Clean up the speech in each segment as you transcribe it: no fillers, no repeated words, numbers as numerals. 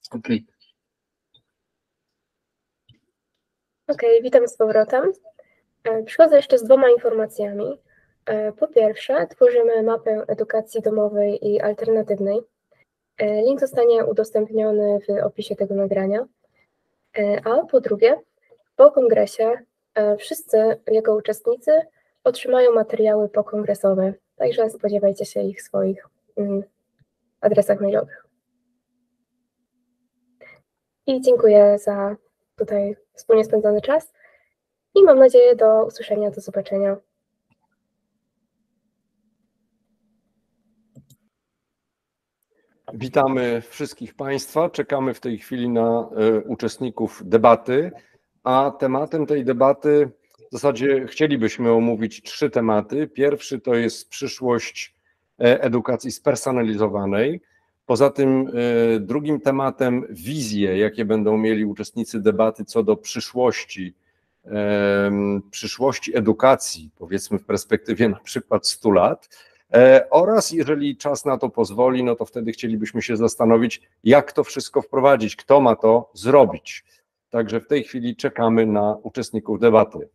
Okej. Okej, witam z powrotem. Przychodzę jeszcze z 2 informacjami. Po pierwsze, tworzymy mapę edukacji domowej i alternatywnej. Link zostanie udostępniony w opisie tego nagrania. A po drugie, po kongresie wszyscy jego uczestnicy otrzymają materiały pokongresowe, także spodziewajcie się ich w swoich adresach mailowych. I dziękuję za tutaj wspólnie spędzony czas i mam nadzieję do usłyszenia, do zobaczenia. Witamy wszystkich Państwa. Czekamy w tej chwili na uczestników debaty, a tematem tej debaty w zasadzie chcielibyśmy omówić 3 tematy. Pierwszy to jest przyszłość edukacji spersonalizowanej. Poza tym drugim tematem wizje, jakie będą mieli uczestnicy debaty co do przyszłości edukacji, powiedzmy w perspektywie na przykład 100 lat. Oraz jeżeli czas na to pozwoli, no to wtedy chcielibyśmy się zastanowić, jak to wszystko wprowadzić, kto ma to zrobić. Także w tej chwili czekamy na uczestników debaty.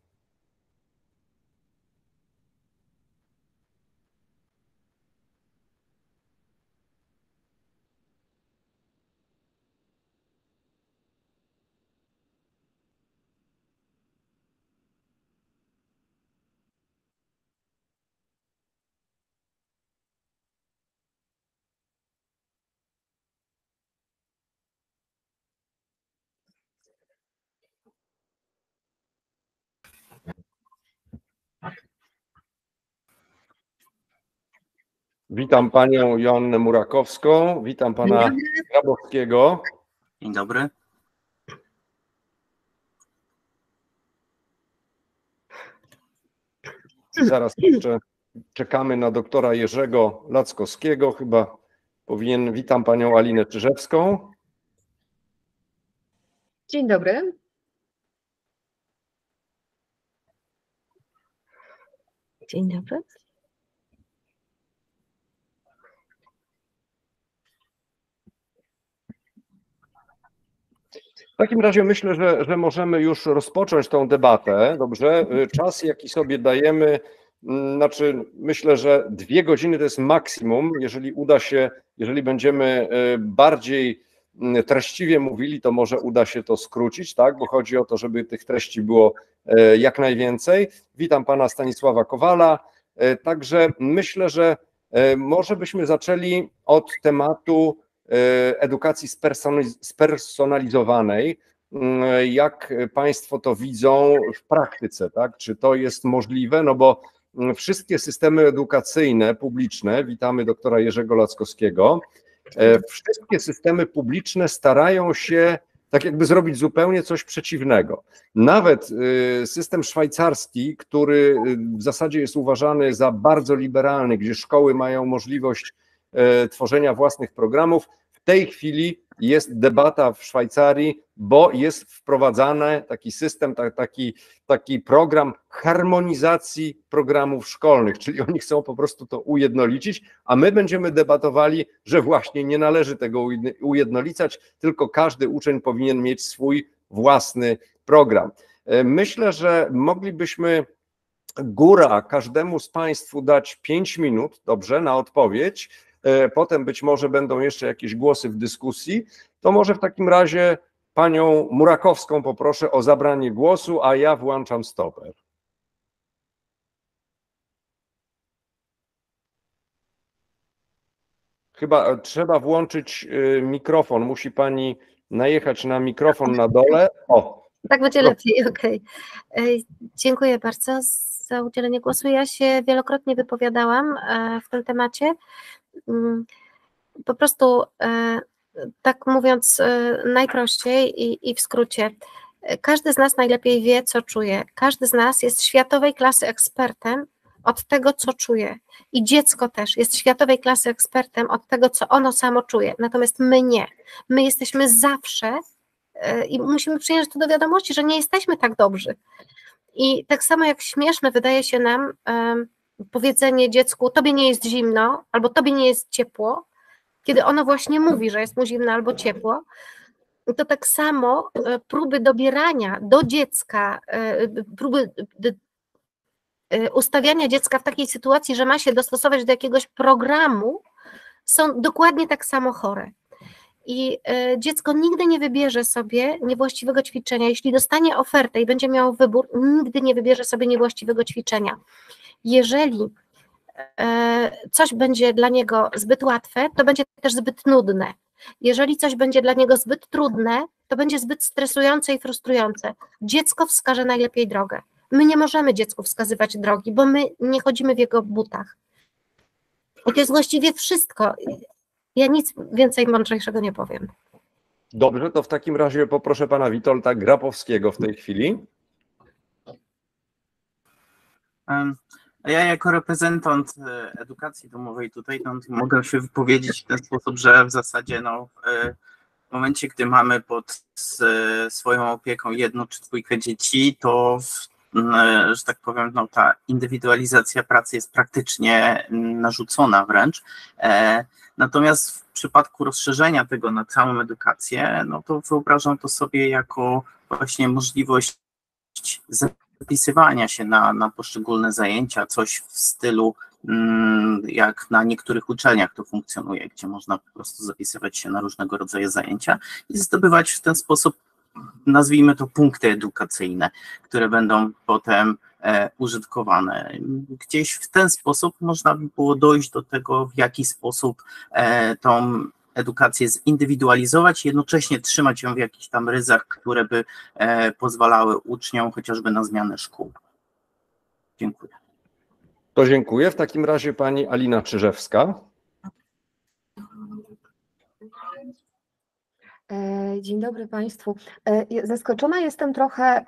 Witam panią Joannę Murakowską, witam pana Grabowskiego. Dzień dobry. Zaraz jeszcze czekamy na doktora Jerzego Lackowskiego, chyba witam panią Alinę Czyżewską. Dzień dobry. Dzień dobry. W takim razie myślę, że możemy już rozpocząć tą debatę. Dobrze, czas jaki sobie dajemy, znaczy myślę, że 2 godziny to jest maksimum. Jeżeli uda się, jeżeli będziemy bardziej treściwie mówili, to może uda się to skrócić, tak? Bo chodzi o to, żeby tych treści było jak najwięcej. Witam pana Stanisława Kowala. Także myślę, że może byśmy zaczęli od tematu edukacji spersonalizowanej. Jak Państwo to widzą w praktyce, tak? Czy to jest możliwe? No bo wszystkie systemy edukacyjne, publiczne, witamy doktora Jerzego Lackowskiego, wszystkie systemy publiczne starają się tak jakby zrobić zupełnie coś przeciwnego. Nawet system szwajcarski, który w zasadzie jest uważany za bardzo liberalny, gdzie szkoły mają możliwość tworzenia własnych programów, w tej chwili jest debata w Szwajcarii, bo jest wprowadzany taki system, taki program harmonizacji programów szkolnych, czyli oni chcą po prostu to ujednolicić, a my będziemy debatowali, że właśnie nie należy tego ujednolicać, tylko każdy uczeń powinien mieć swój własny program. Myślę, że moglibyśmy góra każdemu z Państwu dać 5 minut, dobrze, na odpowiedź. Potem być może będą jeszcze jakieś głosy w dyskusji, to może w takim razie panią Murakowską poproszę o zabranie głosu, a ja włączam stoper. Chyba trzeba włączyć mikrofon, musi pani najechać na mikrofon na dole. O. Tak będzie lepiej, okej. Dziękuję bardzo za udzielenie głosu. Ja się wielokrotnie wypowiadałam w tym temacie. Po prostu, tak mówiąc najprościej i w skrócie, każdy z nas najlepiej wie, co czuje. Każdy z nas jest światowej klasy ekspertem od tego, co czuje. I dziecko też jest światowej klasy ekspertem od tego, co ono samo czuje. Natomiast my nie. My jesteśmy zawsze i musimy przyjąć to do wiadomości, że nie jesteśmy tak dobrzy. I tak samo jak śmieszne wydaje się nam powiedzenie dziecku, tobie nie jest zimno, albo tobie nie jest ciepło, kiedy ono właśnie mówi, że jest mu zimno albo ciepło, to tak samo próby dobierania do dziecka, próby ustawiania dziecka w takiej sytuacji, że ma się dostosować do jakiegoś programu, są dokładnie tak samo chore. I dziecko nigdy nie wybierze sobie niewłaściwego ćwiczenia. Jeśli dostanie ofertę i będzie miało wybór, nigdy nie wybierze sobie niewłaściwego ćwiczenia. Jeżeli coś będzie dla niego zbyt łatwe, to będzie też zbyt nudne. Jeżeli coś będzie dla niego zbyt trudne, to będzie zbyt stresujące i frustrujące. Dziecko wskaże najlepiej drogę. My nie możemy dziecku wskazywać drogi, bo my nie chodzimy w jego butach. I to jest właściwie wszystko. Ja nic więcej mądrzejszego nie powiem. Dobrze, to w takim razie poproszę pana Witolda Grapowskiego w tej chwili. Ja jako reprezentant edukacji domowej tutaj mogę się wypowiedzieć w ten sposób, że w zasadzie w momencie, gdy mamy pod swoją opieką 1 czy 2 dzieci, to że tak powiem, ta indywidualizacja pracy jest praktycznie narzucona wręcz. Natomiast w przypadku rozszerzenia tego na całą edukację, to wyobrażam to sobie jako właśnie możliwość zapisywania się na poszczególne zajęcia, coś w stylu jak na niektórych uczelniach to funkcjonuje, gdzie można po prostu zapisywać się na różnego rodzaju zajęcia i zdobywać w ten sposób, nazwijmy to, punkty edukacyjne, które będą potem użytkowane. Gdzieś w ten sposób można by było dojść do tego, w jaki sposób tą edukację zindywidualizować, jednocześnie trzymać ją w jakichś tam ryzach, które by pozwalały uczniom chociażby na zmianę szkół. Dziękuję. To dziękuję. W takim razie pani Alina Czyżewska. Dzień dobry Państwu. Zaskoczona jestem trochę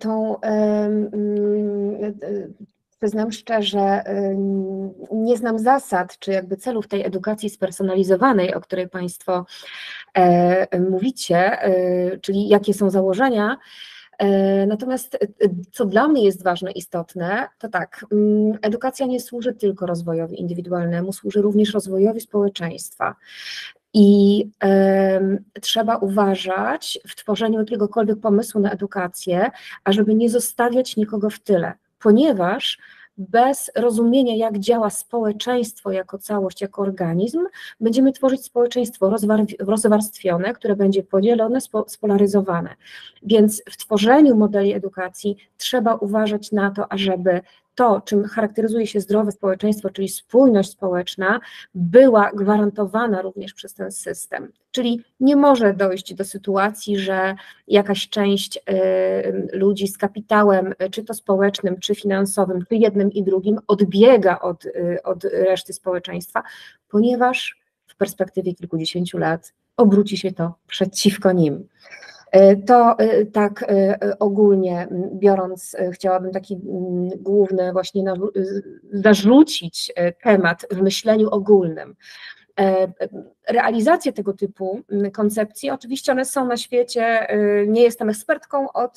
przyznam szczerze, nie znam zasad, czy jakby celów tej edukacji spersonalizowanej, o której Państwo mówicie, czyli jakie są założenia. Natomiast co dla mnie jest ważne, istotne, to tak, edukacja nie służy tylko rozwojowi indywidualnemu, służy również rozwojowi społeczeństwa. I trzeba uważać w tworzeniu jakiegokolwiek pomysłu na edukację, ażeby nie zostawiać nikogo w tyle, ponieważ bez rozumienia, jak działa społeczeństwo jako całość, jako organizm, będziemy tworzyć społeczeństwo rozwarstwione, które będzie podzielone, spolaryzowane. Więc w tworzeniu modeli edukacji trzeba uważać na to, ażeby to, czym charakteryzuje się zdrowe społeczeństwo, czyli spójność społeczna, była gwarantowana również przez ten system. Czyli nie może dojść do sytuacji, że jakaś część ludzi z kapitałem, czy to społecznym, czy finansowym, czy jednym i drugim, odbiega od reszty społeczeństwa, ponieważ w perspektywie kilkudziesięciu lat obróci się to przeciwko nim. To tak ogólnie biorąc, chciałabym taki główny właśnie zarzucić temat w myśleniu ogólnym. Realizacje tego typu koncepcji, oczywiście one są na świecie, nie jestem ekspertką od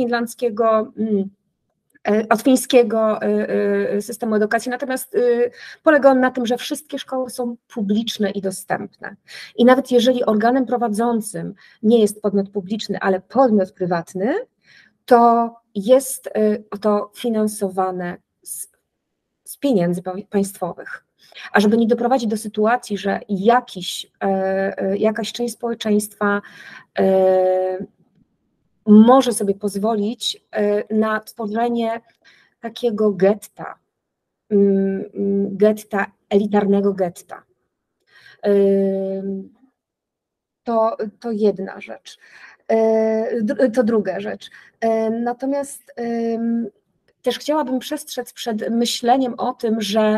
fińskiego systemu edukacji, natomiast polega on na tym, że wszystkie szkoły są publiczne i dostępne. I nawet jeżeli organem prowadzącym nie jest podmiot publiczny, ale podmiot prywatny, to jest to finansowane z pieniędzy państwowych. A żeby nie doprowadzić do sytuacji, że jakaś część społeczeństwa może sobie pozwolić na tworzenie takiego getta, elitarnego getta. To jedna rzecz. To druga rzecz. Natomiast też chciałabym przestrzec przed myśleniem o tym, że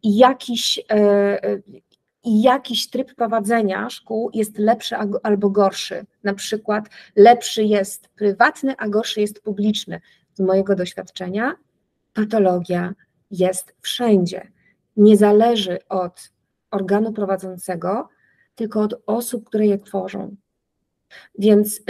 jakiś tryb prowadzenia szkół jest lepszy albo gorszy. Na przykład lepszy jest prywatny, a gorszy jest publiczny. Z mojego doświadczenia patologia jest wszędzie. Nie zależy od organu prowadzącego, tylko od osób, które je tworzą. Więc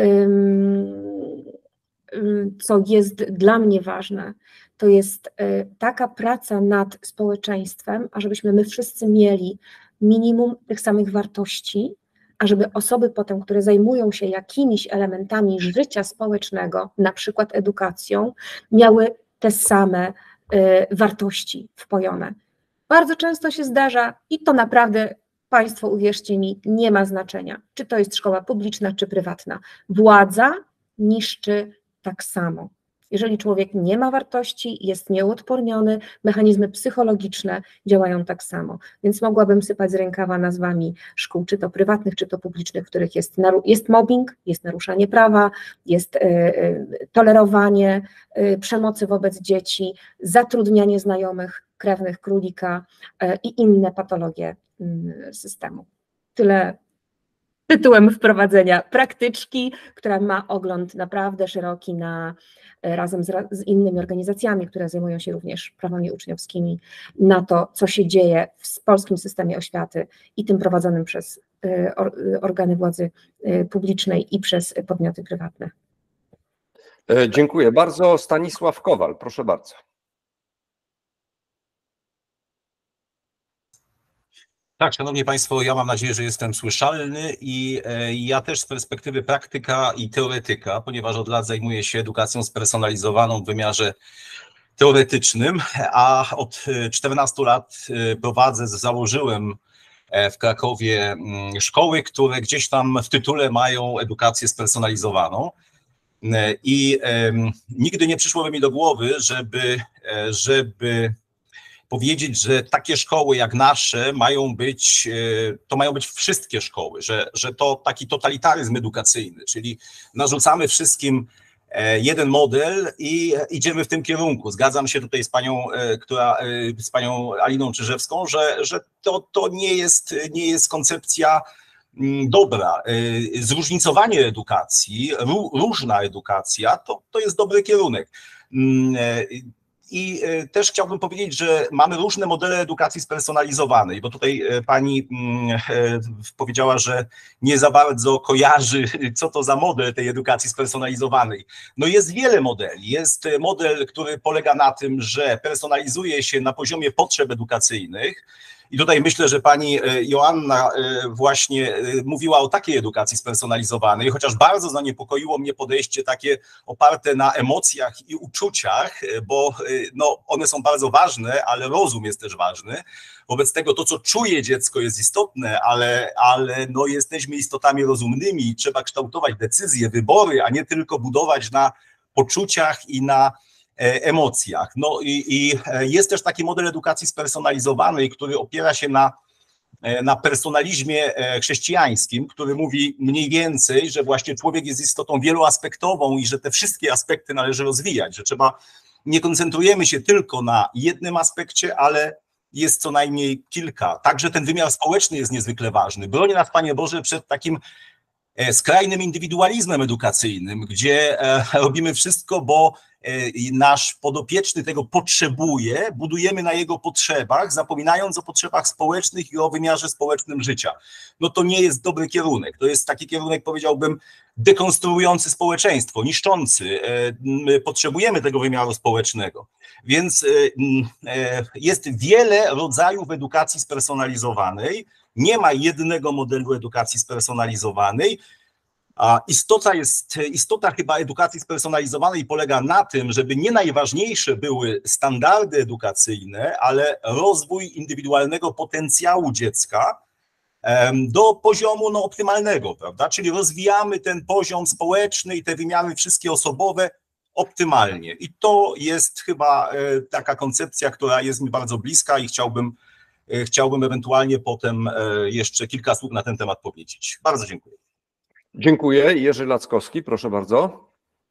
co jest dla mnie ważne, to jest taka praca nad społeczeństwem, ażebyśmy my wszyscy mieli minimum tych samych wartości, a żeby osoby potem, które zajmują się jakimiś elementami życia społecznego, na przykład edukacją, miały te same wartości wpojone. Bardzo często się zdarza i to naprawdę, Państwo uwierzcie mi, nie ma znaczenia, czy to jest szkoła publiczna, czy prywatna. Władza niszczy tak samo. Jeżeli człowiek nie ma wartości, jest nieuodporniony, mechanizmy psychologiczne działają tak samo. Więc mogłabym sypać z rękawa nazwami szkół, czy to prywatnych, czy to publicznych, w których jest mobbing, jest naruszanie prawa, jest tolerowanie przemocy wobec dzieci, zatrudnianie znajomych, krewnych królika i inne patologie systemu. Tyle tytułem wprowadzenia praktyczki, która ma ogląd naprawdę szeroki razem z innymi organizacjami, które zajmują się również prawami uczniowskimi, na to, co się dzieje w polskim systemie oświaty i tym prowadzonym przez organy władzy publicznej i przez podmioty prywatne. Dziękuję bardzo. Stanisław Kowal, proszę bardzo. Tak, szanowni Państwo, ja mam nadzieję, że jestem słyszalny i ja też z perspektywy praktyka i teoretyka, ponieważ od lat zajmuję się edukacją spersonalizowaną w wymiarze teoretycznym, a od 14 lat założyłem w Krakowie szkoły, które gdzieś tam w tytule mają edukację spersonalizowaną. I nigdy nie przyszłoby mi do głowy, żeby powiedzieć, że takie szkoły jak nasze mają być wszystkie szkoły, że to taki totalitaryzm edukacyjny, czyli narzucamy wszystkim jeden model i idziemy w tym kierunku. Zgadzam się tutaj z panią Aliną Czyżewską, że to nie jest koncepcja dobra. Zróżnicowanie edukacji, różna edukacja, to jest dobry kierunek. I też chciałbym powiedzieć, że mamy różne modele edukacji spersonalizowanej, bo tutaj pani powiedziała, że nie za bardzo kojarzy, co to za model tej edukacji spersonalizowanej. No jest wiele modeli. Jest model, który polega na tym, że personalizuje się na poziomie potrzeb edukacyjnych. I tutaj myślę, że pani Joanna właśnie mówiła o takiej edukacji spersonalizowanej, chociaż bardzo zaniepokoiło mnie podejście takie oparte na emocjach i uczuciach, bo no, one są bardzo ważne, ale rozum jest też ważny. Wobec tego to, co czuje dziecko, jest istotne, ale no, jesteśmy istotami rozumnymi i trzeba kształtować decyzje, wybory, a nie tylko budować na poczuciach i na emocjach. No i jest też taki model edukacji spersonalizowanej, który opiera się na personalizmie chrześcijańskim, który mówi mniej więcej, że właśnie człowiek jest istotą wieloaspektową i że te wszystkie aspekty należy rozwijać, że nie koncentrujemy się tylko na jednym aspekcie, ale jest co najmniej kilka. Także ten wymiar społeczny jest niezwykle ważny. Broni nas, Panie Boże, przed takim skrajnym indywidualizmem edukacyjnym, gdzie robimy wszystko, bo nasz podopieczny tego potrzebuje, budujemy na jego potrzebach, zapominając o potrzebach społecznych i o wymiarze społecznym życia. No to nie jest dobry kierunek. To jest taki kierunek, powiedziałbym, dekonstruujący społeczeństwo, niszczący. My potrzebujemy tego wymiaru społecznego. Więc jest wiele rodzajów edukacji spersonalizowanej. Nie ma jednego modelu edukacji spersonalizowanej. A istota chyba edukacji spersonalizowanej polega na tym, żeby nie najważniejsze były standardy edukacyjne, ale rozwój indywidualnego potencjału dziecka do poziomu optymalnego, prawda? Czyli rozwijamy ten poziom społeczny i te wymiary wszystkie osobowe optymalnie. I to jest chyba taka koncepcja, która jest mi bardzo bliska i chciałbym ewentualnie potem jeszcze kilka słów na ten temat powiedzieć. Bardzo dziękuję. Dziękuję. Jerzy Lackowski, proszę bardzo.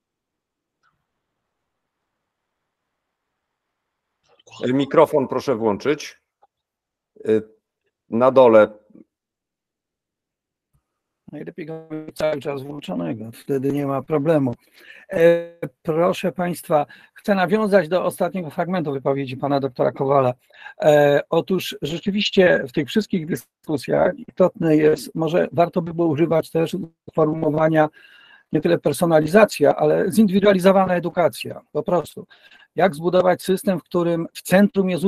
Mikrofon proszę włączyć. Na dole. Najlepiej go mieć cały czas włączonego, wtedy nie ma problemu. Proszę Państwa, chcę nawiązać do ostatniego fragmentu wypowiedzi pana doktora Kowala. Otóż rzeczywiście w tych wszystkich dyskusjach istotne jest, może warto by było używać też sformułowania nie tyle personalizacja, ale zindywidualizowana edukacja, po prostu. Jak zbudować system, w którym w centrum jest uczeń,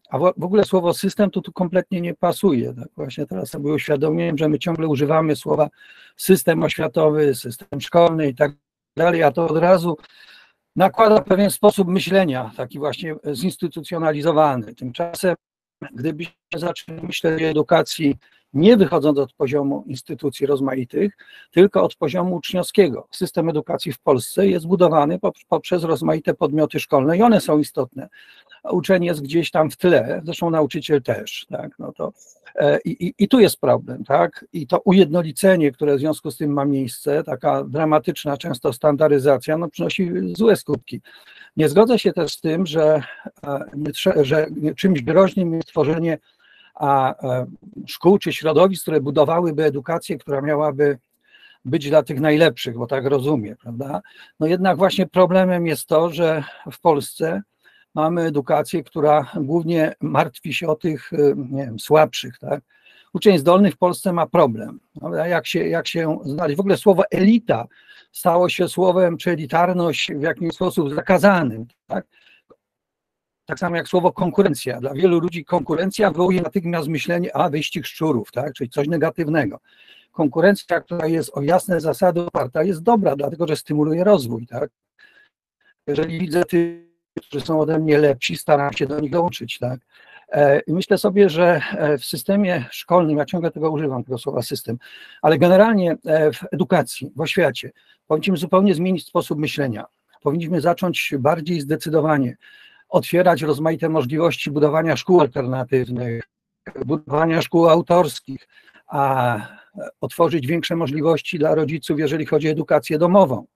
A w ogóle słowo system tu kompletnie nie pasuje. Tak? Właśnie teraz sobie uświadomiłem, że my ciągle używamy słowa system oświatowy, system szkolny i tak dalej, a to od razu nakłada pewien sposób myślenia, taki właśnie zinstytucjonalizowany. Tymczasem, gdybyśmy zaczęli myśleć o edukacji nie wychodząc od poziomu instytucji rozmaitych, tylko od poziomu uczniowskiego. System edukacji w Polsce jest budowany poprzez rozmaite podmioty szkolne i one są istotne. Uczeń jest gdzieś tam w tle, zresztą nauczyciel też. Tak? No to, i tu jest problem. Tak? I to ujednolicenie, które w związku z tym ma miejsce, taka dramatyczna często standaryzacja, no przynosi złe skutki. Nie zgodzę się też z tym, że czymś groźnym jest tworzenie szkół czy środowisk, które budowałyby edukację, która miałaby być dla tych najlepszych, bo tak rozumiem, prawda? No jednak właśnie problemem jest to, że w Polsce mamy edukację, która głównie martwi się o tych, nie wiem, słabszych, tak? Uczeń zdolny w Polsce ma problem. Jak się znaleźć? W ogóle słowo elita stało się słowem, czy elitarność w jakiś sposób zakazanym, tak? Tak samo jak słowo konkurencja. Dla wielu ludzi konkurencja wywołuje natychmiast myślenie, wyścig szczurów, tak? Czyli coś negatywnego. Konkurencja, która jest o jasne zasady oparta, jest dobra, dlatego że stymuluje rozwój. Tak? Jeżeli widzę tych, którzy są ode mnie lepsi, staram się do nich dołączyć. Tak? I myślę sobie, że w systemie szkolnym, ja ciągle używam tego słowa system, ale generalnie w edukacji, w oświacie, powinniśmy zupełnie zmienić sposób myślenia. Powinniśmy zacząć bardziej zdecydowanie otwierać rozmaite możliwości budowania szkół alternatywnych, budowania szkół autorskich, a otworzyć większe możliwości dla rodziców, jeżeli chodzi o edukację domową.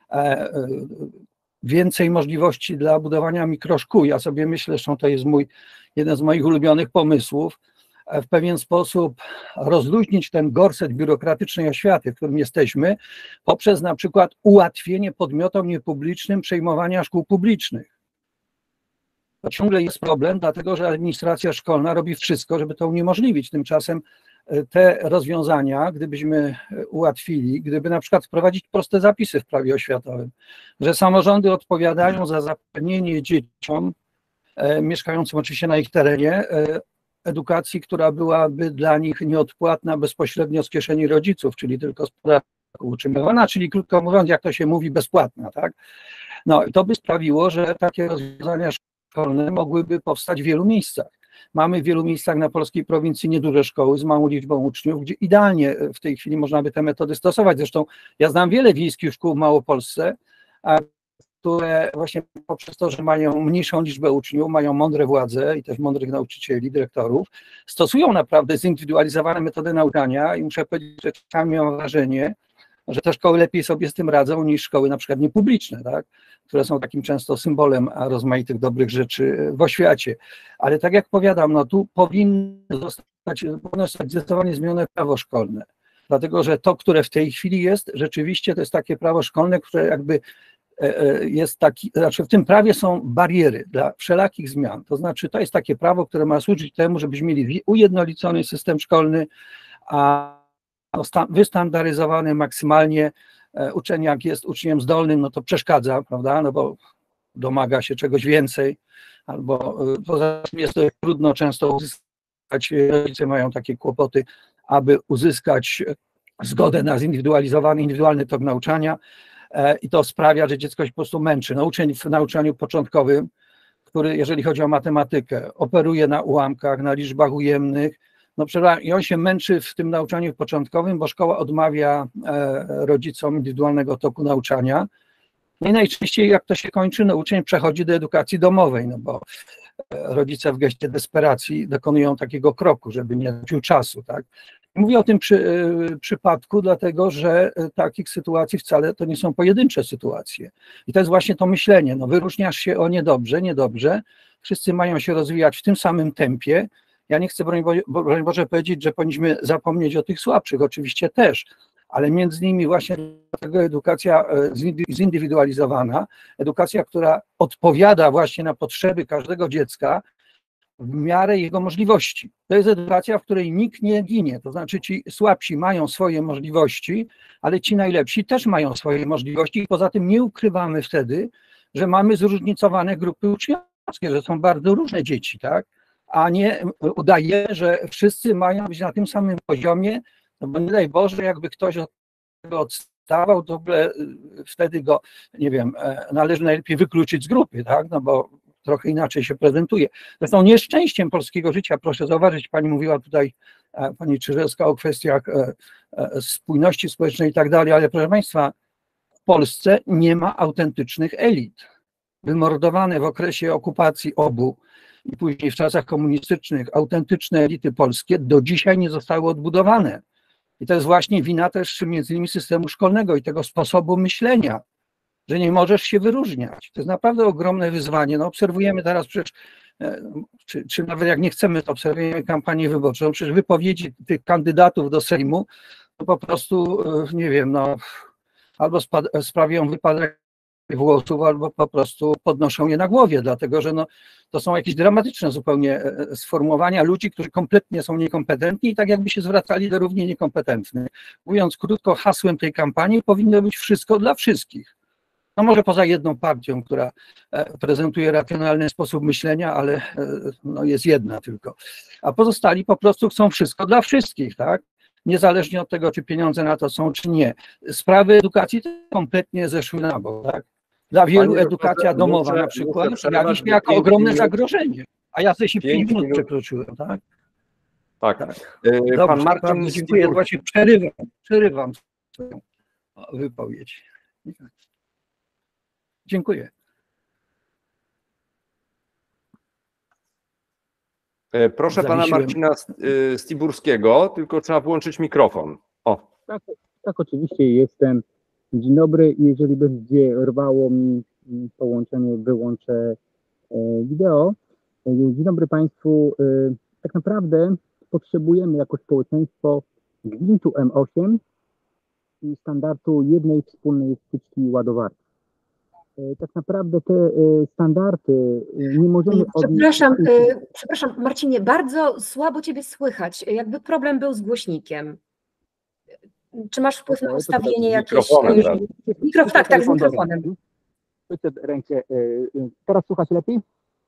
Więcej możliwości dla budowania mikroszkół. Ja sobie myślę, zresztą to jest jeden z moich ulubionych pomysłów, w pewien sposób rozluźnić ten gorset biurokratycznej oświaty, w którym jesteśmy, poprzez na przykład ułatwienie podmiotom niepublicznym przejmowania szkół publicznych. To ciągle jest problem, dlatego że administracja szkolna robi wszystko, żeby to uniemożliwić. Tymczasem te rozwiązania, gdybyśmy ułatwili, gdyby na przykład wprowadzić proste zapisy w prawie oświatowym, że samorządy odpowiadają za zapewnienie dzieciom mieszkającym oczywiście na ich terenie edukacji, która byłaby dla nich nieodpłatna bezpośrednio z kieszeni rodziców, czyli tylko z podatku utrzymywana, czyli krótko mówiąc, jak to się mówi, bezpłatna. Tak? No i to by sprawiło, że takie rozwiązania szkolne mogłyby powstać w wielu miejscach. Mamy w wielu miejscach na polskiej prowincji nieduże szkoły z małą liczbą uczniów, gdzie idealnie w tej chwili można by te metody stosować. Zresztą ja znam wiele wiejskich szkół w Małopolsce, które właśnie poprzez to, że mają mniejszą liczbę uczniów, mają mądre władze i też mądrych nauczycieli, dyrektorów, stosują naprawdę zindywidualizowane metody nauczania i muszę powiedzieć, że czasami mam wrażenie, że te szkoły lepiej sobie z tym radzą niż szkoły na przykład niepubliczne, tak? Które są takim często symbolem rozmaitych dobrych rzeczy w oświacie. Ale tak jak powiadam, no tu powinno zostać zdecydowanie zmienione prawo szkolne, dlatego że to, które w tej chwili jest, rzeczywiście to jest takie prawo szkolne, które jakby jest taki, znaczy w tym prawie są bariery dla wszelakich zmian, to znaczy to jest takie prawo, które ma służyć temu, żebyśmy mieli ujednolicony system szkolny, a wystandaryzowany maksymalnie. Uczeń jak jest uczniem zdolnym, no to przeszkadza, prawda, no bo domaga się czegoś więcej, albo poza tym jest to trudno często uzyskać, rodzice mają takie kłopoty, aby uzyskać zgodę na zindywidualizowany, indywidualny tok nauczania i to sprawia, że dziecko się po prostu męczy. No, uczeń w nauczaniu początkowym, który jeżeli chodzi o matematykę, operuje na ułamkach, na liczbach ujemnych, no i on się męczy w tym nauczaniu początkowym, bo szkoła odmawia rodzicom indywidualnego toku nauczania. No i najczęściej jak to się kończy, no uczeń przechodzi do edukacji domowej, no bo rodzice w geście desperacji dokonują takiego kroku, żeby nie tracił czasu, tak. Mówię o tym przypadku, dlatego że takich sytuacji wcale to nie są pojedyncze sytuacje. I to jest właśnie to myślenie, no wyróżniasz się o niedobrze, wszyscy mają się rozwijać w tym samym tempie. Ja nie chcę, broń Boże, powiedzieć, że powinniśmy zapomnieć o tych słabszych, oczywiście też, ale między innymi właśnie dlatego edukacja zindywidualizowana, edukacja, która odpowiada właśnie na potrzeby każdego dziecka w miarę jego możliwości. To jest edukacja, w której nikt nie ginie, to znaczy ci słabsi mają swoje możliwości, ale ci najlepsi też mają swoje możliwości i poza tym nie ukrywamy wtedy, że mamy zróżnicowane grupy uczniowskie, że są bardzo różne dzieci, tak? a nie udaje, że wszyscy mają być na tym samym poziomie, no bo nie daj Boże, jakby ktoś od tego odstawał, to w ogóle wtedy go, nie wiem, należy najlepiej wykluczyć z grupy, tak, no bo trochę inaczej się prezentuje. Zresztą nieszczęściem polskiego życia, proszę zauważyć, pani mówiła tutaj, pani Czyżewska, o kwestiach spójności społecznej i tak dalej, ale proszę państwa, w Polsce nie ma autentycznych elit. Wymordowane w okresie okupacji obu i później w czasach komunistycznych autentyczne elity polskie do dzisiaj nie zostały odbudowane. I to jest właśnie wina też między innymi systemu szkolnego i tego sposobu myślenia, że nie możesz się wyróżniać. To jest naprawdę ogromne wyzwanie. No, obserwujemy teraz przecież, czy nawet jak nie chcemy, to obserwujemy kampanię wyborczą, przecież wypowiedzi tych kandydatów do Sejmu to po prostu, nie wiem, no, albo sprawiają wypadek włosów, albo po prostu podnoszą je na głowie, dlatego że no, to są jakieś dramatyczne zupełnie sformułowania ludzi, którzy kompletnie są niekompetentni i tak jakby się zwracali do równie niekompetentnych. Mówiąc krótko, hasłem tej kampanii powinno być wszystko dla wszystkich. No może poza jedną partią, która prezentuje racjonalny sposób myślenia, ale no jest jedna tylko. A pozostali po prostu chcą wszystko dla wszystkich, tak? Niezależnie od tego, czy pieniądze na to są, czy nie. Sprawy edukacji kompletnie zeszły na bok, tak? Dla wielu edukacja domowa na przykład jawi się jako ogromne zagrożenie. A ja sobie się 5 minut przekroczyłem, tak? Tak. Dobrze, Pan Marcin, dziękuję. Właśnie przerywam swoją wypowiedź. Dziękuję. Proszę pana Marcina Stiburskiego, tylko trzeba włączyć mikrofon. O. Tak, oczywiście jestem. Dzień dobry. Jeżeli będzie rwało mi połączenie, wyłączę wideo. Dzień dobry Państwu. Tak naprawdę potrzebujemy jako społeczeństwo gwintu M8 i standardu jednej wspólnej styczki ładowarki. Tak naprawdę te standardy nie możemy... Przepraszam, Marcinie, bardzo słabo Ciebie słychać, jakby problem był z głośnikiem. Czy masz wpływ na ustawienie jakieś... Tak, z mikrofonem. Rękę. Teraz słuchać lepiej?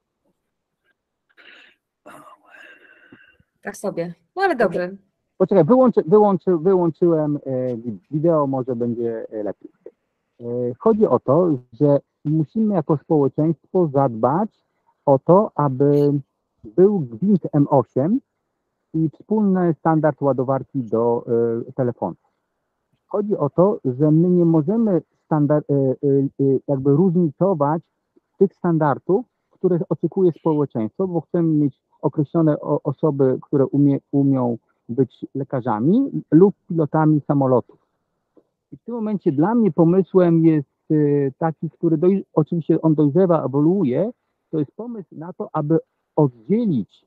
Tak sobie, no ale dobrze. Poczekaj, wyłączyłem wideo, może będzie lepiej. Chodzi o to, że musimy jako społeczeństwo zadbać o to, aby był gwint M8 i wspólny standard ładowarki do telefonu. Chodzi o to, że my nie możemy jakby różnicować tych standardów, które oczekuje społeczeństwo, bo chcemy mieć określone osoby, które umią być lekarzami lub pilotami samolotów. I w tym momencie dla mnie pomysłem jest taki, który oczywiście on dojrzewa, ewoluuje, to jest pomysł na to, aby oddzielić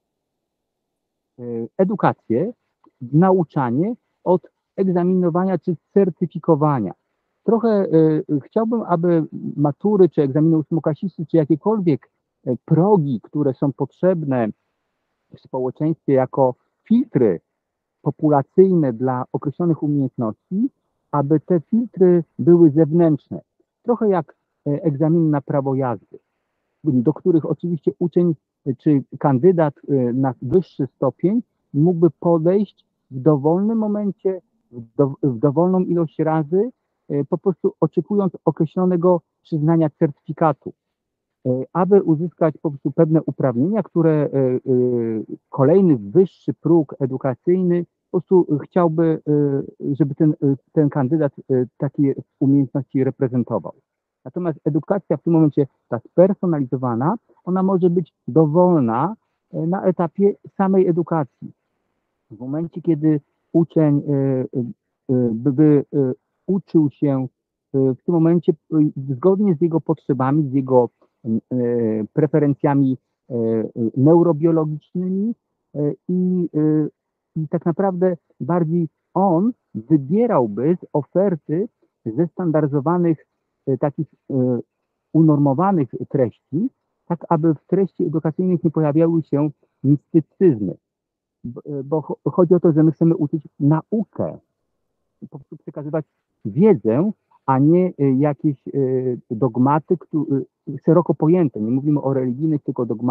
edukację, nauczanie od egzaminowania czy certyfikowania. Trochę chciałbym, aby matury, czy egzaminy ósmoklasisty, czy jakiekolwiek progi, które są potrzebne w społeczeństwie jako filtry populacyjne dla określonych umiejętności, aby te filtry były zewnętrzne. Trochę jak egzamin na prawo jazdy, do których oczywiście uczeń czy kandydat na wyższy stopień mógłby podejść w dowolnym momencie, w dowolną ilość razy, po prostu oczekując określonego przyznania certyfikatu, aby uzyskać po prostu pewne uprawnienia, które kolejny wyższy próg edukacyjny po prostu chciałby, żeby ten kandydat takie umiejętności reprezentował. Natomiast edukacja w tym momencie, ta spersonalizowana, ona może być dowolna na etapie samej edukacji. W momencie, kiedy uczeń by uczył się w tym momencie zgodnie z jego potrzebami, z jego preferencjami neurobiologicznymi i tak naprawdę bardziej on wybierałby z oferty zestandaryzowanych, takich unormowanych treści, tak aby w treści edukacyjnych nie pojawiały się mistycyzmy. Bo chodzi o to, że my chcemy uczyć naukę, po prostu przekazywać wiedzę, a nie jakieś dogmaty, szeroko pojęte. Nie mówimy o religijnych, tylko dogmaty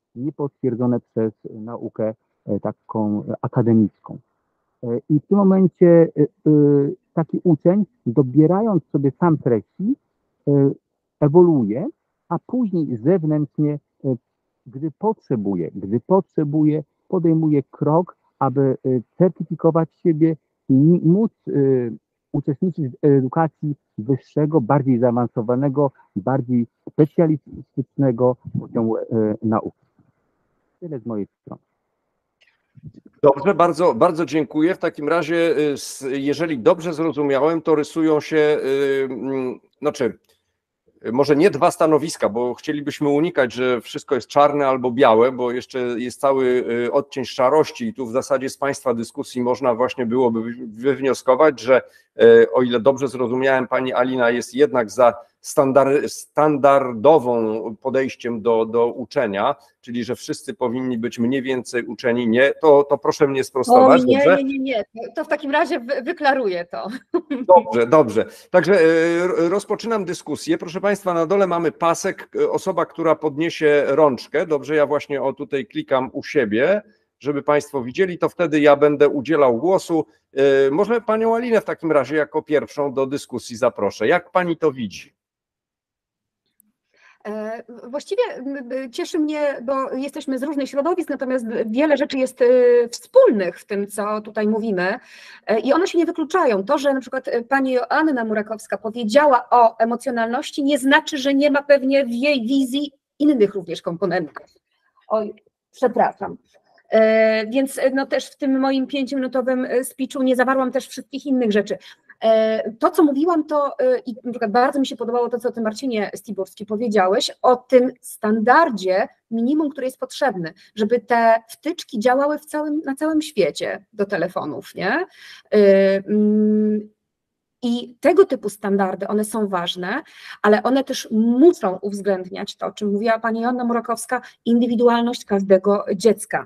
niepotwierdzone przez naukę taką akademicką. I w tym momencie taki uczeń, dobierając sobie sam treści, ewoluuje, a później zewnętrznie, gdy potrzebuje, podejmuje krok, aby certyfikować siebie i móc uczestniczyć w edukacji wyższego, bardziej zaawansowanego, bardziej specjalistycznego poziomu nauki. Tyle z mojej strony. Dobrze, bardzo, bardzo dziękuję. W takim razie, jeżeli dobrze zrozumiałem, to rysują się, znaczy, może nie dwa stanowiska, bo chcielibyśmy unikać, że wszystko jest czarne albo białe, bo jeszcze jest cały odcień szarości i tu w zasadzie z Państwa dyskusji można właśnie byłoby wywnioskować, że o ile dobrze zrozumiałem, Pani Alina jest jednak za standardową podejściem do uczenia, czyli że wszyscy powinni być mniej więcej uczeni, nie, to proszę mnie sprostować. Nie, to w takim razie wyklaruję to. Dobrze. Także rozpoczynam dyskusję. Proszę Państwa, na dole mamy pasek, osoba, która podniesie rączkę, dobrze, ja właśnie tutaj klikam u siebie, żeby Państwo widzieli, to wtedy ja będę udzielał głosu. Może Panią Alinę w takim razie jako pierwszą do dyskusji zaproszę. Jak Pani to widzi? Właściwie cieszy mnie, bo jesteśmy z różnych środowisk, natomiast wiele rzeczy jest wspólnych w tym, co tutaj mówimy i one się nie wykluczają. To, że na przykład pani Joanna Murakowska powiedziała o emocjonalności, nie znaczy, że nie ma pewnie w jej wizji innych również komponentów. Oj, przepraszam. Więc no też w tym moim 5-minutowym speechu nie zawarłam też wszystkich innych rzeczy. To, co mówiłam, to i na przykład bardzo mi się podobało to, co ty, Marcinie Stiburski, powiedziałeś o tym standardzie minimum, który jest potrzebny, żeby te wtyczki działały na całym świecie do telefonów, nie? I tego typu standardy, one są ważne, ale one też muszą uwzględniać to, o czym mówiła pani Joanna Murakowska, indywidualność każdego dziecka.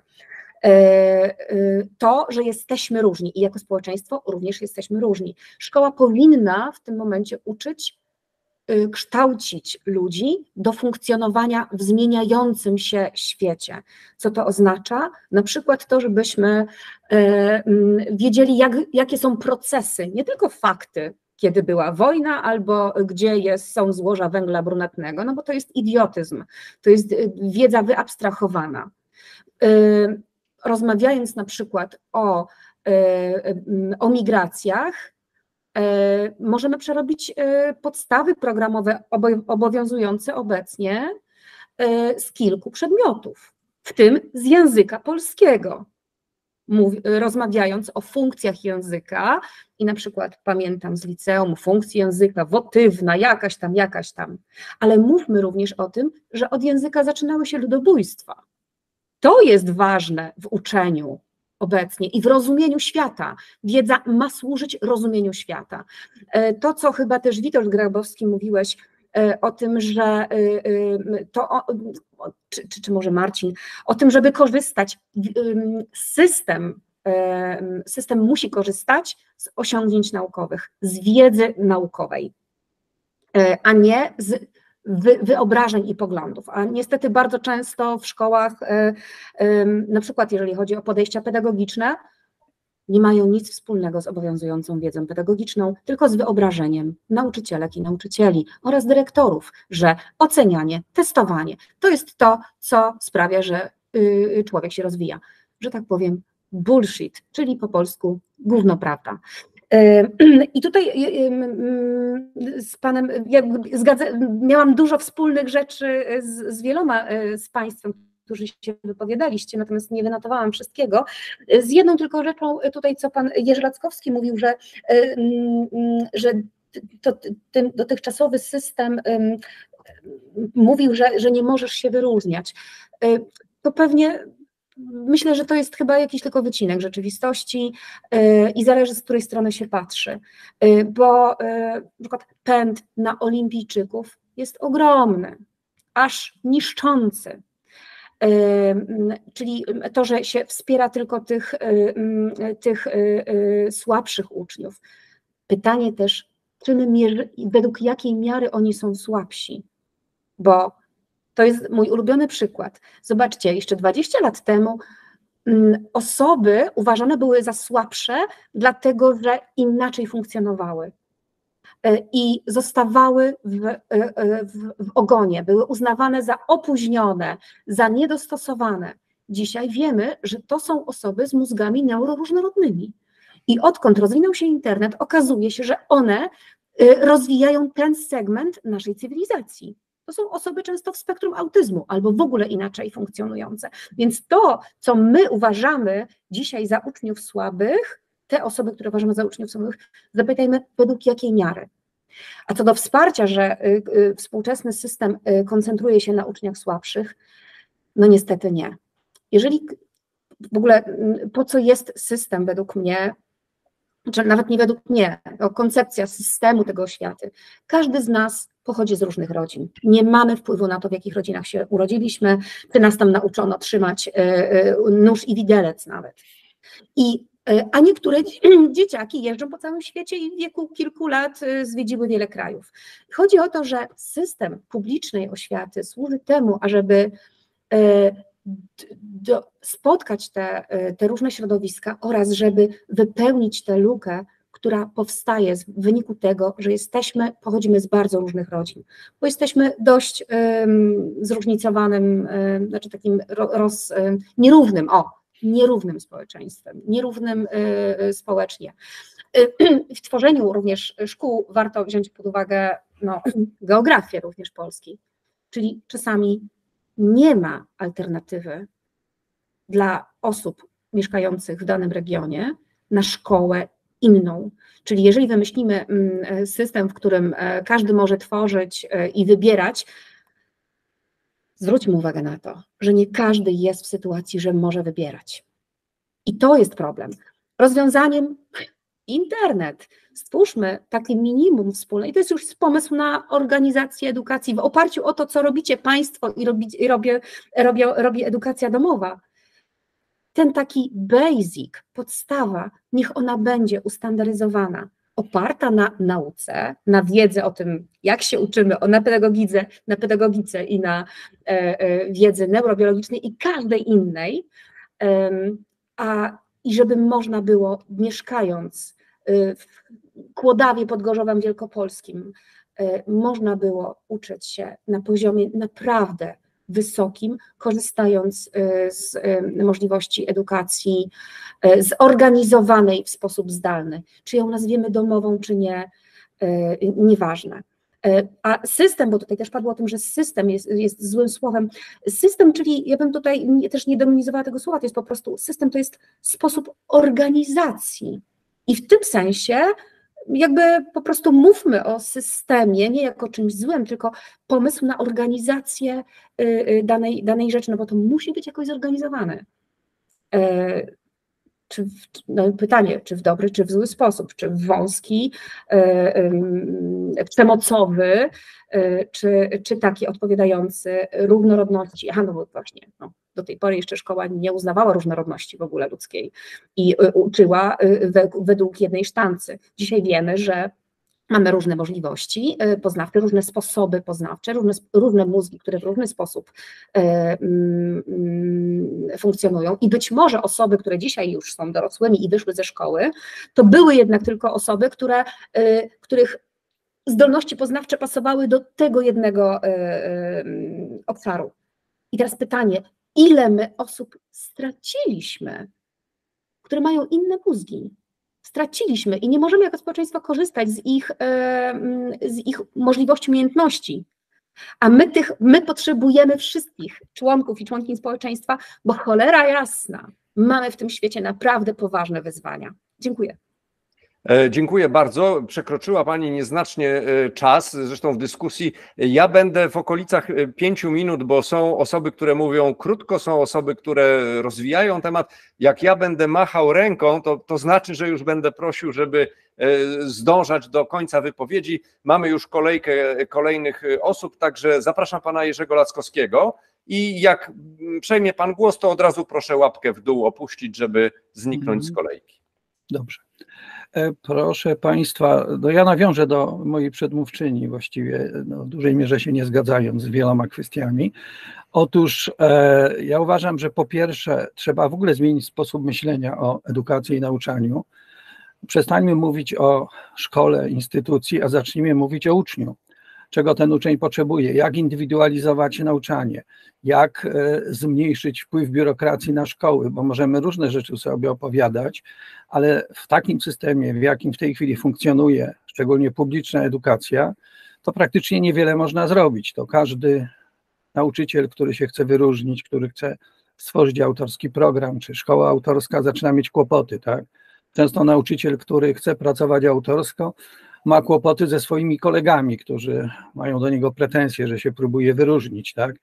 To, że jesteśmy różni i jako społeczeństwo również jesteśmy różni. Szkoła powinna w tym momencie uczyć, kształcić ludzi do funkcjonowania w zmieniającym się świecie. Co to oznacza? Na przykład to, żebyśmy wiedzieli, jakie są procesy, nie tylko fakty, kiedy była wojna albo gdzie są złoża węgla brunatnego, no bo to jest idiotyzm, to jest wiedza wyabstrahowana. Rozmawiając na przykład o migracjach, możemy przerobić podstawy programowe obowiązujące obecnie z kilku przedmiotów, w tym z języka polskiego. Rozmawiając o funkcjach języka i na przykład pamiętam z liceum funkcję języka, wotywna, jakaś tam, ale mówmy również o tym, że od języka zaczynały się ludobójstwa. To jest ważne w uczeniu obecnie i w rozumieniu świata. Wiedza ma służyć rozumieniu świata. To, co chyba też Witold Grabowski mówiłeś o tym, że czy może Marcin, o tym, żeby korzystać, system musi korzystać z osiągnięć naukowych, z wiedzy naukowej, a nie z wyobrażeń i poglądów, a niestety bardzo często w szkołach, na przykład jeżeli chodzi o podejścia pedagogiczne, nie mają nic wspólnego z obowiązującą wiedzą pedagogiczną, tylko z wyobrażeniem nauczycielek i nauczycieli oraz dyrektorów, że ocenianie, testowanie to jest to, co sprawia, że człowiek się rozwija. Że tak powiem, bullshit, czyli po polsku gówno prawda. I tutaj z panem, miałam dużo wspólnych rzeczy z wieloma z państwem, którzy się wypowiadaliście, natomiast nie wynotowałam wszystkiego. Z jedną tylko rzeczą tutaj, co pan Jerzy Lackowski mówił, że ten dotychczasowy system mówił, że nie możesz się wyróżniać. To pewnie myślę, że to jest chyba jakiś tylko wycinek rzeczywistości i zależy, z której strony się patrzy, bo na przykład pęd na olimpijczyków jest ogromny, aż niszczący, czyli to, że się wspiera tylko tych słabszych uczniów. Pytanie też, według jakiej miary oni są słabsi, bo To jest mój ulubiony przykład. Zobaczcie, jeszcze 20 lat temu osoby uważane były za słabsze, dlatego że inaczej funkcjonowały i zostawały w ogonie, były uznawane za opóźnione, za niedostosowane. Dzisiaj wiemy, że to są osoby z mózgami neuroróżnorodnymi. I odkąd rozwinął się internet, okazuje się, że one rozwijają ten segment naszej cywilizacji. To są osoby często w spektrum autyzmu albo w ogóle inaczej funkcjonujące. Więc to, co my uważamy dzisiaj za uczniów słabych, te osoby, które uważamy za uczniów słabych, zapytajmy, według jakiej miary. A co do wsparcia, że współczesny system koncentruje się na uczniach słabszych, no niestety nie. Jeżeli w ogóle po co jest system według mnie, czy nawet nie według mnie, koncepcja systemu tego oświaty. Każdy z nas pochodzi z różnych rodzin. Nie mamy wpływu na to, w jakich rodzinach się urodziliśmy, czy nas tam nauczono trzymać nóż i widelec nawet. A niektóre dzieciaki jeżdżą po całym świecie i w wieku kilku lat zwiedziły wiele krajów. Chodzi o to, że system publicznej oświaty służy temu, ażeby spotkać te różne środowiska oraz żeby wypełnić tę lukę, która powstaje w wyniku tego, że pochodzimy z bardzo różnych rodzin, bo jesteśmy dość zróżnicowanym, znaczy takim nierównym społeczeństwem, nierównym społecznie. W tworzeniu również szkół warto wziąć pod uwagę geografię również Polski, czyli czasami nie ma alternatywy dla osób mieszkających w danym regionie na szkołę inną. Czyli jeżeli wymyślimy system, w którym każdy może tworzyć i wybierać, zwróćmy uwagę na to, że nie każdy jest w sytuacji, że może wybierać. I to jest problem. Rozwiązaniem internet. Stwórzmy takie minimum wspólne. I to jest już pomysł na organizację edukacji w oparciu o to, co robicie Państwo i robi edukacja domowa. Ten taki basic, podstawa, niech ona będzie ustandaryzowana, oparta na nauce, na wiedzy o tym, jak się uczymy, na pedagogice i na wiedzy neurobiologicznej i każdej innej, i żeby można było, mieszkając w Kłodawie pod Gorzowem Wielkopolskim, można było uczyć się na poziomie naprawdę wysokim, korzystając z możliwości edukacji zorganizowanej w sposób zdalny. Czy ją nazwiemy domową, czy nie, nieważne. A system, bo tutaj też padło o tym, że system jest złym słowem. System, czyli ja bym tutaj też nie demonizowała tego słowa, to jest po prostu system, to jest sposób organizacji. I w tym sensie jakby po prostu mówmy o systemie, nie jako czymś złym, tylko pomysł na organizację danej rzeczy, no bo to musi być jakoś zorganizowane. Pytanie, czy w dobry, czy w zły sposób, czy w wąski, przemocowy, czy taki odpowiadający różnorodności. No bo właśnie, do tej pory jeszcze szkoła nie uznawała różnorodności w ogóle ludzkiej i uczyła według jednej sztancy. Dzisiaj wiemy, że mamy różne możliwości poznawcze, różne sposoby poznawcze, różne mózgi, które w różny sposób funkcjonują i być może osoby, które dzisiaj już są dorosłymi i wyszły ze szkoły, to były jednak tylko osoby, których zdolności poznawcze pasowały do tego jednego obszaru. I teraz pytanie, ile my osób straciliśmy, które mają inne mózgi? Straciliśmy i nie możemy jako społeczeństwo korzystać z ich możliwości, umiejętności. A my potrzebujemy wszystkich członków i członkiń społeczeństwa, bo cholera jasna, mamy w tym świecie naprawdę poważne wyzwania. Dziękuję. Dziękuję bardzo. Przekroczyła Pani nieznacznie czas, zresztą w dyskusji. Ja będę w okolicach 5 minut, bo są osoby, które mówią krótko, są osoby, które rozwijają temat. Jak ja będę machał ręką, to znaczy, że już będę prosił, żeby zdążać do końca wypowiedzi. Mamy już kolejkę kolejnych osób, także zapraszam Pana Jerzego Lackowskiego i jak przejmie Pan głos, to od razu proszę łapkę w dół opuścić, żeby zniknąć z kolejki. Dobrze. Proszę Państwa, no ja nawiążę do mojej przedmówczyni, właściwie w dużej mierze się nie zgadzając z wieloma kwestiami. Otóż ja uważam, że po pierwsze trzeba w ogóle zmienić sposób myślenia o edukacji i nauczaniu. Przestańmy mówić o szkole, instytucji, a zacznijmy mówić o uczniu. Czego ten uczeń potrzebuje, jak indywidualizować nauczanie, jak zmniejszyć wpływ biurokracji na szkoły, bo możemy różne rzeczy sobie opowiadać, ale w takim systemie, w jakim w tej chwili funkcjonuje, szczególnie publiczna edukacja, to praktycznie niewiele można zrobić. To każdy nauczyciel, który się chce wyróżnić, który chce stworzyć autorski program, czy szkoła autorska zaczyna mieć kłopoty, tak? Często nauczyciel, który chce pracować autorsko, ma kłopoty ze swoimi kolegami, którzy mają do niego pretensje, że się próbuje wyróżnić, tak?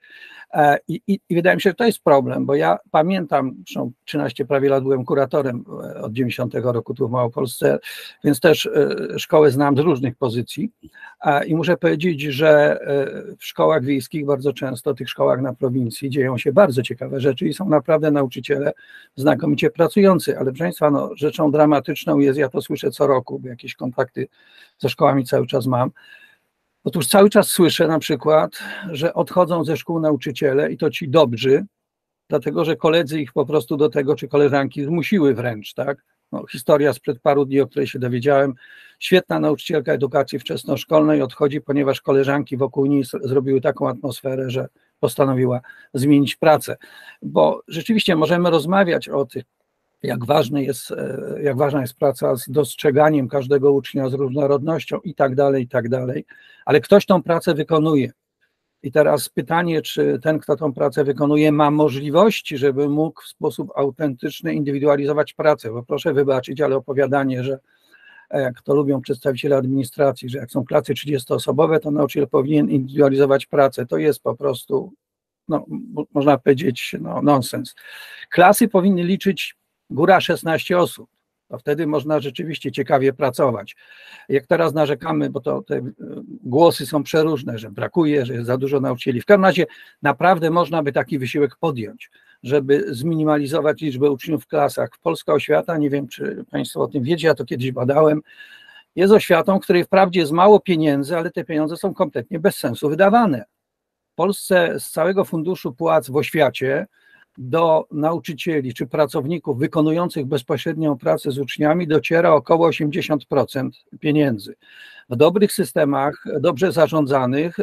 I wydaje mi się, że to jest problem, bo ja pamiętam, zresztą 13 prawie lat byłem kuratorem od 90 roku tu w Małopolsce, więc też szkołę znam z różnych pozycji i muszę powiedzieć, że w szkołach wiejskich bardzo często, tych szkołach na prowincji dzieją się bardzo ciekawe rzeczy i są naprawdę nauczyciele znakomicie pracujący, ale proszę Państwa, no, rzeczą dramatyczną jest, ja to słyszę co roku, bo jakieś kontakty ze szkołami cały czas mam. Otóż cały czas słyszę na przykład, że odchodzą ze szkół nauczyciele i to ci dobrzy, dlatego że koledzy ich po prostu do tego, czy koleżanki zmusiły wręcz, tak? No, historia sprzed paru dni, o której się dowiedziałem, świetna nauczycielka edukacji wczesnoszkolnej odchodzi, ponieważ koleżanki wokół niej zrobiły taką atmosferę, że postanowiła zmienić pracę. Bo rzeczywiście możemy rozmawiać o tych, jak ważna jest praca z dostrzeganiem każdego ucznia, z różnorodnością i tak dalej, ale ktoś tą pracę wykonuje. I teraz pytanie, czy ten, kto tą pracę wykonuje, ma możliwości, żeby mógł w sposób autentyczny indywidualizować pracę, bo proszę wybaczyć, ale opowiadanie, że jak to lubią przedstawiciele administracji, że jak są klasy 30-osobowe, to nauczyciel powinien indywidualizować pracę, to jest po prostu, no, można powiedzieć, no, nonsens. Klasy powinny liczyć góra 16 osób, to wtedy można rzeczywiście ciekawie pracować. Jak teraz narzekamy, bo to te głosy są przeróżne, że brakuje, że jest za dużo nauczycieli. W każdym razie naprawdę można by taki wysiłek podjąć, żeby zminimalizować liczbę uczniów w klasach. Polska oświata, nie wiem, czy Państwo o tym wiecie, ja to kiedyś badałem, jest oświatą, w której wprawdzie jest mało pieniędzy, ale te pieniądze są kompletnie bez sensu wydawane. W Polsce z całego funduszu płac w oświacie do nauczycieli czy pracowników wykonujących bezpośrednią pracę z uczniami dociera około 80% pieniędzy. W dobrych systemach, dobrze zarządzanych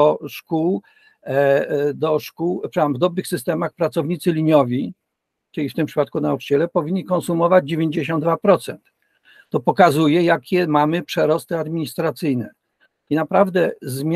w dobrych systemach pracownicy liniowi, czyli w tym przypadku nauczyciele, powinni konsumować 92%. To pokazuje, jakie mamy przerosty administracyjne. I naprawdę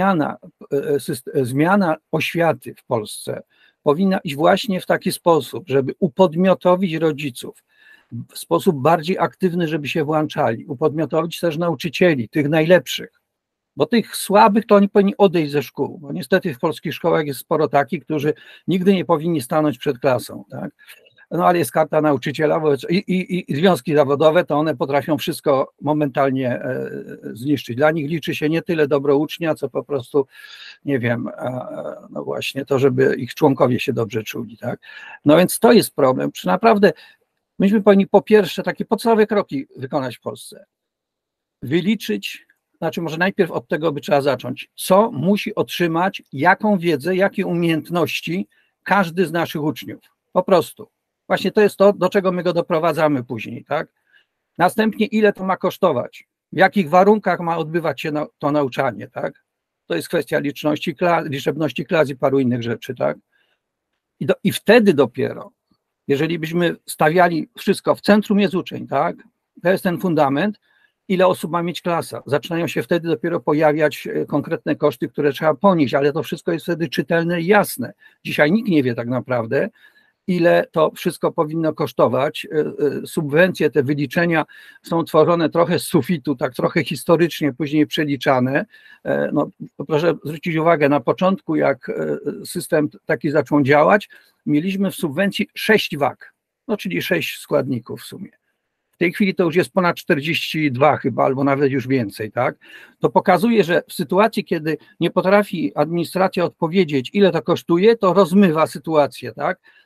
zmiana oświaty w Polsce powinna iść właśnie w taki sposób, żeby upodmiotowić rodziców w sposób bardziej aktywny, żeby się włączali, upodmiotowić też nauczycieli, tych najlepszych, bo tych słabych to oni powinni odejść ze szkół, bo niestety w polskich szkołach jest sporo takich, którzy nigdy nie powinni stanąć przed klasą, tak? No ale jest karta nauczyciela i związki zawodowe, to one potrafią wszystko momentalnie zniszczyć. Dla nich liczy się nie tyle dobro ucznia, co po prostu, nie wiem, no właśnie to, żeby ich członkowie się dobrze czuli, tak? No więc to jest problem. Czy naprawdę myśmy powinni po pierwsze takie podstawowe kroki wykonać w Polsce. Wyliczyć, znaczy może najpierw od tego by trzeba zacząć, co musi otrzymać, jaką wiedzę, jakie umiejętności każdy z naszych uczniów. Po prostu. Właśnie to jest to, do czego my go doprowadzamy później, tak? Następnie, ile to ma kosztować, w jakich warunkach ma odbywać się to nauczanie, tak? To jest kwestia liczebności klas i paru innych rzeczy, tak? I wtedy dopiero, jeżeli byśmy stawiali wszystko w centrum jest uczeń, tak? To jest ten fundament, ile osób ma mieć klasa. Zaczynają się wtedy dopiero pojawiać konkretne koszty, które trzeba ponieść, ale to wszystko jest wtedy czytelne i jasne. Dzisiaj nikt nie wie tak naprawdę, ile to wszystko powinno kosztować. Subwencje, te wyliczenia są tworzone trochę z sufitu, tak trochę historycznie, później przeliczane. No, proszę zwrócić uwagę, na początku jak system taki zaczął działać, mieliśmy w subwencji 6 wag, no czyli 6 składników w sumie. W tej chwili to już jest ponad 42 chyba, albo nawet już więcej, tak? To pokazuje, że w sytuacji, kiedy nie potrafi administracja odpowiedzieć, ile to kosztuje, to rozmywa sytuację, tak?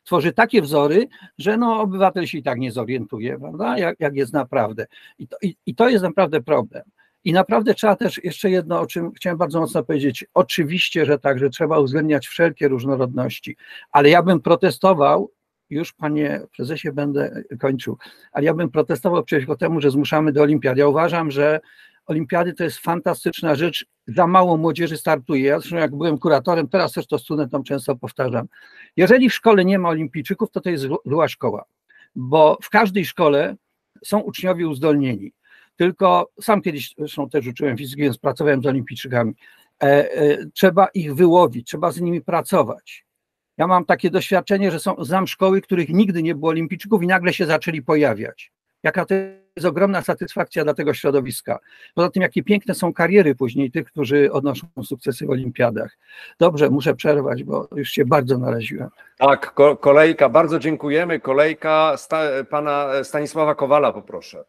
tworzy takie wzory, że no, obywatel się i tak nie zorientuje, prawda, jak jest naprawdę. I to jest naprawdę problem. I naprawdę trzeba też jeszcze jedno, o czym chciałem bardzo mocno powiedzieć. Oczywiście, że tak, że trzeba uwzględniać wszelkie różnorodności, ale ja bym protestował, już panie prezesie będę kończył, ale ja bym protestował przeciwko temu, że zmuszamy do olimpiad. Ja uważam, że olimpiady to jest fantastyczna rzecz, za mało młodzieży startuje. Ja zresztą jak byłem kuratorem, teraz też to studentom często powtarzam. Jeżeli w szkole nie ma olimpijczyków, to jest zła szkoła, bo w każdej szkole są uczniowie uzdolnieni. Tylko sam kiedyś zresztą też uczyłem fizyki, więc pracowałem z olimpijczykami. Trzeba ich wyłowić, trzeba z nimi pracować. Ja mam takie doświadczenie, że znam szkoły, których nigdy nie było olimpijczyków i nagle się zaczęli pojawiać. Jaka to jest ogromna satysfakcja dla tego środowiska. Poza tym, jakie piękne są kariery później tych, którzy odnoszą sukcesy w olimpiadach. Dobrze, muszę przerwać, bo już się bardzo naraziłem. Tak, kolejka, bardzo dziękujemy. Kolejka pana Stanisława Kowala, poproszę.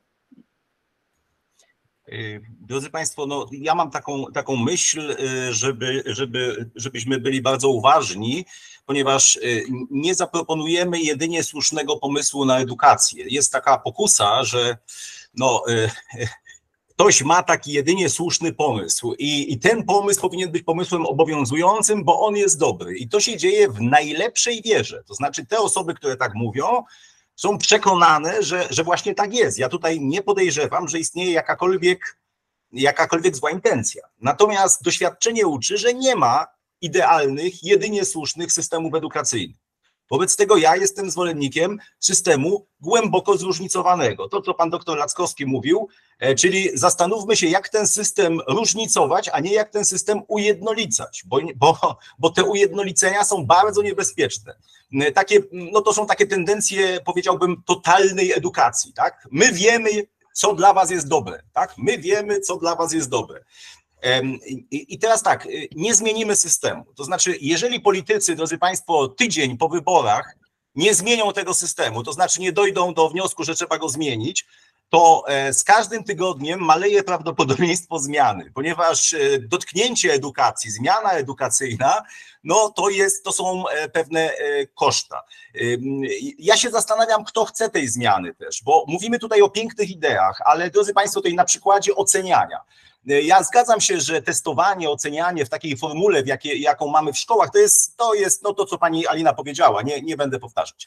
Drodzy Państwo, no, ja mam taką myśl, żebyśmy byli bardzo uważni, ponieważ nie zaproponujemy jedynie słusznego pomysłu na edukację. Jest taka pokusa, że no, ktoś ma taki jedynie słuszny pomysł i ten pomysł powinien być pomysłem obowiązującym, bo on jest dobry. I to się dzieje w najlepszej wierze. To znaczy te osoby, które tak mówią, są przekonane, że właśnie tak jest. Ja tutaj nie podejrzewam, że istnieje jakakolwiek zła intencja. Natomiast doświadczenie uczy, że nie ma idealnych, jedynie słusznych systemów edukacyjnych. Wobec tego ja jestem zwolennikiem systemu głęboko zróżnicowanego. To, co pan doktor Lackowski mówił, czyli zastanówmy się, jak ten system różnicować, a nie jak ten system ujednolicać, bo te ujednolicenia są bardzo niebezpieczne. To są takie tendencje, powiedziałbym, totalnej edukacji. Tak? My wiemy, co dla was jest dobre. Tak? My wiemy, co dla was jest dobre. I teraz tak, nie zmienimy systemu. To znaczy, jeżeli politycy, drodzy Państwo, tydzień po wyborach nie zmienią tego systemu, to znaczy nie dojdą do wniosku, że trzeba go zmienić, to z każdym tygodniem maleje prawdopodobieństwo zmiany, ponieważ dotknięcie edukacji, zmiana edukacyjna, no to są pewne koszta. Ja się zastanawiam, kto chce tej zmiany też, bo mówimy tutaj o pięknych ideach, ale drodzy Państwo, tutaj na przykładzie oceniania. Ja zgadzam się, że testowanie, ocenianie w takiej formule, jaką mamy w szkołach, to jest no to, co pani Alina powiedziała, nie będę powtarzać.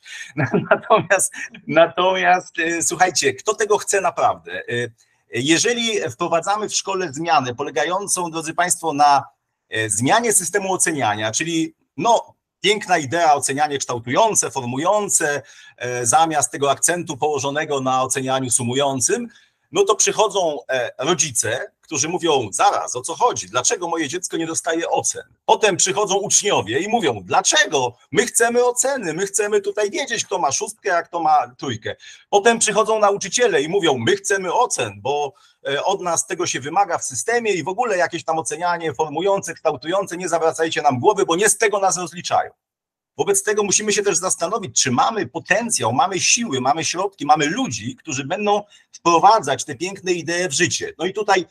Natomiast słuchajcie, kto tego chce naprawdę? Jeżeli wprowadzamy w szkole zmianę polegającą, drodzy Państwo, na zmianie systemu oceniania, czyli no piękna idea, ocenianie kształtujące, formujące, zamiast tego akcentu położonego na ocenianiu sumującym, no to przychodzą rodzice, którzy mówią, zaraz, o co chodzi, dlaczego moje dziecko nie dostaje ocen? Potem przychodzą uczniowie i mówią, dlaczego? My chcemy oceny, my chcemy tutaj wiedzieć, kto ma 6, a kto ma 3. Potem przychodzą nauczyciele i mówią, my chcemy ocen, bo od nas tego się wymaga w systemie i w ogóle jakieś tam ocenianie formujące, kształtujące, nie zawracajcie nam głowy, bo nie z tego nas rozliczają. Wobec tego musimy się też zastanowić, czy mamy potencjał, mamy siły, mamy środki, mamy ludzi, którzy będą wprowadzać te piękne idee w życie. No i tutaj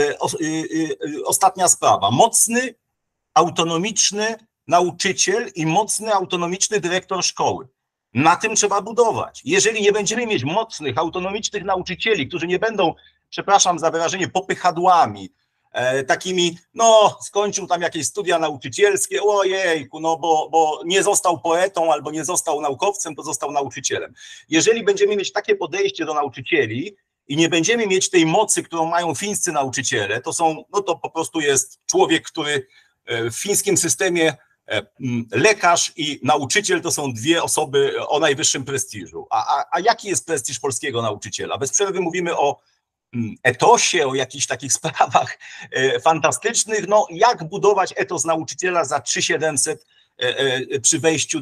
ostatnia sprawa. Mocny, autonomiczny nauczyciel i mocny, autonomiczny dyrektor szkoły. Na tym trzeba budować. Jeżeli nie będziemy mieć mocnych, autonomicznych nauczycieli, którzy nie będą, przepraszam za wyrażenie, popychadłami, takimi, no skończył tam jakieś studia nauczycielskie, ojejku, no bo nie został poetą albo nie został naukowcem, to został nauczycielem. Jeżeli będziemy mieć takie podejście do nauczycieli i nie będziemy mieć tej mocy, którą mają fińscy nauczyciele, to po prostu jest człowiek, który w fińskim systemie lekarz i nauczyciel to są dwie osoby o najwyższym prestiżu. A jaki jest prestiż polskiego nauczyciela? Bez przerwy mówimy o etosie, o jakichś takich sprawach fantastycznych. No, jak budować etos nauczyciela za 3700 przy wejściu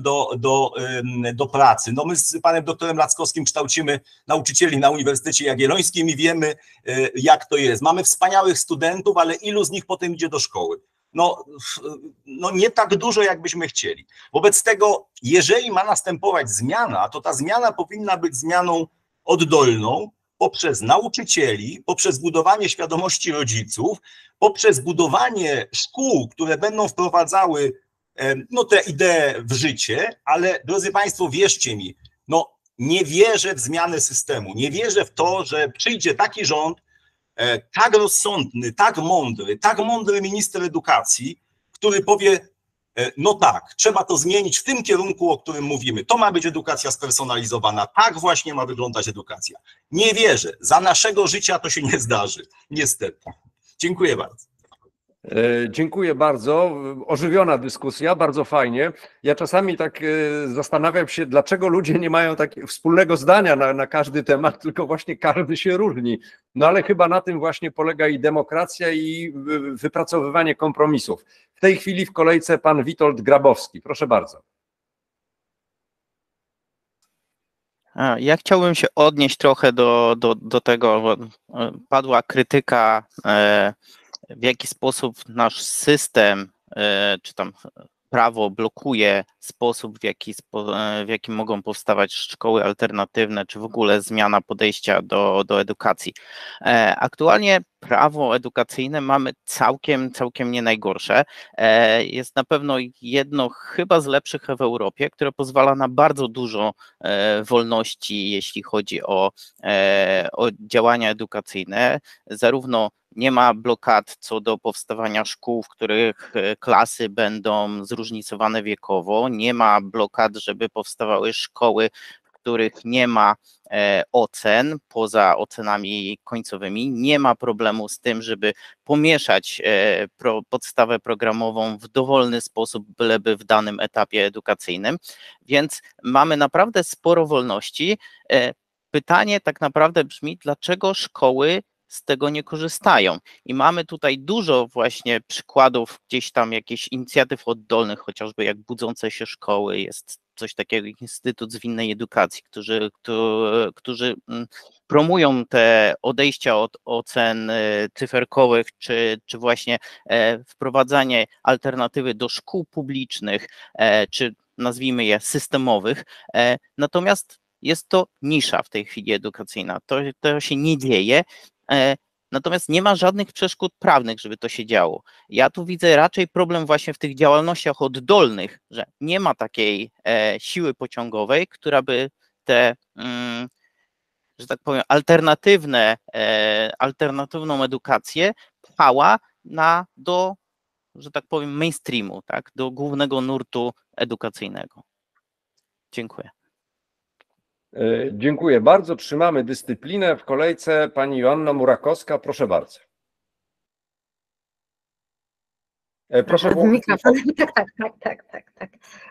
do pracy? No, my z panem doktorem Lackowskim kształcimy nauczycieli na Uniwersytecie Jagiellońskim i wiemy, jak to jest. Mamy wspaniałych studentów, ale ilu z nich potem idzie do szkoły? No nie tak dużo, jakbyśmy chcieli. Wobec tego, jeżeli ma następować zmiana, to ta zmiana powinna być zmianą oddolną, poprzez nauczycieli, poprzez budowanie świadomości rodziców, poprzez budowanie szkół, które będą wprowadzały no, tę ideę w życie, ale drodzy Państwo, wierzcie mi, no nie wierzę w zmianę systemu, nie wierzę w to, że przyjdzie taki rząd, tak rozsądny, tak mądry minister edukacji, który powie, no tak, trzeba to zmienić w tym kierunku, o którym mówimy. To ma być edukacja spersonalizowana, tak właśnie ma wyglądać edukacja. Nie wierzę, za naszego życia to się nie zdarzy, niestety. Dziękuję bardzo. Dziękuję bardzo. Ożywiona dyskusja, bardzo fajnie. Ja czasami tak zastanawiam się, dlaczego ludzie nie mają takiego wspólnego zdania na każdy temat, tylko właśnie każdy się różni. No ale chyba na tym właśnie polega i demokracja, i wypracowywanie kompromisów. W tej chwili w kolejce pan Witold Grabowski. Proszę bardzo. Ja chciałbym się odnieść trochę do tego, bo padła krytyka, w jaki sposób nasz system, czy tam prawo blokuje sposób, w jaki mogą powstawać szkoły alternatywne, czy w ogóle zmiana podejścia do edukacji. Aktualnie prawo edukacyjne mamy całkiem nie najgorsze. Jest na pewno jedno chyba z lepszych w Europie, które pozwala na bardzo dużo wolności, jeśli chodzi o działania edukacyjne. Zarówno nie ma blokad co do powstawania szkół, w których klasy będą zróżnicowane wiekowo, nie ma blokad, żeby powstawały szkoły, w których nie ma ocen poza ocenami końcowymi, nie ma problemu z tym, żeby pomieszać podstawę programową w dowolny sposób, byleby w danym etapie edukacyjnym, więc mamy naprawdę sporo wolności. Pytanie tak naprawdę brzmi, dlaczego szkoły z tego nie korzystają. I mamy tutaj dużo właśnie przykładów gdzieś tam jakichś inicjatyw oddolnych, chociażby jak Budzące się szkoły, jest coś takiego jak Instytut Zwinnej Edukacji, którzy promują te odejścia od ocen cyferkowych, czy właśnie wprowadzanie alternatywy do szkół publicznych, czy nazwijmy je systemowych. Natomiast jest to nisza w tej chwili edukacyjna. To się nie dzieje. Natomiast nie ma żadnych przeszkód prawnych, żeby to się działo. Ja tu widzę raczej problem właśnie w tych działalnościach oddolnych, że nie ma takiej siły pociągowej, która by te, że tak powiem, alternatywną edukację pchała do, że tak powiem, mainstreamu, tak, do głównego nurtu edukacyjnego. Dziękuję. Dziękuję bardzo. Trzymamy dyscyplinę. W kolejce pani Joanna Murakowska. Proszę bardzo. Proszę włączyć mikrofon. Tak.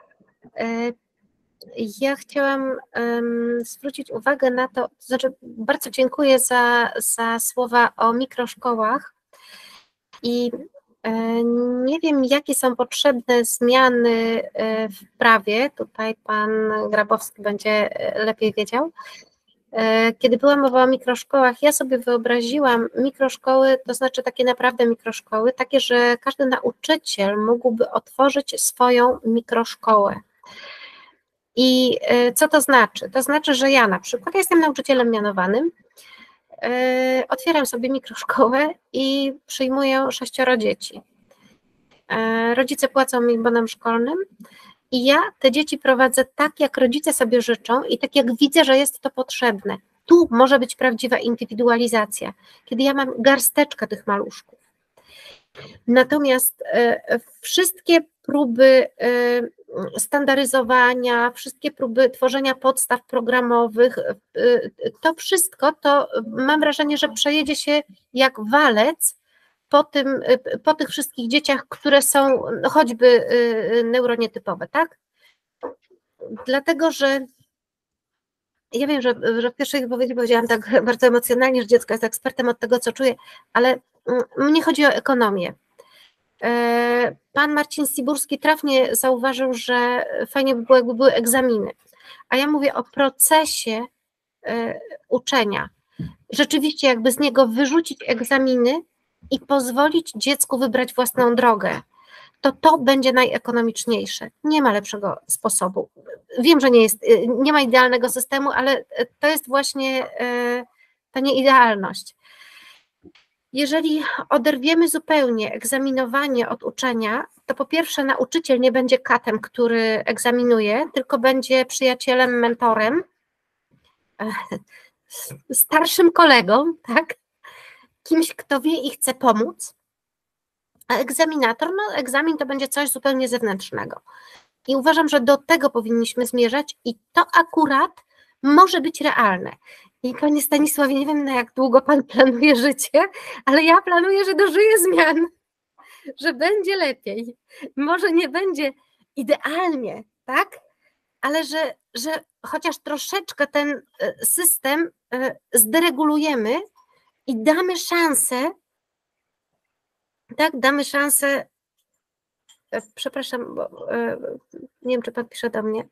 Ja chciałam zwrócić uwagę na to, znaczy bardzo dziękuję za słowa o mikroszkołach i nie wiem, jakie są potrzebne zmiany w prawie, tutaj pan Grabowski będzie lepiej wiedział. Kiedy była mowa o mikroszkołach, ja sobie wyobraziłam mikroszkoły, to znaczy takie naprawdę mikroszkoły, takie, że każdy nauczyciel mógłby otworzyć swoją mikroszkołę. I co to znaczy? To znaczy, że ja na przykład, jestem nauczycielem mianowanym, otwieram sobie mikroszkołę i przyjmuję 6 dzieci. Rodzice płacą mi bonem szkolnym i ja te dzieci prowadzę tak, jak rodzice sobie życzą i tak, jak widzę, że jest to potrzebne. Tu może być prawdziwa indywidualizacja, kiedy ja mam garsteczkę tych maluszków. Natomiast wszystkie próby standaryzowania, wszystkie próby tworzenia podstaw programowych, to wszystko, to mam wrażenie, że przejedzie się jak walec po tych wszystkich dzieciach, które są choćby neuronietypowe, tak? Dlatego, że ja wiem, że w pierwszej wypowiedzi powiedziałam tak bardzo emocjonalnie, że dziecko jest ekspertem od tego, co czuje, ale mnie chodzi o ekonomię. Pan Marcin Stiburski trafnie zauważył, że fajnie by było, jakby były egzaminy, a ja mówię o procesie uczenia. Rzeczywiście jakby z niego wyrzucić egzaminy i pozwolić dziecku wybrać własną drogę, to będzie najekonomiczniejsze. Nie ma lepszego sposobu. Wiem, że nie ma idealnego systemu, ale to jest właśnie ta nieidealność. jeżeli oderwiemy zupełnie egzaminowanie od uczenia, to po pierwsze nauczyciel nie będzie katem, który egzaminuje, tylko będzie przyjacielem, mentorem, starszym kolegą, tak? Kimś, kto wie i chce pomóc, a egzaminator, no egzamin to będzie coś zupełnie zewnętrznego. I uważam, że do tego powinniśmy zmierzać i to akurat może być realne. I panie Stanisławie, nie wiem, na jak długo pan planuje życie, ale ja planuję, że dożyję zmian, że będzie lepiej. Może nie będzie idealnie, tak? Ale że chociaż troszeczkę ten system zderegulujemy i damy szansę, tak, damy szansę, przepraszam, bo nie wiem, czy pan pisze do mnie,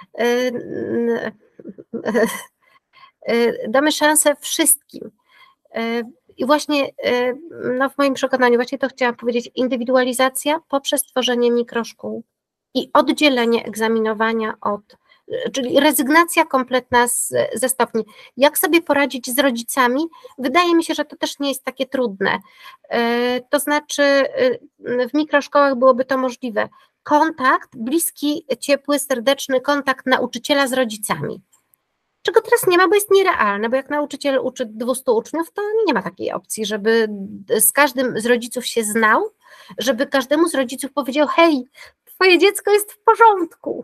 damy szansę wszystkim. I właśnie no w moim przekonaniu, właśnie to chciałam powiedzieć, indywidualizacja poprzez tworzenie mikroszkół i oddzielenie egzaminowania czyli rezygnacja kompletna ze stopni. Jak sobie poradzić z rodzicami? Wydaje mi się, że to też nie jest takie trudne. To znaczy w mikroszkołach byłoby to możliwe. Kontakt, bliski, ciepły, serdeczny kontakt nauczyciela z rodzicami. Czego teraz nie ma, bo jest nierealne, bo jak nauczyciel uczy 200 uczniów, to nie ma takiej opcji, żeby z każdym z rodziców się znał, żeby każdemu z rodziców powiedział: hej, twoje dziecko jest w porządku.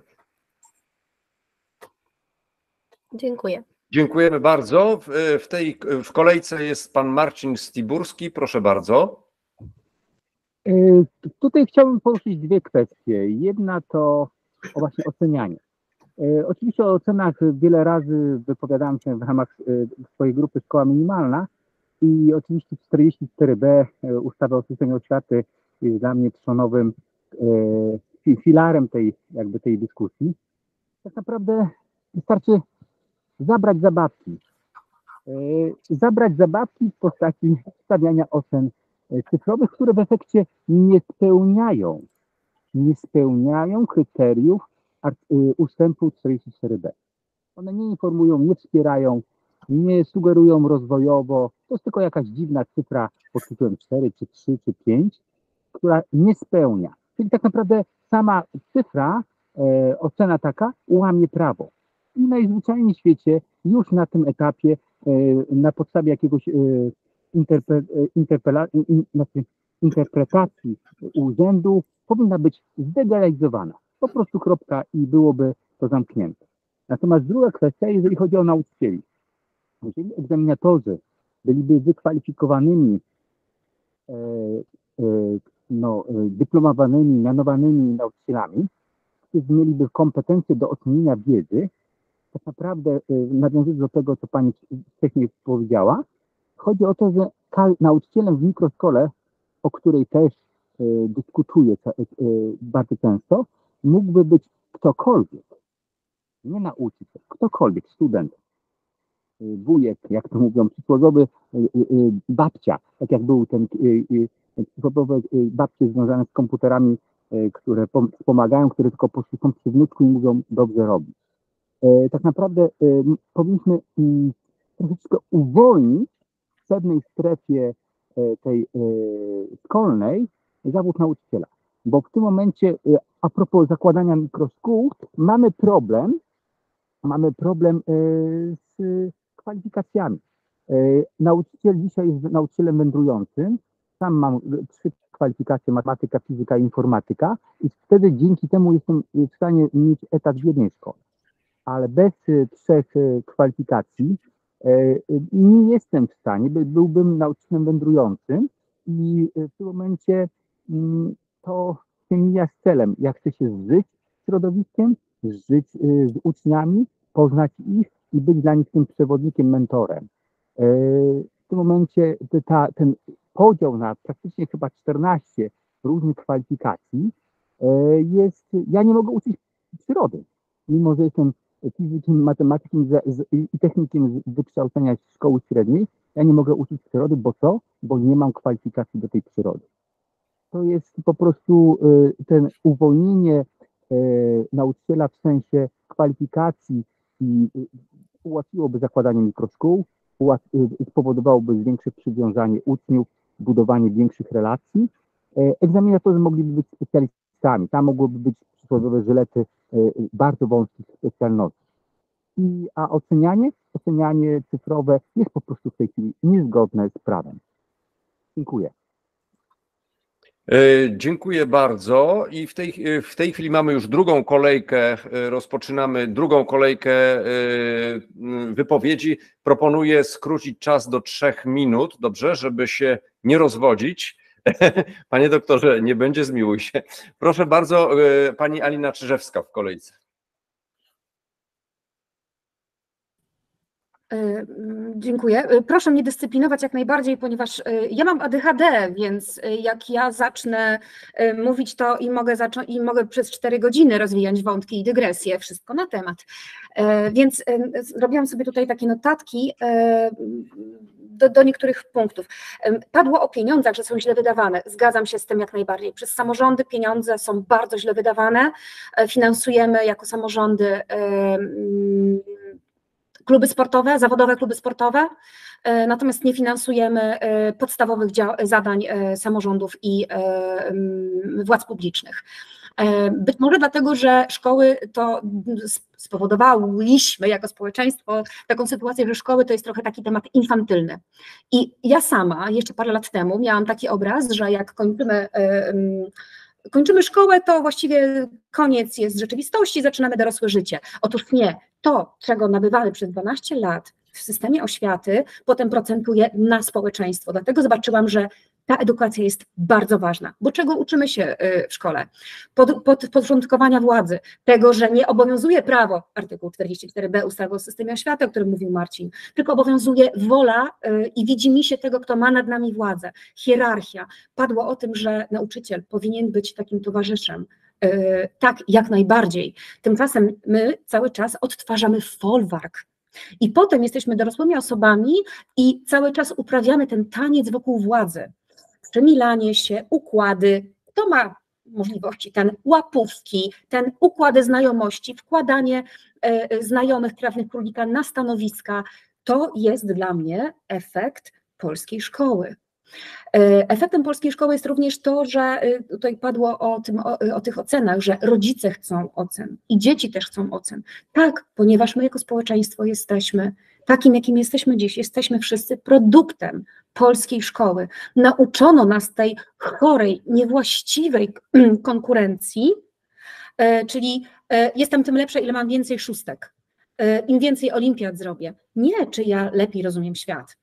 Dziękuję. Dziękujemy bardzo. W kolejce jest pan Marcin Stiburski. Proszę bardzo. Tutaj chciałbym poruszyć dwie kwestie. Jedna to właśnie ocenianie. Oczywiście o ocenach wiele razy wypowiadałem się w ramach swojej grupy Szkoła Minimalna i oczywiście 44b ustawy o systemie oświaty jest dla mnie trzonowym filarem tej dyskusji. Tak naprawdę wystarczy zabrać zabawki. Zabrać zabawki w postaci stawiania ocen cyfrowych, które w efekcie nie spełniają kryteriów ustępu 44b. One nie informują, nie wspierają, nie sugerują rozwojowo. To jest tylko jakaś dziwna cyfra pod tytułem 4, czy 3, czy 5, która nie spełnia. Czyli tak naprawdę sama cyfra, ocena taka, łamie prawo. I najzwyczajniej w świecie już na tym etapie na podstawie jakiegoś interpretacji urzędu powinna być zdelegalizowana. Po prostu kropka i byłoby to zamknięte. Natomiast druga kwestia, jeżeli chodzi o nauczycieli. Jeżeli egzaminatorzy byliby wykwalifikowanymi, dyplomowanymi, mianowanymi nauczycielami, którzy mieliby kompetencje do ocenienia wiedzy, tak naprawdę, nawiązując do tego, co pani wcześniej powiedziała, chodzi o to, że nauczycielem w mikroszkole, o której też dyskutuję bardzo często, mógłby być ktokolwiek, nie nauczyciel, ktokolwiek, student, wujek, jak to mówią, przysłowiowy babcia, tak jak był ten przysłowiowe babcie związane z komputerami, które pomagają, które tylko są przy wnuczku i mówią, dobrze robi. Tak naprawdę powinniśmy troszeczkę uwolnić w pewnej strefie tej szkolnej zawód nauczyciela. Bo w tym momencie, a propos zakładania mikroszkół, mamy problem z kwalifikacjami. Nauczyciel dzisiaj jest nauczycielem wędrującym. Sam mam 3 kwalifikacje, matematyka, fizyka i informatyka i wtedy dzięki temu jestem w stanie mieć etat w jednej szkole. Ale bez 3 kwalifikacji nie jestem w stanie, byłbym nauczycielem wędrującym i w tym momencie to się mija z celem. Ja chcę się zżyć z środowiskiem, zżyć z uczniami, poznać ich i być dla nich tym przewodnikiem, mentorem. W tym momencie ten podział na praktycznie chyba 14 różnych kwalifikacji jest, ja nie mogę uczyć przyrody, mimo że jestem fizykiem, matematykiem i technikiem z wykształcenia szkoły średniej, ja nie mogę uczyć przyrody, bo co? Bo nie mam kwalifikacji do tej przyrody. To jest po prostu ten uwolnienie nauczyciela w sensie kwalifikacji i ułatwiłoby zakładanie mikroszkół, spowodowałoby większe przywiązanie uczniów budowanie większych relacji. Egzaminatorzy mogliby być specjalistami, tam mogłyby być przykładowe żylety bardzo wąskich specjalności. A ocenianie cyfrowe jest po prostu w tej chwili niezgodne z prawem. Dziękuję. Dziękuję bardzo i w tej chwili mamy już drugą kolejkę, rozpoczynamy drugą kolejkę wypowiedzi. Proponuję skrócić czas do 3 minut, dobrze, żeby się nie rozwodzić. Panie doktorze, nie będzie, zmiłuj się. Proszę bardzo, pani Alina Czyżewska w kolejce. Dziękuję. Proszę mnie dyscyplinować jak najbardziej, ponieważ ja mam ADHD, więc jak ja zacznę mówić, to i mogę przez 4 godziny rozwijać wątki i dygresje, wszystko na temat. Więc zrobiłam sobie tutaj takie notatki do niektórych punktów. Padło o pieniądzach, że są źle wydawane. Zgadzam się z tym jak najbardziej. Przez samorządy pieniądze są bardzo źle wydawane. Finansujemy jako samorządy kluby sportowe, zawodowe kluby sportowe, natomiast nie finansujemy podstawowych zadań samorządów i władz publicznych. Być może dlatego, że szkoły to spowodowałyśmy jako społeczeństwo taką sytuację, że szkoły to jest trochę taki temat infantylny. I ja sama jeszcze parę lat temu miałam taki obraz, że jak kończymy szkołę, to właściwie koniec jest rzeczywistości, zaczynamy dorosłe życie. Otóż nie, to, czego nabywamy przez 12 lat w systemie oświaty, potem procentuje na społeczeństwo. Dlatego zobaczyłam, że ta edukacja jest bardzo ważna. Bo czego uczymy się w szkole? Podporządkowania władzy, tego, że nie obowiązuje prawo, artykuł 44b ustawy o systemie oświaty, o którym mówił Marcin, tylko obowiązuje wola i widzimisię tego, kto ma nad nami władzę, hierarchia. Padło o tym, że nauczyciel powinien być takim towarzyszem. Tak, jak najbardziej. Tymczasem my cały czas odtwarzamy folwark. I potem jesteśmy dorosłymi osobami i cały czas uprawiamy ten taniec wokół władzy. Przemilanie się, układy, to ma możliwości, ten łapówki, ten układy znajomości, wkładanie znajomych krewnych królika na stanowiska, to jest dla mnie efekt polskiej szkoły. Efektem polskiej szkoły jest również to, że tutaj padło o tych ocenach, że rodzice chcą ocen i dzieci też chcą ocen. Tak, ponieważ my jako społeczeństwo jesteśmy takim, jakim jesteśmy dziś, jesteśmy wszyscy produktem polskiej szkoły. Nauczono nas tej chorej, niewłaściwej konkurencji, czyli jestem tym lepsza, ile mam więcej szóstek, im więcej olimpiad zrobię. Nie, czy ja lepiej rozumiem świat.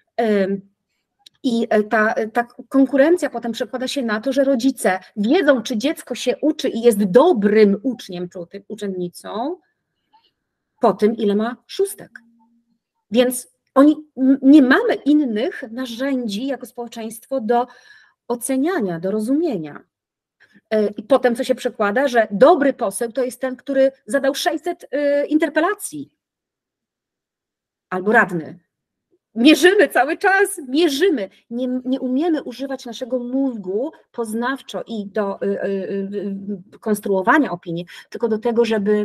I ta konkurencja potem przekłada się na to, że rodzice wiedzą, czy dziecko się uczy i jest dobrym uczniem czy uczennicą po tym, ile ma szóstek. Więc nie mamy innych narzędzi jako społeczeństwo do oceniania, do rozumienia. I potem co się przekłada, że dobry poseł to jest ten, który zadał 600 interpelacji albo radny. Mierzymy cały czas, mierzymy. Nie umiemy używać naszego mózgu poznawczo i do konstruowania opinii, tylko do tego, żeby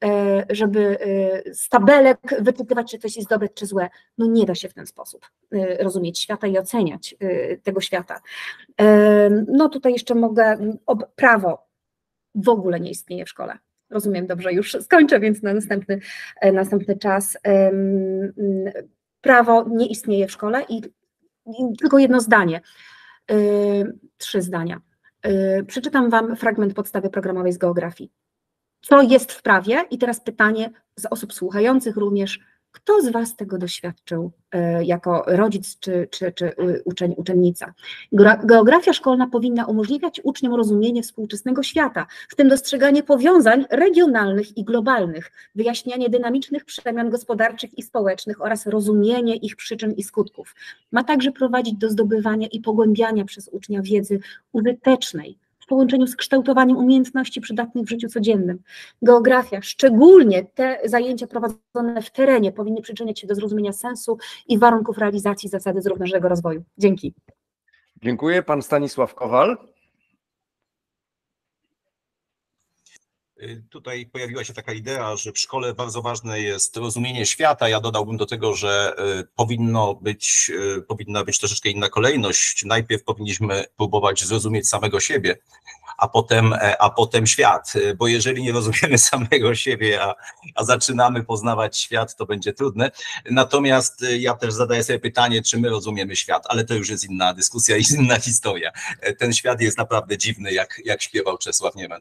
z tabelek wyczytywać, czy coś jest dobre, czy złe. No nie da się w ten sposób rozumieć świata i oceniać tego świata. No tutaj jeszcze mogę, prawo w ogóle nie istnieje w szkole. Rozumiem dobrze, już skończę, więc na następny czas. Prawo nie istnieje w szkole i tylko jedno zdanie, 3 zdania. Przeczytam Wam fragment podstawy programowej z geografii. Co jest w prawie? I teraz pytanie z osób słuchających również, kto z Was tego doświadczył jako rodzic czy uczeń, uczennica? Geografia szkolna powinna umożliwiać uczniom rozumienie współczesnego świata, w tym dostrzeganie powiązań regionalnych i globalnych, wyjaśnianie dynamicznych przemian gospodarczych i społecznych oraz rozumienie ich przyczyn i skutków. Ma także prowadzić do zdobywania i pogłębiania przez ucznia wiedzy użytecznej, w połączeniu z kształtowaniem umiejętności przydatnych w życiu codziennym. Geografia, szczególnie te zajęcia prowadzone w terenie, powinny przyczyniać się do zrozumienia sensu i warunków realizacji zasady zrównoważonego rozwoju. Dzięki. Dziękuję. Pan Stanisław Kowal. Tutaj pojawiła się taka idea, że w szkole bardzo ważne jest rozumienie świata. Ja dodałbym do tego, że powinna być troszeczkę inna kolejność. Najpierw powinniśmy próbować zrozumieć samego siebie, a potem świat, bo jeżeli nie rozumiemy samego siebie, a zaczynamy poznawać świat, to będzie trudne. Natomiast ja też zadaję sobie pytanie, czy my rozumiemy świat, ale to już jest inna dyskusja i inna historia. Ten świat jest naprawdę dziwny, jak śpiewał Czesław Niemen.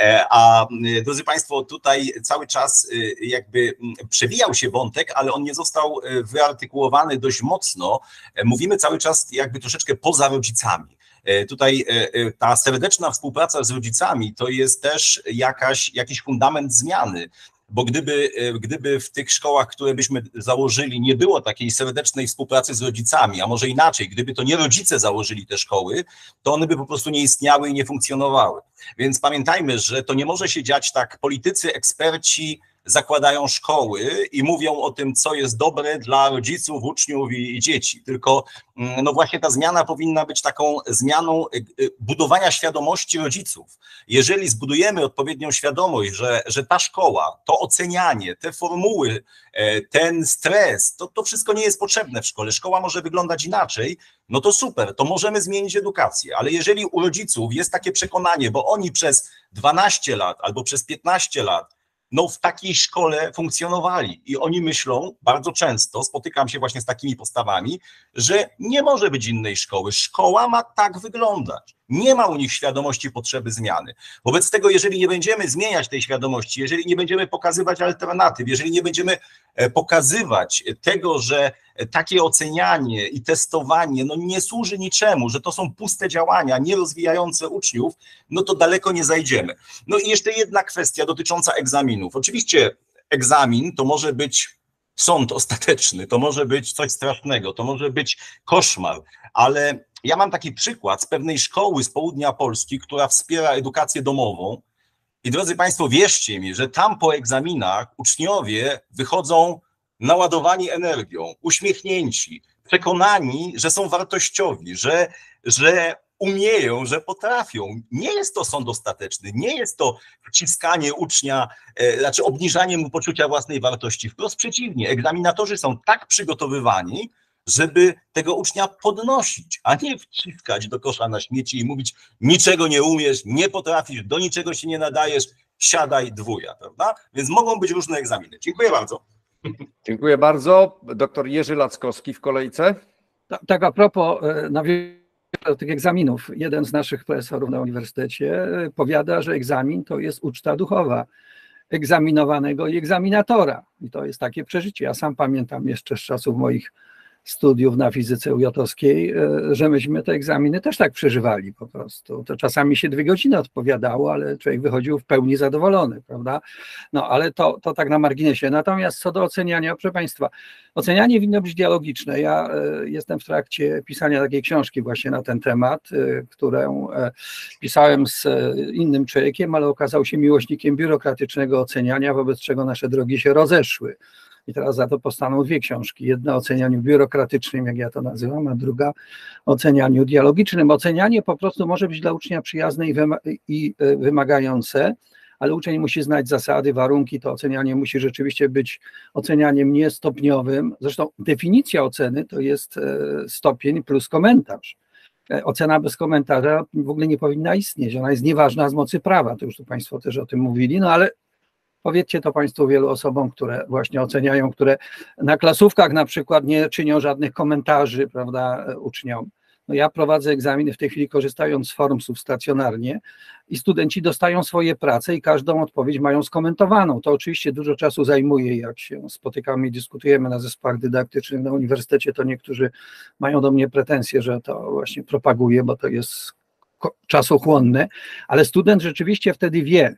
A drodzy Państwo, tutaj cały czas jakby przewijał się wątek, ale on nie został wyartykułowany dość mocno. Mówimy cały czas jakby troszeczkę poza rodzicami. Tutaj ta serdeczna współpraca z rodzicami to jest też jakiś fundament zmiany, bo gdyby w tych szkołach, które byśmy założyli, nie było takiej serdecznej współpracy z rodzicami, a może inaczej, gdyby to nie rodzice założyli te szkoły, to one by po prostu nie istniały i nie funkcjonowały. Więc pamiętajmy, że to nie może się dziać tak, politycy, eksperci zakładają szkoły i mówią o tym, co jest dobre dla rodziców, uczniów i dzieci. Tylko no właśnie ta zmiana powinna być taką zmianą budowania świadomości rodziców. Jeżeli zbudujemy odpowiednią świadomość, że ta szkoła, to ocenianie, te formuły, ten stres, to wszystko nie jest potrzebne w szkole. Szkoła może wyglądać inaczej, no to super, to możemy zmienić edukację. Ale jeżeli u rodziców jest takie przekonanie, bo oni przez 12 lat albo przez 15 lat no w takiej szkole funkcjonowali i oni myślą, bardzo często spotykam się właśnie z takimi postawami, że nie może być innej szkoły. Szkoła ma tak wyglądać. Nie ma u nich świadomości potrzeby zmiany. Wobec tego, jeżeli nie będziemy zmieniać tej świadomości, jeżeli nie będziemy pokazywać alternatyw, jeżeli nie będziemy pokazywać tego, że takie ocenianie i testowanie no nie służy niczemu, że to są puste działania, nie rozwijające uczniów, no to daleko nie zajdziemy. No i jeszcze jedna kwestia dotycząca egzaminów. Oczywiście egzamin to może być sąd ostateczny, to może być coś strasznego, to może być koszmar, ale ja mam taki przykład z pewnej szkoły z południa Polski, która wspiera edukację domową i drodzy Państwo, wierzcie mi, że tam po egzaminach uczniowie wychodzą naładowani energią, uśmiechnięci, przekonani, że są wartościowi, że umieją, że potrafią. Nie jest to sąd ostateczny, nie jest to wciskanie ucznia, znaczy obniżanie mu poczucia własnej wartości. Wprost przeciwnie, egzaminatorzy są tak przygotowywani, żeby tego ucznia podnosić, a nie wciskać do kosza na śmieci i mówić: niczego nie umiesz, nie potrafisz, do niczego się nie nadajesz, siadaj dwuja, prawda? Więc mogą być różne egzaminy. Dziękuję bardzo. Dziękuję bardzo. Doktor Jerzy Lackowski w kolejce. Tak a propos do tych egzaminów. Jeden z naszych profesorów na uniwersytecie powiada, że egzamin to jest uczta duchowa egzaminowanego i egzaminatora. I to jest takie przeżycie. Ja sam pamiętam jeszcze z czasów moich studiów na fizyce UJ-owskiej, że myśmy te egzaminy też tak przeżywali po prostu. To czasami się 2 godziny odpowiadało, ale człowiek wychodził w pełni zadowolony, prawda? No ale to tak na marginesie. Natomiast co do oceniania, proszę Państwa, ocenianie winno być dialogiczne. Ja jestem w trakcie pisania takiej książki właśnie na ten temat, którą pisałem z innym człowiekiem, ale okazał się miłośnikiem biurokratycznego oceniania, wobec czego nasze drogi się rozeszły. I teraz za to powstaną 2 książki. Jedna o ocenianiu biurokratycznym, jak ja to nazywam, a druga o ocenianiu dialogicznym. Ocenianie po prostu może być dla ucznia przyjazne i wymagające, ale uczeń musi znać zasady, warunki. To ocenianie musi rzeczywiście być ocenianiem niestopniowym. Zresztą definicja oceny to jest stopień plus komentarz. Ocena bez komentarza w ogóle nie powinna istnieć. Ona jest nieważna z mocy prawa. To już tu Państwo też o tym mówili, no ale powiedzcie to Państwu wielu osobom, które właśnie oceniają, które na klasówkach na przykład nie czynią żadnych komentarzy, prawda, uczniom. No ja prowadzę egzaminy w tej chwili korzystając z Formsów stacjonarnie i studenci dostają swoje prace i każdą odpowiedź mają skomentowaną. To oczywiście dużo czasu zajmuje, jak się spotykamy i dyskutujemy na zespołach dydaktycznych na uniwersytecie, to niektórzy mają do mnie pretensje, że to właśnie propaguję, bo to jest czasochłonne, ale student rzeczywiście wtedy wie,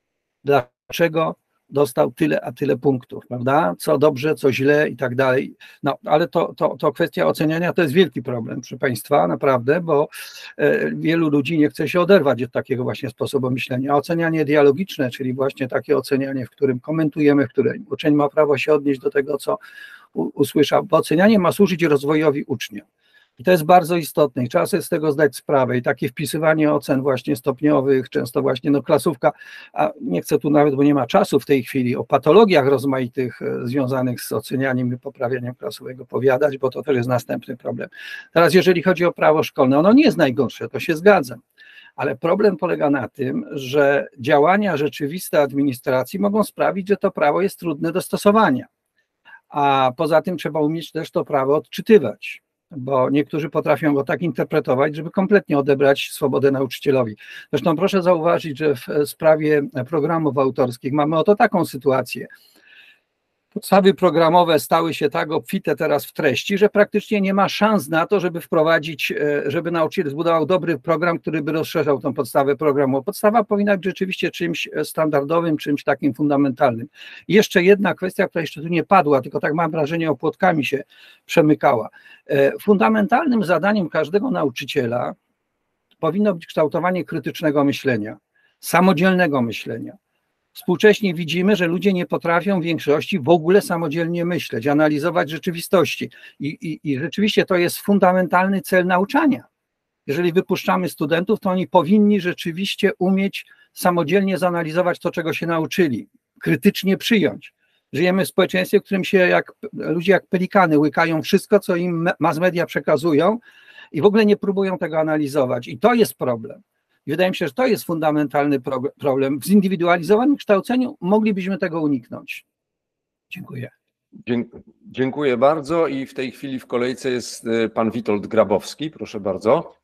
dlaczego dostał tyle a tyle punktów, prawda? Co dobrze, co źle i tak dalej. No, ale to kwestia oceniania to jest wielki problem, proszę Państwa, naprawdę, bo wielu ludzi nie chce się oderwać od takiego właśnie sposobu myślenia. Ocenianie dialogiczne, czyli właśnie takie ocenianie, w którym komentujemy, w którym uczeń ma prawo się odnieść do tego, co usłyszał, bo ocenianie ma służyć rozwojowi ucznia. I to jest bardzo istotne i trzeba sobie z tego zdać sprawę i takie wpisywanie ocen właśnie stopniowych, często właśnie no klasówka, a nie chcę tu nawet, bo nie ma czasu w tej chwili o patologiach rozmaitych związanych z ocenianiem i poprawianiem klasówek opowiadać, bo to też jest następny problem. Teraz jeżeli chodzi o prawo szkolne, ono nie jest najgorsze, to się zgadzam, ale problem polega na tym, że działania rzeczywiste administracji mogą sprawić, że to prawo jest trudne do stosowania, a poza tym trzeba umieć też to prawo odczytywać, bo niektórzy potrafią go tak interpretować, żeby kompletnie odebrać swobodę nauczycielowi. Zresztą proszę zauważyć, że w sprawie programów autorskich mamy oto taką sytuację. Podstawy programowe stały się tak obfite teraz w treści, że praktycznie nie ma szans na to, żeby wprowadzić, żeby nauczyciel zbudował dobry program, który by rozszerzał tą podstawę programu. Podstawa powinna być rzeczywiście czymś standardowym, czymś takim fundamentalnym. I jeszcze jedna kwestia, która jeszcze tu nie padła, tylko tak mam wrażenie, opłotkami się przemykała. Fundamentalnym zadaniem każdego nauczyciela powinno być kształtowanie krytycznego myślenia, samodzielnego myślenia. Współcześnie widzimy, że ludzie nie potrafią w większości w ogóle samodzielnie myśleć, analizować rzeczywistości i rzeczywiście to jest fundamentalny cel nauczania. Jeżeli wypuszczamy studentów, to oni powinni rzeczywiście umieć samodzielnie zanalizować to, czego się nauczyli, krytycznie przyjąć. Żyjemy w społeczeństwie, w którym się ludzie jak pelikany łykają wszystko, co im mass media przekazują i w ogóle nie próbują tego analizować i to jest problem. I wydaje mi się, że to jest fundamentalny problem. W zindywidualizowanym kształceniu moglibyśmy tego uniknąć. Dziękuję. Dziękuję bardzo i w tej chwili w kolejce jest pan Witold Grabowski. Proszę bardzo.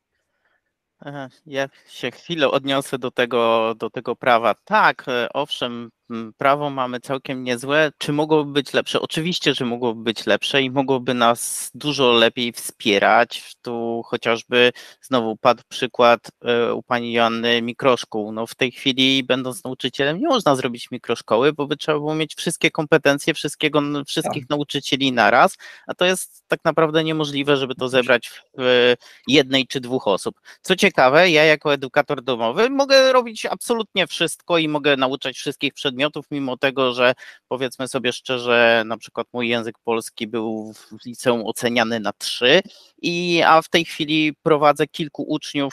Ja się chwilę odniosę do tego prawa. Tak, owszem, prawo mamy całkiem niezłe. Czy mogłoby być lepsze? Oczywiście, że mogłoby być lepsze i mogłoby nas dużo lepiej wspierać. Tu chociażby znowu padł przykład u pani Joanny mikroszkół. No w tej chwili, będąc nauczycielem, nie można zrobić mikroszkoły, bo by trzeba było mieć wszystkie kompetencje wszystkich nauczycieli naraz, a to jest tak naprawdę niemożliwe, żeby to zebrać w jednej czy dwóch osób. Co ciekawe, ja jako edukator domowy mogę robić absolutnie wszystko i mogę nauczać wszystkich przedmiotów, mimo tego, że powiedzmy sobie szczerze, na przykład mój język polski był w liceum oceniany na 3, a w tej chwili prowadzę kilku uczniów,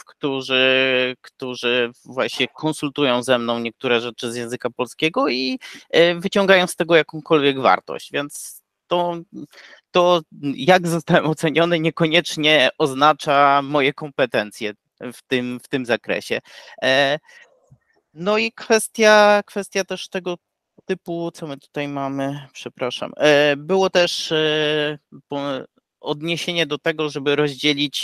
którzy właśnie konsultują ze mną niektóre rzeczy z języka polskiego i wyciągają z tego jakąkolwiek wartość, więc to jak zostałem oceniony niekoniecznie oznacza moje kompetencje w tym zakresie. No i kwestia też tego typu, co my tutaj mamy, przepraszam, było też odniesienie do tego, żeby rozdzielić,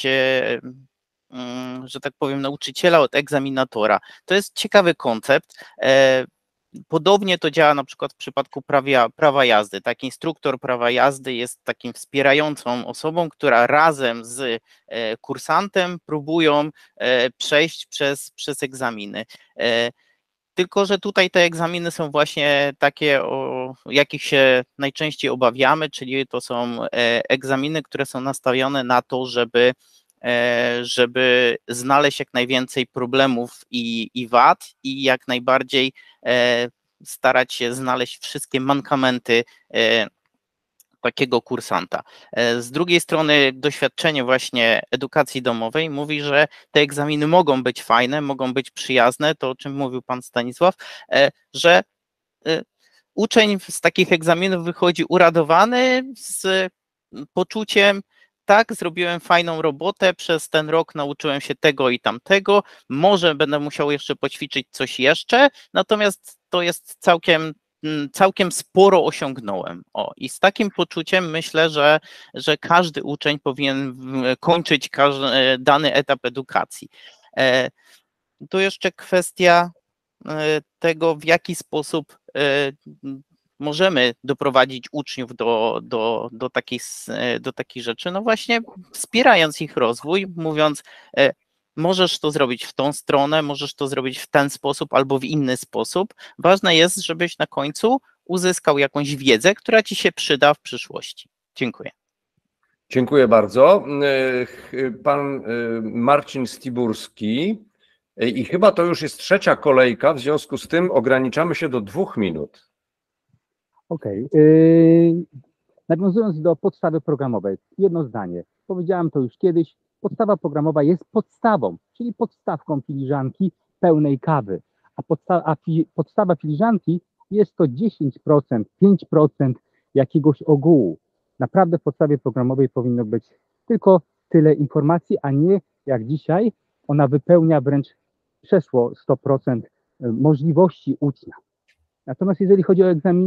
że tak powiem, nauczyciela od egzaminatora. To jest ciekawy koncept. Podobnie to działa na przykład w przypadku prawa jazdy. Tak, instruktor prawa jazdy jest takim wspierającą osobą, która razem z kursantem próbują przejść przez egzaminy. Tylko że tutaj te egzaminy są właśnie takie, o jakich się najczęściej obawiamy, czyli to są egzaminy, które są nastawione na to, żeby znaleźć jak najwięcej problemów i wad i jak najbardziej starać się znaleźć wszystkie mankamenty takiego kursanta. Z drugiej strony doświadczenie właśnie edukacji domowej mówi, że te egzaminy mogą być fajne, mogą być przyjazne, to o czym mówił pan Stanisław, że uczeń z takich egzaminów wychodzi uradowany z poczuciem, tak, zrobiłem fajną robotę, przez ten rok nauczyłem się tego i tamtego, może będę musiał jeszcze poćwiczyć coś jeszcze, natomiast to jest całkiem sporo osiągnąłem. I z takim poczuciem myślę, że każdy uczeń powinien kończyć dany etap edukacji. Tu jeszcze kwestia tego, w jaki sposób możemy doprowadzić uczniów do takich rzeczy, no właśnie wspierając ich rozwój, mówiąc, możesz to zrobić w tą stronę, możesz to zrobić w ten sposób albo w inny sposób. Ważne jest, żebyś na końcu uzyskał jakąś wiedzę, która ci się przyda w przyszłości. Dziękuję. Dziękuję bardzo. Pan Marcin Stiburski i chyba to już jest trzecia kolejka, w związku z tym ograniczamy się do 2 minut. Okej. Nawiązując do podstawy programowej, jedno zdanie. powiedziałem to już kiedyś, podstawa programowa jest podstawą, czyli podstawką filiżanki pełnej kawy, a podstawa filiżanki jest to 10%, 5% jakiegoś ogółu. Naprawdę w podstawie programowej powinno być tylko tyle informacji, a nie jak dzisiaj ona wypełnia wręcz przeszło 100% możliwości ucznia. Natomiast jeżeli chodzi o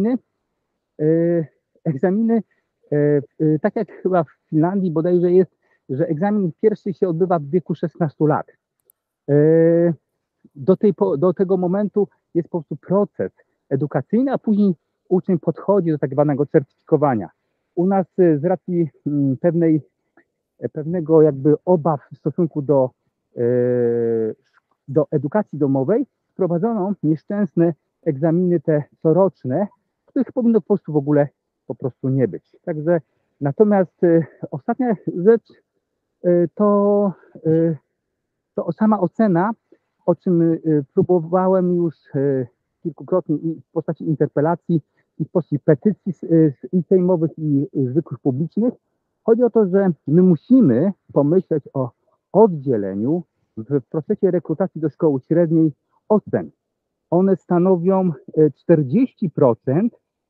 egzaminy, tak jak chyba w Finlandii bodajże jest, że egzamin pierwszy się odbywa w wieku 16 lat. Do tego momentu jest po prostu proces edukacyjny, a później uczeń podchodzi do tak zwanego certyfikowania. U nas z racji pewnego jakby obaw w stosunku do edukacji domowej wprowadzono nieszczęsne egzaminy te coroczne, których powinno po prostu nie być. Także natomiast ostatnia rzecz to sama ocena, o czym próbowałem już kilkukrotnie w postaci interpelacji i w postaci petycji i sejmowych i zwykłych publicznych. Chodzi o to, że my musimy pomyśleć o oddzieleniu w procesie rekrutacji do szkoły średniej ocen. One stanowią 40%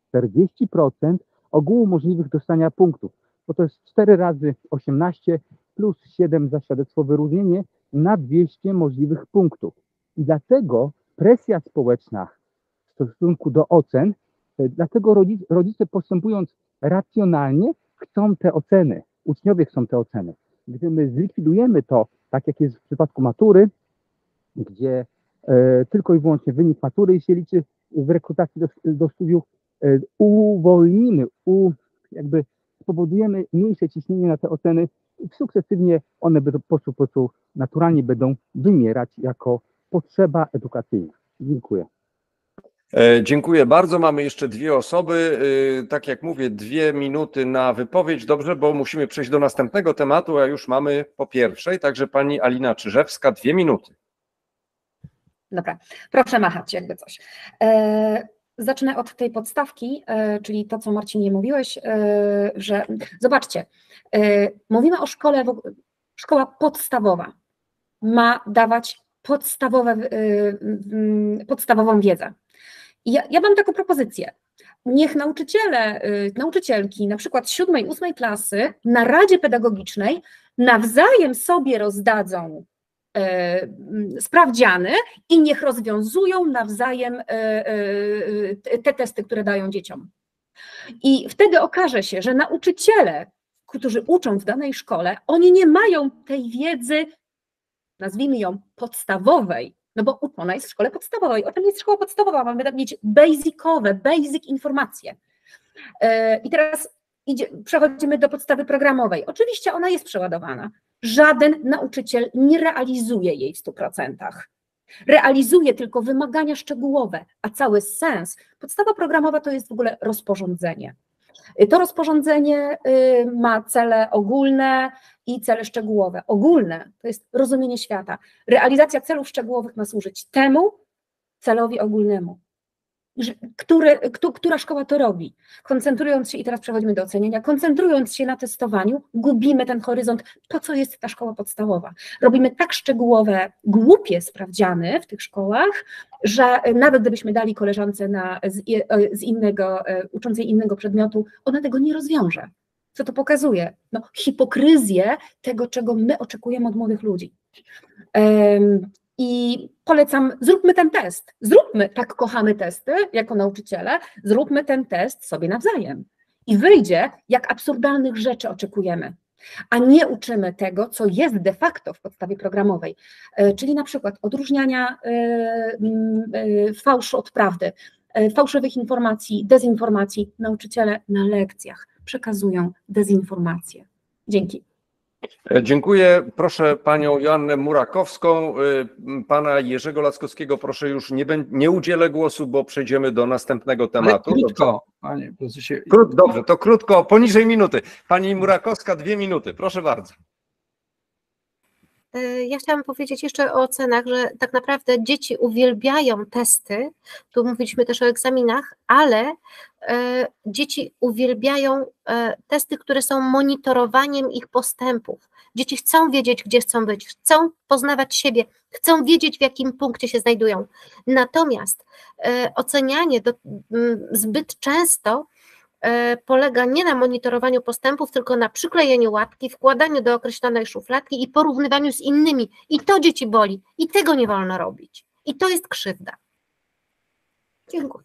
ogółu możliwych dostania punktów, bo to jest 4 razy 18 plus 7 za świadectwo wyróżnienie na 200 możliwych punktów. I dlatego presja społeczna w stosunku do ocen, dlatego rodzice postępując racjonalnie chcą te oceny, uczniowie chcą te oceny. Gdy my zlikwidujemy to, tak jak jest w przypadku matury, gdzie tylko i wyłącznie wynik matury się liczy w rekrutacji do studiów, uwolnimy, jakby spowodujemy mniejsze ciśnienie na te oceny i sukcesywnie one będą po prostu naturalnie będą wymierać jako potrzeba edukacyjna. Dziękuję. Dziękuję bardzo. Mamy jeszcze 2 osoby. Tak jak mówię, 2 minuty na wypowiedź. Dobrze, bo musimy przejść do następnego tematu, a już mamy po pierwszej. Także pani Alina Czyżewska, 2 minuty. Dobra, proszę machać jakby coś. Zacznę od tej podstawki, czyli to, co Marcinie mówiłeś, że zobaczcie, mówimy o szkole, szkoła podstawowa ma dawać podstawową wiedzę. I ja mam taką propozycję. Niech nauczyciele, nauczycielki, na przykład 7., 8. klasy na Radzie Pedagogicznej nawzajem sobie rozdadzą sprawdziany i niech rozwiązują nawzajem te testy, które dają dzieciom. I wtedy okaże się, że nauczyciele, którzy uczą w danej szkole, oni nie mają tej wiedzy, nazwijmy ją podstawowej, no bo uczona jest w szkole podstawowej. O czym jest szkoła podstawowa? Mamy mieć basic informacje. I teraz przechodzimy do podstawy programowej. Oczywiście ona jest przeładowana. Żaden nauczyciel nie realizuje jej w 100%. Realizuje tylko wymagania szczegółowe, a cały sens, podstawa programowa to jest w ogóle rozporządzenie. To rozporządzenie ma cele ogólne i cele szczegółowe. Ogólne to jest rozumienie świata. Realizacja celów szczegółowych ma służyć temu celowi ogólnemu. Która szkoła to robi? Koncentrując się, i teraz przechodzimy do oceniania, koncentrując się na testowaniu, gubimy ten horyzont, po co jest ta szkoła podstawowa. Robimy tak szczegółowe, głupie sprawdziany w tych szkołach, że nawet gdybyśmy dali koleżance uczącej innego przedmiotu, ona tego nie rozwiąże. Co to pokazuje? No, hipokryzję tego, czego my oczekujemy od młodych ludzi. I polecam, zróbmy ten test, tak kochamy testy jako nauczyciele, zróbmy ten test sobie nawzajem. I wyjdzie, jak absurdalnych rzeczy oczekujemy, a nie uczymy tego, co jest de facto w podstawie programowej, czyli na przykład odróżniania fałszu od prawdy, fałszywych informacji, dezinformacji. Nauczyciele na lekcjach przekazują dezinformację. Dzięki. Dziękuję. Proszę panią Joannę Murakowską. Pana Jerzego Lackowskiego proszę już nie udzielę głosu, bo przejdziemy do następnego tematu. Ale krótko, panie prezesie. Dobrze, to krótko, poniżej minuty. Pani Murakowska, 2 minuty, proszę bardzo. Ja chciałam powiedzieć jeszcze o ocenach, że tak naprawdę dzieci uwielbiają testy, tu mówiliśmy też o egzaminach, ale dzieci uwielbiają testy, które są monitorowaniem ich postępów. Dzieci chcą wiedzieć, gdzie chcą być, chcą poznawać siebie, chcą wiedzieć, w jakim punkcie się znajdują. Natomiast ocenianie zbyt często polega nie na monitorowaniu postępów, tylko na przyklejeniu łatki, wkładaniu do określonej szufladki i porównywaniu z innymi. I to dzieci boli. I tego nie wolno robić. I to jest krzywda. Dziękuję.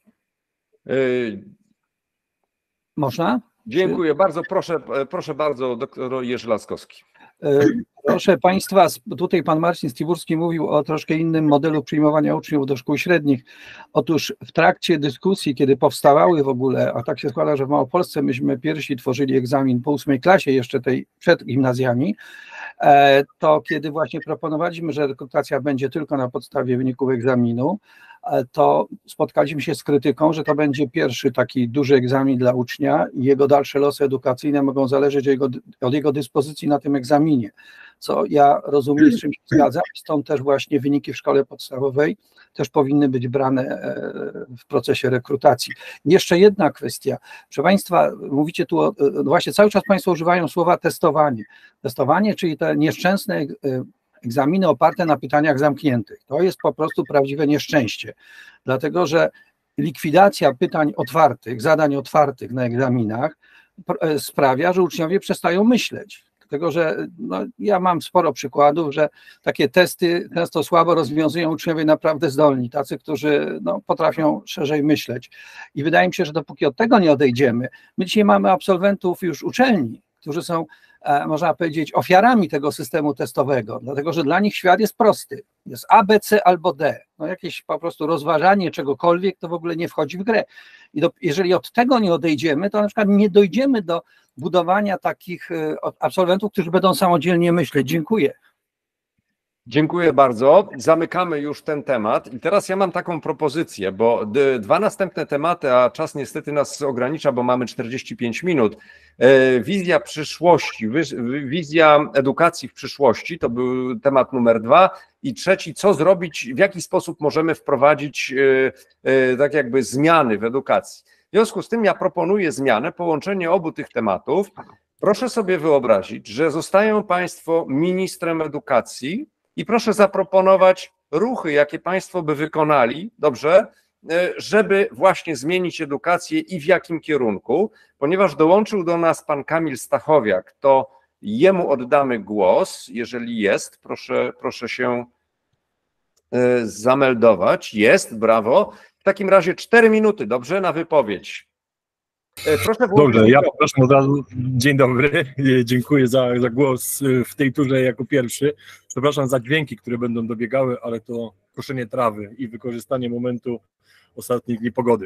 Można? Dziękuję bardzo. Proszę bardzo, doktor Jerzy Laskowski. Proszę Państwa, tutaj pan Marcin Stiwurski mówił o troszkę innym modelu przyjmowania uczniów do szkół średnich. Otóż w trakcie dyskusji, kiedy powstawały w ogóle, a tak się składa, że w Małopolsce myśmy pierwsi tworzyli egzamin po 8 klasie, jeszcze tej przed gimnazjami, to kiedy właśnie proponowaliśmy, że rekrutacja będzie tylko na podstawie wyników egzaminu, to spotkaliśmy się z krytyką, że to będzie pierwszy taki duży egzamin dla ucznia i jego dalsze losy edukacyjne mogą zależeć od jego dyspozycji na tym egzaminie, co ja rozumiem, z czym się zgadzam, stąd też właśnie wyniki w szkole podstawowej też powinny być brane w procesie rekrutacji. Jeszcze jedna kwestia, proszę Państwa, mówicie tu, właśnie cały czas Państwo używają słowa testowanie. Testowanie, czyli te nieszczęsne egzaminy oparte na pytaniach zamkniętych. To jest po prostu prawdziwe nieszczęście, dlatego że likwidacja pytań otwartych, zadań otwartych na egzaminach sprawia, że uczniowie przestają myśleć. Dlatego, że ja mam sporo przykładów, że takie testy często słabo rozwiązują uczniowie naprawdę zdolni, tacy, którzy potrafią szerzej myśleć. I wydaje mi się, że dopóki od tego nie odejdziemy, my dzisiaj mamy absolwentów już uczelni, którzy są, można powiedzieć, ofiarami tego systemu testowego, dlatego że dla nich świat jest prosty. Jest A, B, C albo D. Jakieś po prostu rozważanie czegokolwiek to w ogóle nie wchodzi w grę. I jeżeli od tego nie odejdziemy, to na przykład nie dojdziemy do budowania takich absolwentów, którzy będą samodzielnie myśleć. Dziękuję. Dziękuję bardzo. Zamykamy już ten temat i teraz ja mam taką propozycję, bo dwa następne tematy, a czas niestety nas ogranicza, bo mamy 45 minut. Wizja przyszłości, wizja edukacji w przyszłości, to był temat numer 2 i trzeci, co zrobić, w jaki sposób możemy wprowadzić tak jakby zmiany w edukacji. W związku z tym ja proponuję zmianę, połączenie obu tych tematów. Proszę sobie wyobrazić, że zostają Państwo ministrem edukacji i proszę zaproponować ruchy, jakie Państwo by wykonali, dobrze, żeby właśnie zmienić edukację i w jakim kierunku, ponieważ dołączył do nas pan Kamil Stachowiak, to jemu oddamy głos, jeżeli jest, proszę się zameldować, jest, brawo, w takim razie 4 minuty, dobrze, na wypowiedź. Proszę dobrze, ja poproszę od razu, dzień dobry, dziękuję za głos w tej turze jako pierwszy. Przepraszam za dźwięki, które będą dobiegały, ale to koszenie trawy i wykorzystanie momentu ostatnich dni pogody.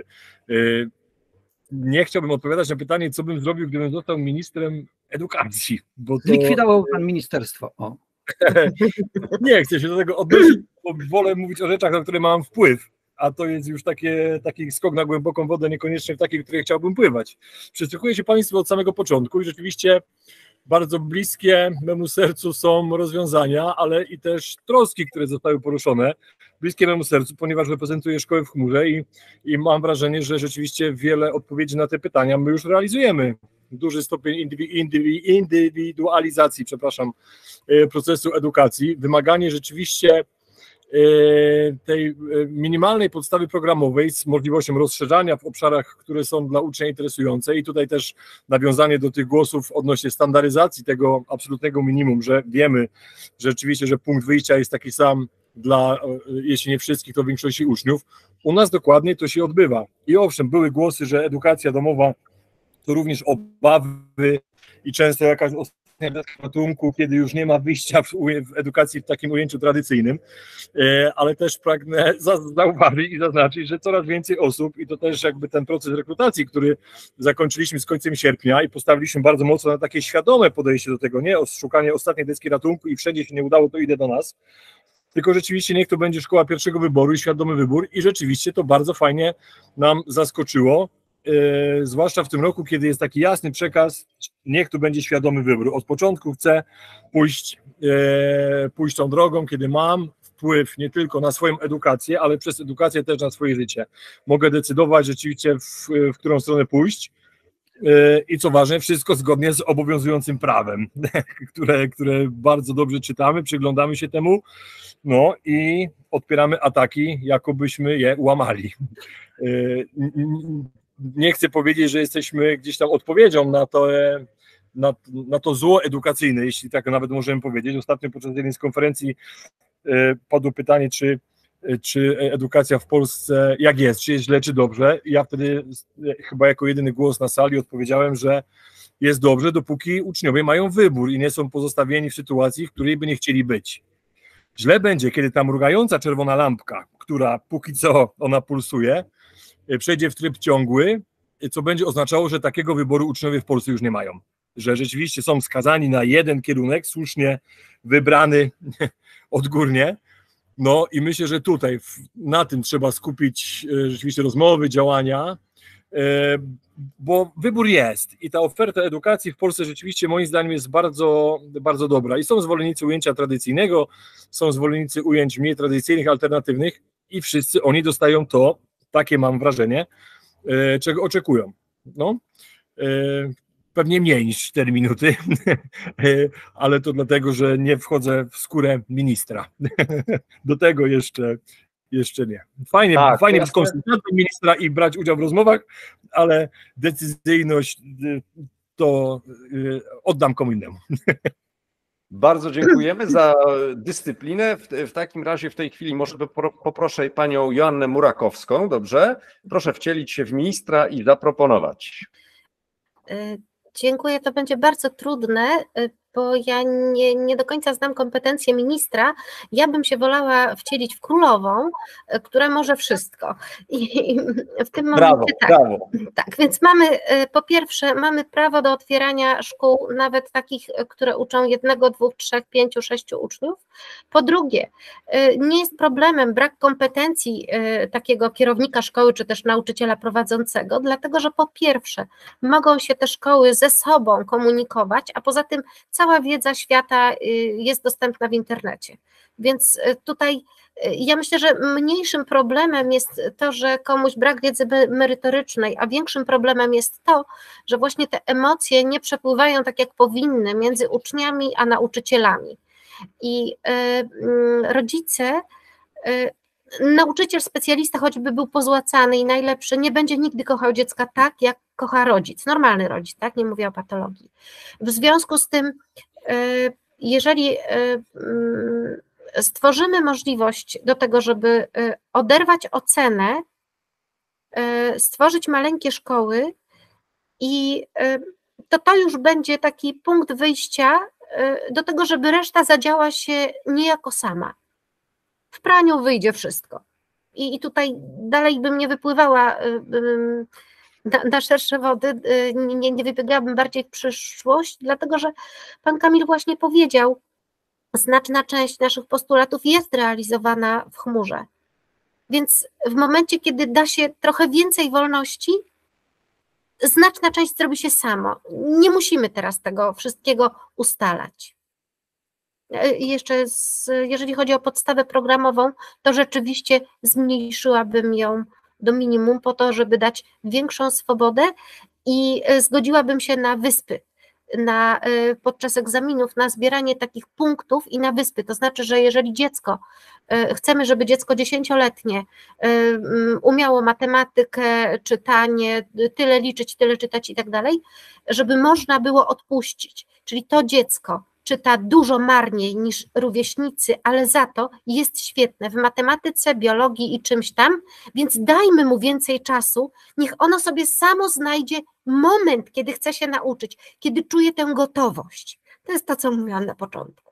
Nie chciałbym odpowiadać na pytanie, co bym zrobił, gdybym został ministrem edukacji. Bo to... Zlikwidował pan ministerstwo. O. Nie chcę się do tego odnosić, bo wolę mówić o rzeczach, na które mam wpływ. A to jest już taki skok na głęboką wodę, niekoniecznie w takiej, w której chciałbym pływać. Przysłuchuję się Państwu od samego początku i rzeczywiście bardzo bliskie memu sercu są rozwiązania, ale i też troski, które zostały poruszone, bliskie memu sercu, ponieważ reprezentuję szkołę w chmurze i mam wrażenie, że rzeczywiście wiele odpowiedzi na te pytania my już realizujemy. Duży stopień indywidualizacji, procesu edukacji, wymaganie rzeczywiście tej minimalnej podstawy programowej z możliwością rozszerzania w obszarach, które są dla ucznia interesujące i tutaj też nawiązanie do tych głosów odnośnie standaryzacji tego absolutnego minimum, że wiemy że rzeczywiście, że punkt wyjścia jest taki sam dla, jeśli nie wszystkich, to większości uczniów. U nas dokładnie to się odbywa i owszem, były głosy, że edukacja domowa to również obawy i często jakaś ratunku, kiedy już nie ma wyjścia w edukacji w takim ujęciu tradycyjnym, ale też pragnę zauważyć i zaznaczyć, że coraz więcej osób i to też jakby ten proces rekrutacji, który zakończyliśmy z końcem sierpnia i postawiliśmy bardzo mocno na takie świadome podejście do tego, nie szukanie ostatniej deski ratunku i wszędzie się nie udało, to idę do nas, tylko rzeczywiście niech to będzie szkoła pierwszego wyboru i świadomy wybór i rzeczywiście to bardzo fajnie nam zaskoczyło zwłaszcza w tym roku, kiedy jest taki jasny przekaz, niech tu będzie świadomy wybór. Od początku chcę pójść tą drogą, kiedy mam wpływ nie tylko na swoją edukację, ale przez edukację też na swoje życie. Mogę decydować rzeczywiście, w którą stronę pójść i co ważne, wszystko zgodnie z obowiązującym prawem, które bardzo dobrze czytamy, przyglądamy się temu, no i odpieramy ataki, jakobyśmy je łamali. Nie chcę powiedzieć, że jesteśmy gdzieś tam odpowiedzią na to zło edukacyjne, jeśli tak nawet możemy powiedzieć. Ostatnio podczas jednej z konferencji padło pytanie, czy edukacja w Polsce jak jest, czy jest źle, czy dobrze. Ja wtedy chyba jako jedyny głos na sali odpowiedziałem, że jest dobrze, dopóki uczniowie mają wybór i nie są pozostawieni w sytuacji, w której by nie chcieli być. Źle będzie, kiedy ta mrugająca czerwona lampka, która póki co ona pulsuje, przejdzie w tryb ciągły, co będzie oznaczało, że takiego wyboru uczniowie w Polsce już nie mają. Że rzeczywiście są skazani na jeden kierunek, słusznie wybrany odgórnie. No i myślę, że tutaj na tym trzeba skupić rzeczywiście rozmowy, działania, bo wybór jest i ta oferta edukacji w Polsce rzeczywiście moim zdaniem jest bardzo, bardzo dobra. I są zwolennicy ujęcia tradycyjnego, są zwolennicy ujęć mniej tradycyjnych, alternatywnych i wszyscy oni dostają to, takie mam wrażenie, czego oczekują. No. Pewnie mniej niż 4 minuty, ale to dlatego, że nie wchodzę w skórę ministra. Do tego jeszcze nie. Fajnie być konsultantem ministra i brać udział w rozmowach, ale decyzyjność to oddam komu innemu. Bardzo dziękujemy za dyscyplinę. W takim razie w tej chwili może poproszę panią Joannę Murakowską, dobrze? Proszę wcielić się w ministra i zaproponować. Dziękuję, to będzie bardzo trudne, bo ja nie do końca znam kompetencje ministra. Ja bym się wolała wcielić w królową, która może wszystko. I w tym momencie brawo. Tak, więc mamy, po pierwsze, mamy prawo do otwierania szkół, nawet takich, które uczą 1, 2, 3, 5, 6 uczniów. Po drugie, nie jest problemem brak kompetencji takiego kierownika szkoły, czy też nauczyciela prowadzącego, dlatego że po pierwsze, mogą się te szkoły ze sobą komunikować, a poza tym cała wiedza świata jest dostępna w internecie. Więc tutaj ja myślę, że mniejszym problemem jest to, że komuś brak wiedzy merytorycznej, a większym problemem jest to, że właśnie te emocje nie przepływają tak, jak powinny między uczniami a nauczycielami. I rodzice, nauczyciel, specjalista, choćby był pozłacany i najlepszy, nie będzie nigdy kochał dziecka tak, jak kocha rodzic, normalny rodzic, tak, nie mówię o patologii. W związku z tym, jeżeli stworzymy możliwość do tego, żeby oderwać ocenę, stworzyć maleńkie szkoły i to już będzie taki punkt wyjścia do tego, żeby reszta zadziała się niejako sama. W praniu wyjdzie wszystko. I tutaj dalej bym nie wypływała na szersze wody, nie wybiegałabym bardziej w przyszłość, dlatego że pan Kamil właśnie powiedział, znaczna część naszych postulatów jest realizowana w chmurze. Więc w momencie, kiedy da się trochę więcej wolności, znaczna część zrobi się samo. Nie musimy teraz tego wszystkiego ustalać. Jeszcze jeżeli chodzi o podstawę programową, to rzeczywiście zmniejszyłabym ją do minimum po to, żeby dać większą swobodę i zgodziłabym się na wyspy, podczas egzaminów, na zbieranie takich punktów i na wyspy. To znaczy, że jeżeli chcemy, żeby dziecko 10-letnie umiało matematykę, czytanie, tyle liczyć, tyle czytać i tak dalej, żeby można było odpuścić. Czyli to dziecko czyta dużo marniej niż rówieśnicy, ale za to jest świetne w matematyce, biologii i czymś tam, więc dajmy mu więcej czasu, niech ono sobie samo znajdzie moment, kiedy chce się nauczyć, kiedy czuje tę gotowość. To jest to, co mówiłam na początku.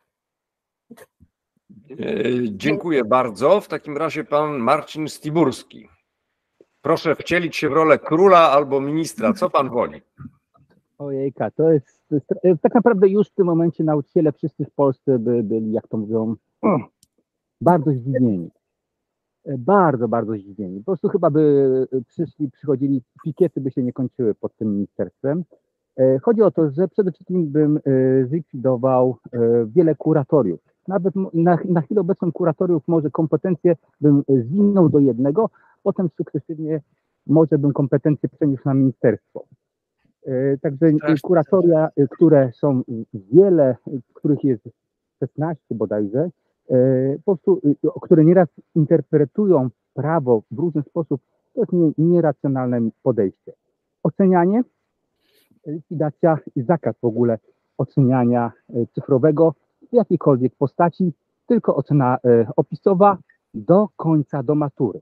Dziękuję bardzo. W takim razie pan Marcin Stiburski. Proszę wcielić się w rolę króla albo ministra. Co pan woli? Ojejka, to jest tak naprawdę już w tym momencie nauczyciele wszyscy w Polsce byli, jak to mówią, bardzo zdziwieni. bardzo, bardzo zdziwieni. Po prostu chyba by przychodzili, pikiety by się nie kończyły pod tym ministerstwem. Chodzi o to, że przede wszystkim bym zlikwidował wiele kuratoriów. Nawet na chwilę obecną kuratoriów może kompetencje bym zwinął do jednego, potem sukcesywnie może bym kompetencje przeniósł na ministerstwo. Także kuratoria, które są wiele, których jest 16 bodajże, po prostu, które nieraz interpretują prawo w różny sposób, to jest nieracjonalne podejście. Ocenianie, likwidacja i zakaz w ogóle oceniania cyfrowego w jakiejkolwiek postaci, tylko ocena opisowa do końca, do matury.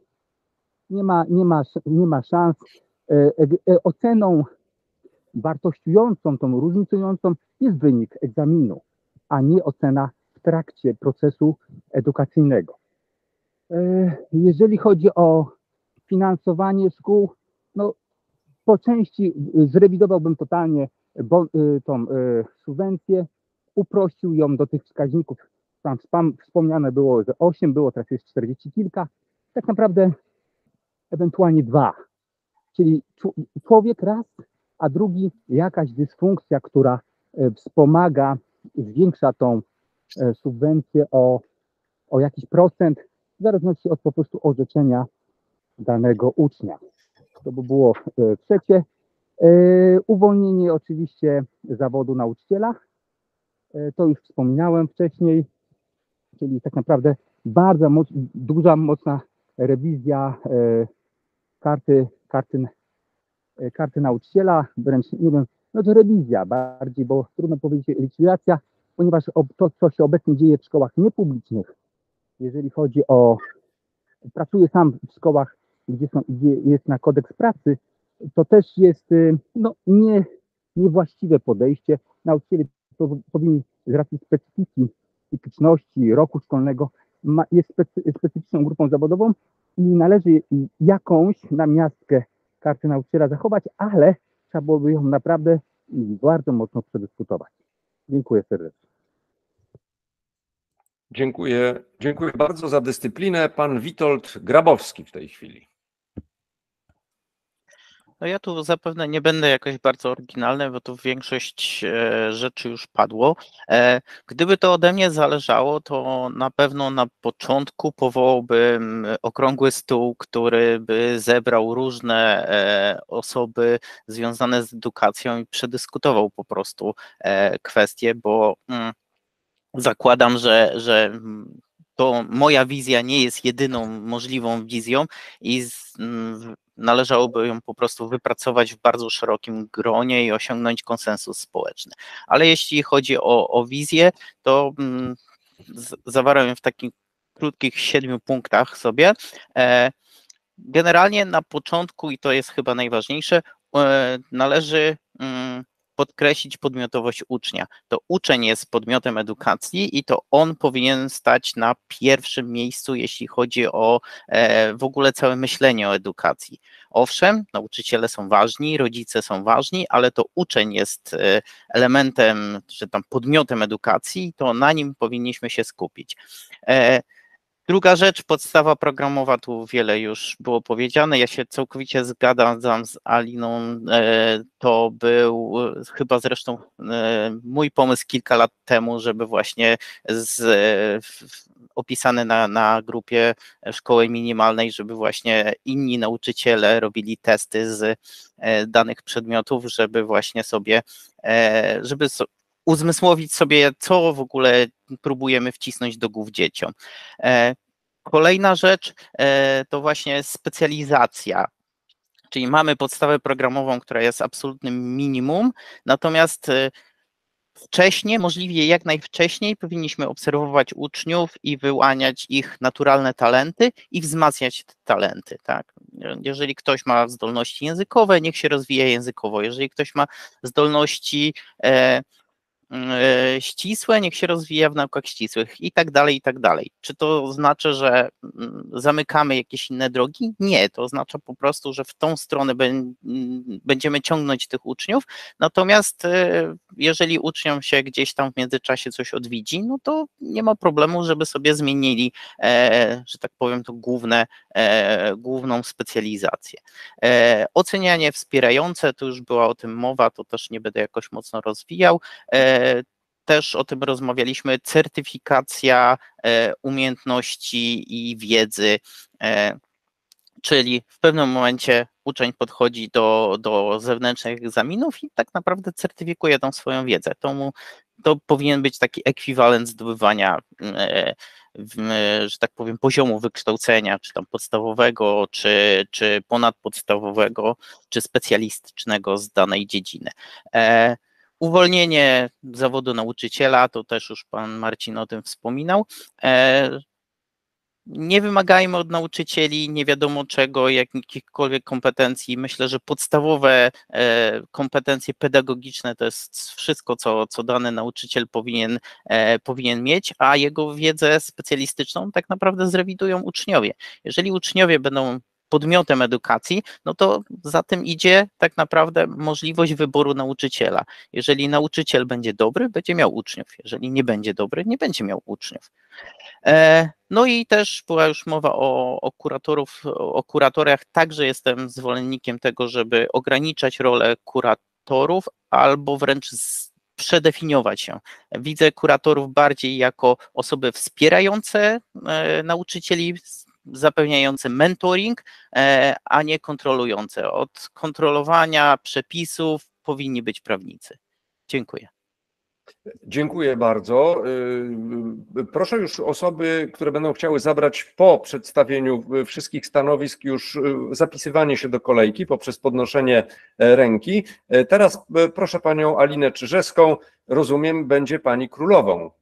Nie ma szans. Oceną wartościującą, tą różnicującą jest wynik egzaminu, a nie ocena w trakcie procesu edukacyjnego. Jeżeli chodzi o finansowanie szkół, no po części zrewidowałbym totalnie tą subwencję, uprościł ją do tych wskaźników, tam wspomniane było, że 8 było, teraz jest 40 kilka, tak naprawdę ewentualnie 2, czyli człowiek raz, a drugi jakaś dysfunkcja, która wspomaga, zwiększa tą subwencję o jakiś procent, w zależności od po prostu orzeczenia danego ucznia. To by było trzecie. Uwolnienie oczywiście zawodu nauczyciela, to już wspominałem wcześniej, czyli tak naprawdę duża, mocna rewizja karty nauczyciela, wręcz nie wiem, no to rewizja bardziej, bo trudno powiedzieć likwidacja, ponieważ to, co się obecnie dzieje w szkołach niepublicznych, jeżeli chodzi o, pracuję sam w szkołach, gdzie jest na kodeks pracy, to też jest no, niewłaściwe podejście. Nauczyciele powinni z racji specyficzności roku szkolnego jest specyficzną grupą zawodową i należy jakąś namiastkę karty nauczyciela zachować, ale trzeba byłoby ją naprawdę bardzo mocno przedyskutować. Dziękuję serdecznie. Dziękuję bardzo za dyscyplinę. Pan Witold Grabowski w tej chwili. No ja tu zapewne nie będę jakoś bardzo oryginalny, bo tu większość rzeczy już padło. Gdyby to ode mnie zależało, to na pewno na początku powołałbym okrągły stół, który by zebrał różne osoby związane z edukacją i przedyskutował po prostu kwestie, bo zakładam, że to moja wizja nie jest jedyną możliwą wizją i należałoby ją po prostu wypracować w bardzo szerokim gronie i osiągnąć konsensus społeczny. Ale jeśli chodzi o wizję, to zawarłem ją w takich krótkich 7 punktach sobie. Generalnie na początku, i to jest chyba najważniejsze, należy podkreślić podmiotowość ucznia. To uczeń jest podmiotem edukacji i to on powinien stać na pierwszym miejscu, jeśli chodzi o w ogóle całe myślenie o edukacji. Owszem, nauczyciele są ważni, rodzice są ważni, ale to uczeń jest elementem, czy tam podmiotem edukacji i to na nim powinniśmy się skupić. Druga rzecz, podstawa programowa, tu wiele już było powiedziane, ja się całkowicie zgadzam z Aliną, to był chyba zresztą mój pomysł kilka lat temu, żeby właśnie opisany na grupie szkoły minimalnej, żeby właśnie inni nauczyciele robili testy z danych przedmiotów, żeby właśnie sobie, żeby uzmysłowić sobie, co w ogóle próbujemy wcisnąć do głów dzieciom. Kolejna rzecz to właśnie specjalizacja, czyli mamy podstawę programową, która jest absolutnym minimum, natomiast wcześniej, możliwie jak najwcześniej powinniśmy obserwować uczniów i wyłaniać ich naturalne talenty i wzmacniać te talenty. Tak? Jeżeli ktoś ma zdolności językowe, niech się rozwija językowo. Jeżeli ktoś ma zdolności ścisłe, niech się rozwija w naukach ścisłych i tak dalej, i tak dalej. Czy to znaczy, że zamykamy jakieś inne drogi? Nie, to oznacza po prostu, że w tą stronę będziemy ciągnąć tych uczniów, natomiast jeżeli uczniom się gdzieś tam w międzyczasie coś odwiedzi, no to nie ma problemu, żeby sobie zmienili, że tak powiem, to główną specjalizację. Ocenianie wspierające, to już była o tym mowa, to też nie będę jakoś mocno rozwijał. Też o tym rozmawialiśmy, certyfikacja umiejętności i wiedzy, czyli w pewnym momencie uczeń podchodzi do zewnętrznych egzaminów i tak naprawdę certyfikuje tą swoją wiedzę. To powinien być taki ekwiwalent zdobywania, że tak powiem, poziomu wykształcenia, czy tam podstawowego, czy ponadpodstawowego, czy specjalistycznego z danej dziedziny. Uwolnienie zawodu nauczyciela, to też już pan Marcin o tym wspominał. Nie wymagajmy od nauczycieli nie wiadomo czego, jakichkolwiek kompetencji. Myślę, że podstawowe kompetencje pedagogiczne to jest wszystko, co dany nauczyciel powinien mieć, a jego wiedzę specjalistyczną tak naprawdę zrewidują uczniowie. Jeżeli uczniowie będą podmiotem edukacji, no to za tym idzie tak naprawdę możliwość wyboru nauczyciela. Jeżeli nauczyciel będzie dobry, będzie miał uczniów. Jeżeli nie będzie dobry, nie będzie miał uczniów. No i też była już mowa o kuratoriach. Także jestem zwolennikiem tego, żeby ograniczać rolę kuratorów albo wręcz przedefiniować się. Widzę kuratorów bardziej jako osoby wspierające nauczycieli, zapewniające mentoring, a nie kontrolujące. Od kontrolowania przepisów powinni być prawnicy. Dziękuję. Dziękuję bardzo. Proszę już osoby, które będą chciały zabrać po przedstawieniu wszystkich stanowisk, już zapisywanie się do kolejki poprzez podnoszenie ręki. Teraz proszę panią Alinę Czyżewską. Rozumiem, będzie pani królową.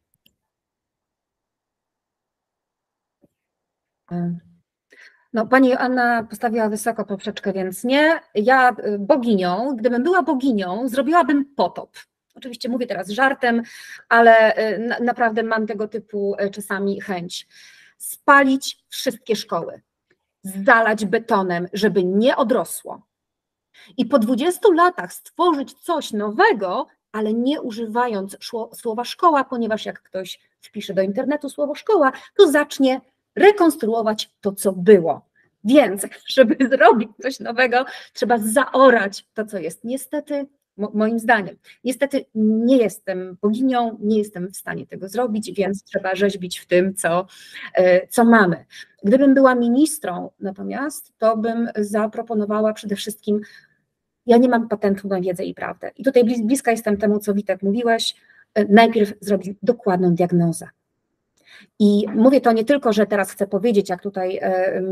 No, pani Joanna postawiła wysoko poprzeczkę, więc nie. Ja boginią, gdybym była boginią, zrobiłabym potop. Oczywiście mówię teraz żartem, ale naprawdę mam tego typu czasami chęć. Spalić wszystkie szkoły, zalać betonem, żeby nie odrosło. I po 20 latach stworzyć coś nowego, ale nie używając słowa szkoła, ponieważ jak ktoś wpisze do internetu słowo szkoła, to zacznie rekonstruować to, co było. Więc, żeby zrobić coś nowego, trzeba zaorać to, co jest. Niestety, moim zdaniem, niestety nie jestem boginią, nie jestem w stanie tego zrobić, więc trzeba rzeźbić w tym, co mamy. Gdybym była ministrą natomiast, to bym zaproponowała przede wszystkim, ja nie mam patentu na wiedzę i prawdę. I tutaj bliska jestem temu, co Witek mówiłeś, najpierw zrobić dokładną diagnozę. I mówię to nie tylko, że teraz chcę powiedzieć, jak tutaj,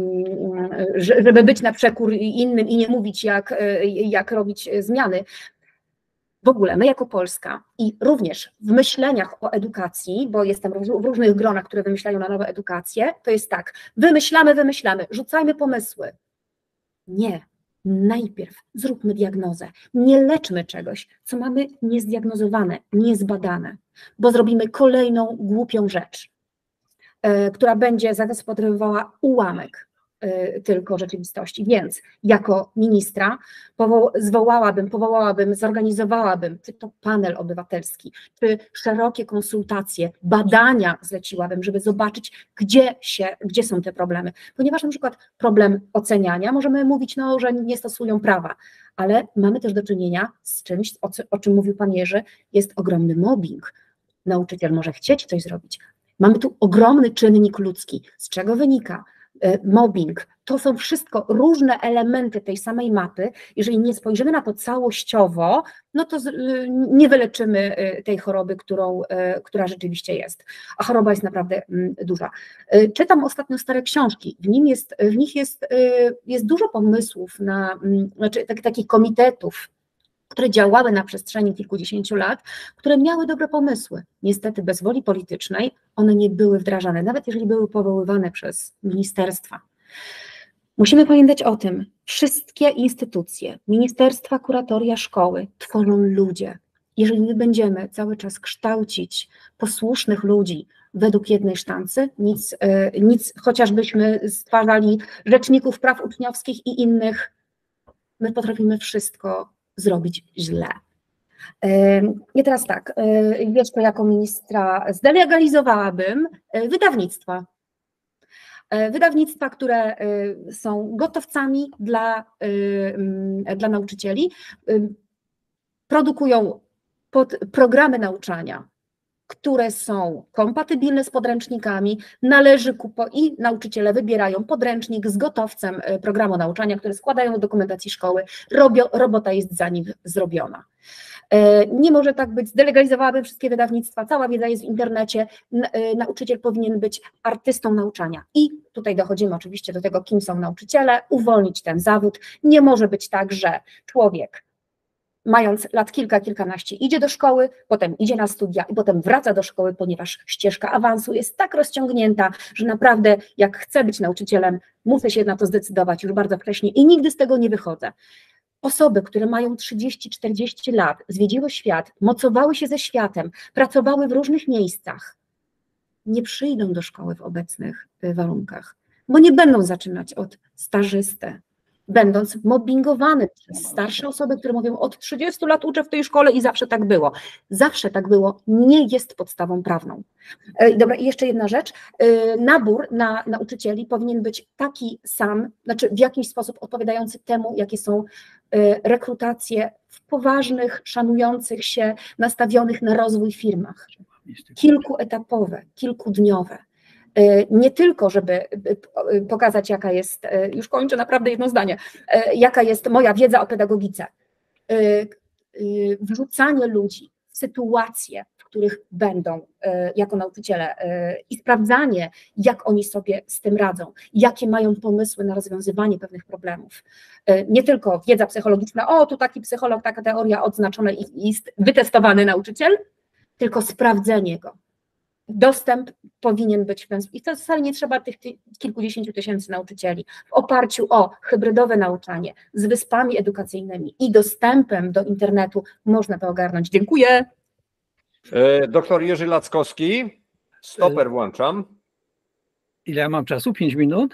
żeby być na przekór innym i nie mówić, jak robić zmiany. W ogóle my jako Polska i również w myśleniach o edukacji, bo jestem w różnych gronach, które wymyślają na nowe edukacje, to jest tak, wymyślamy, rzucajmy pomysły. Nie, najpierw zróbmy diagnozę, nie leczmy czegoś, co mamy niezdiagnozowane, niezbadane, bo zrobimy kolejną głupią rzecz, która będzie zagospodarowała ułamek tylko rzeczywistości. Więc jako ministra powołałabym, zorganizowałabym, czy to panel obywatelski, czy szerokie konsultacje, badania zleciłabym, żeby zobaczyć, gdzie są te problemy. Ponieważ na przykład problem oceniania, możemy mówić, no, że nie stosują prawa, ale mamy też do czynienia z czymś, o czym mówił pan Jerzy, jest ogromny mobbing. Nauczyciel może chcieć coś zrobić. Mamy tu ogromny czynnik ludzki. Z czego wynika? Mobbing. To są wszystko różne elementy tej samej mapy. Jeżeli nie spojrzymy na to całościowo, no to nie wyleczymy tej choroby, która rzeczywiście jest. A choroba jest naprawdę duża. Czytam ostatnio stare książki. W nich jest dużo pomysłów, znaczy takich komitetów, które działały na przestrzeni kilkudziesięciu lat, które miały dobre pomysły. Niestety bez woli politycznej one nie były wdrażane, nawet jeżeli były powoływane przez ministerstwa. Musimy pamiętać o tym, wszystkie instytucje, ministerstwa, kuratoria, szkoły tworzą ludzie Jeżeli my będziemy cały czas kształcić posłusznych ludzi według jednej sztancy, nic chociażbyśmy stwarzali rzeczników praw uczniowskich i innych, my potrafimy wszystko zrobić źle. I teraz tak, wiesz, to jako ministra zdelegalizowałabym wydawnictwa. Wydawnictwa, które są gotowcami dla nauczycieli, produkują programy nauczania, które są kompatybilne z podręcznikami, i nauczyciele wybierają podręcznik z gotowcem programu nauczania, które składają do dokumentacji szkoły, robota jest za nich zrobiona. Nie może tak być, zdelegalizowałabym wszystkie wydawnictwa, cała wiedza jest w internecie, nauczyciel powinien być artystą nauczania. I tutaj dochodzimy oczywiście do tego, kim są nauczyciele, uwolnić ten zawód. Nie może być tak, że człowiek mając lat kilkanaście idzie do szkoły, potem idzie na studia i potem wraca do szkoły, ponieważ ścieżka awansu jest tak rozciągnięta, że naprawdę jak chcę być nauczycielem, muszę się na to zdecydować już bardzo wcześnie i nigdy z tego nie wychodzę. Osoby, które mają 30-40 lat, zwiedziły świat, mocowały się ze światem, pracowały w różnych miejscach, nie przyjdą do szkoły w obecnych warunkach, bo nie będą zaczynać od stażysty, będąc mobbingowane przez starsze osoby, które mówią, od 30 lat uczę w tej szkole i zawsze tak było. Zawsze tak było, nie jest podstawą prawną. Dobra, i jeszcze jedna rzecz. Nabór na nauczycieli powinien być taki sam, znaczy w jakiś sposób odpowiadający temu, jakie są rekrutacje w poważnych, szanujących się, nastawionych na rozwój firmach. Kilkuetapowe, kilkudniowe. Nie tylko, żeby pokazać, jaka jest, już kończę naprawdę jedno zdanie, jaka jest moja wiedza o pedagogice. Wrzucanie ludzi w sytuacje, w których będą jako nauczyciele i sprawdzanie, jak oni sobie z tym radzą, jakie mają pomysły na rozwiązywanie pewnych problemów. Nie tylko wiedza psychologiczna, o tu taki psycholog, taka teoria odznaczona i jest wytestowany nauczyciel, tylko sprawdzenie go. Dostęp powinien być w ten sposób. I to wcale nie trzeba tych kilkudziesięciu tysięcy nauczycieli. W oparciu o hybrydowe nauczanie z wyspami edukacyjnymi i dostępem do internetu można to ogarnąć. Dziękuję. Doktor Jerzy Lackowski. Stoper włączam. Ile ja mam czasu? 5 minut?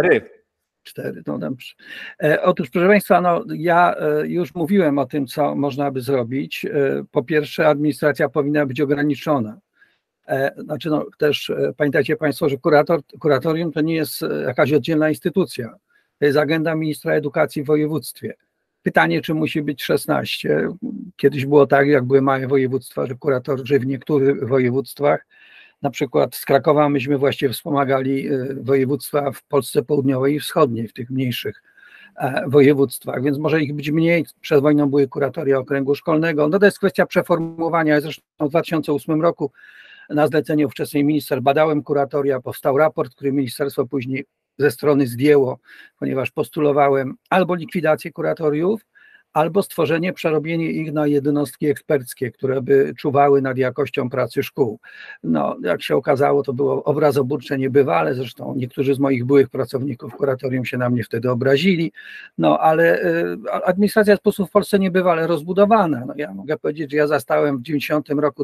4, no dobrze. Otóż, proszę Państwa, no, ja już mówiłem o tym, co można by zrobić. Po pierwsze, administracja powinna być ograniczona. Znaczy, no, też pamiętajcie Państwo, że kuratorium to nie jest jakaś oddzielna instytucja. To jest agenda ministra edukacji w województwie. Pytanie, czy musi być 16. Kiedyś było tak, jak były małe województwa, że kuratorzy w niektórych województwach, na przykład z Krakowa myśmy właściwie wspomagali województwa w Polsce Południowej i Wschodniej, w tych mniejszych województwach, więc może ich być mniej. Przed wojną były kuratoria okręgu szkolnego. No to jest kwestia przeformułowania. Zresztą w 2008 roku na zlecenie ówczesnej minister badałem kuratoria, powstał raport, który ministerstwo później ze strony zdjęło, ponieważ postulowałem albo likwidację kuratoriów, albo stworzenie, przerobienie ich na jednostki eksperckie, które by czuwały nad jakością pracy szkół. No, jak się okazało, to było obrazoburcze niebywale, zresztą niektórzy z moich byłych pracowników kuratorium się na mnie wtedy obrazili, no ale administracja sposób w Polsce niebywale rozbudowana. No, ja mogę powiedzieć, że ja zastałem w 90 roku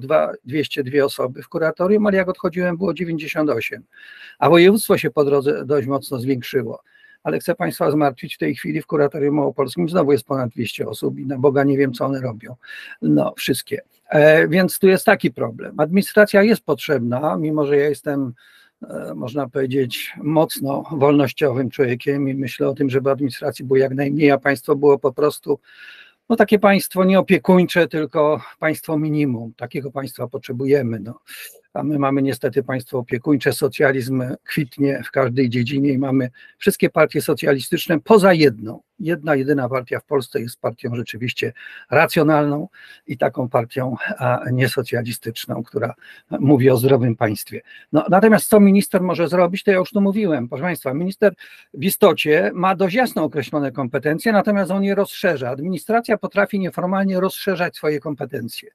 202 osoby w kuratorium, ale jak odchodziłem było 98, a województwo się po drodze dość mocno zwiększyło. Ale chcę Państwa zmartwić, w tej chwili w kuratorium małopolskim znowu jest ponad 200 osób i na Boga nie wiem, co one robią. No, wszystkie. Więc tu jest taki problem. Administracja jest potrzebna, mimo że ja jestem, można powiedzieć, mocno wolnościowym człowiekiem i myślę o tym, żeby administracji było jak najmniej, a państwo było po prostu no takie państwo nie opiekuńcze, tylko państwo minimum. Takiego państwa potrzebujemy. No. A my mamy niestety państwo opiekuńcze, socjalizm kwitnie w każdej dziedzinie i mamy wszystkie partie socjalistyczne poza jedną. Jedna, jedyna partia w Polsce jest partią rzeczywiście racjonalną i taką partią niesocjalistyczną, która mówi o zdrowym państwie. No, natomiast co minister może zrobić, to ja już tu mówiłem. Proszę Państwa, minister w istocie ma dość jasno określone kompetencje, natomiast on je rozszerza. Administracja potrafi nieformalnie rozszerzać swoje kompetencje.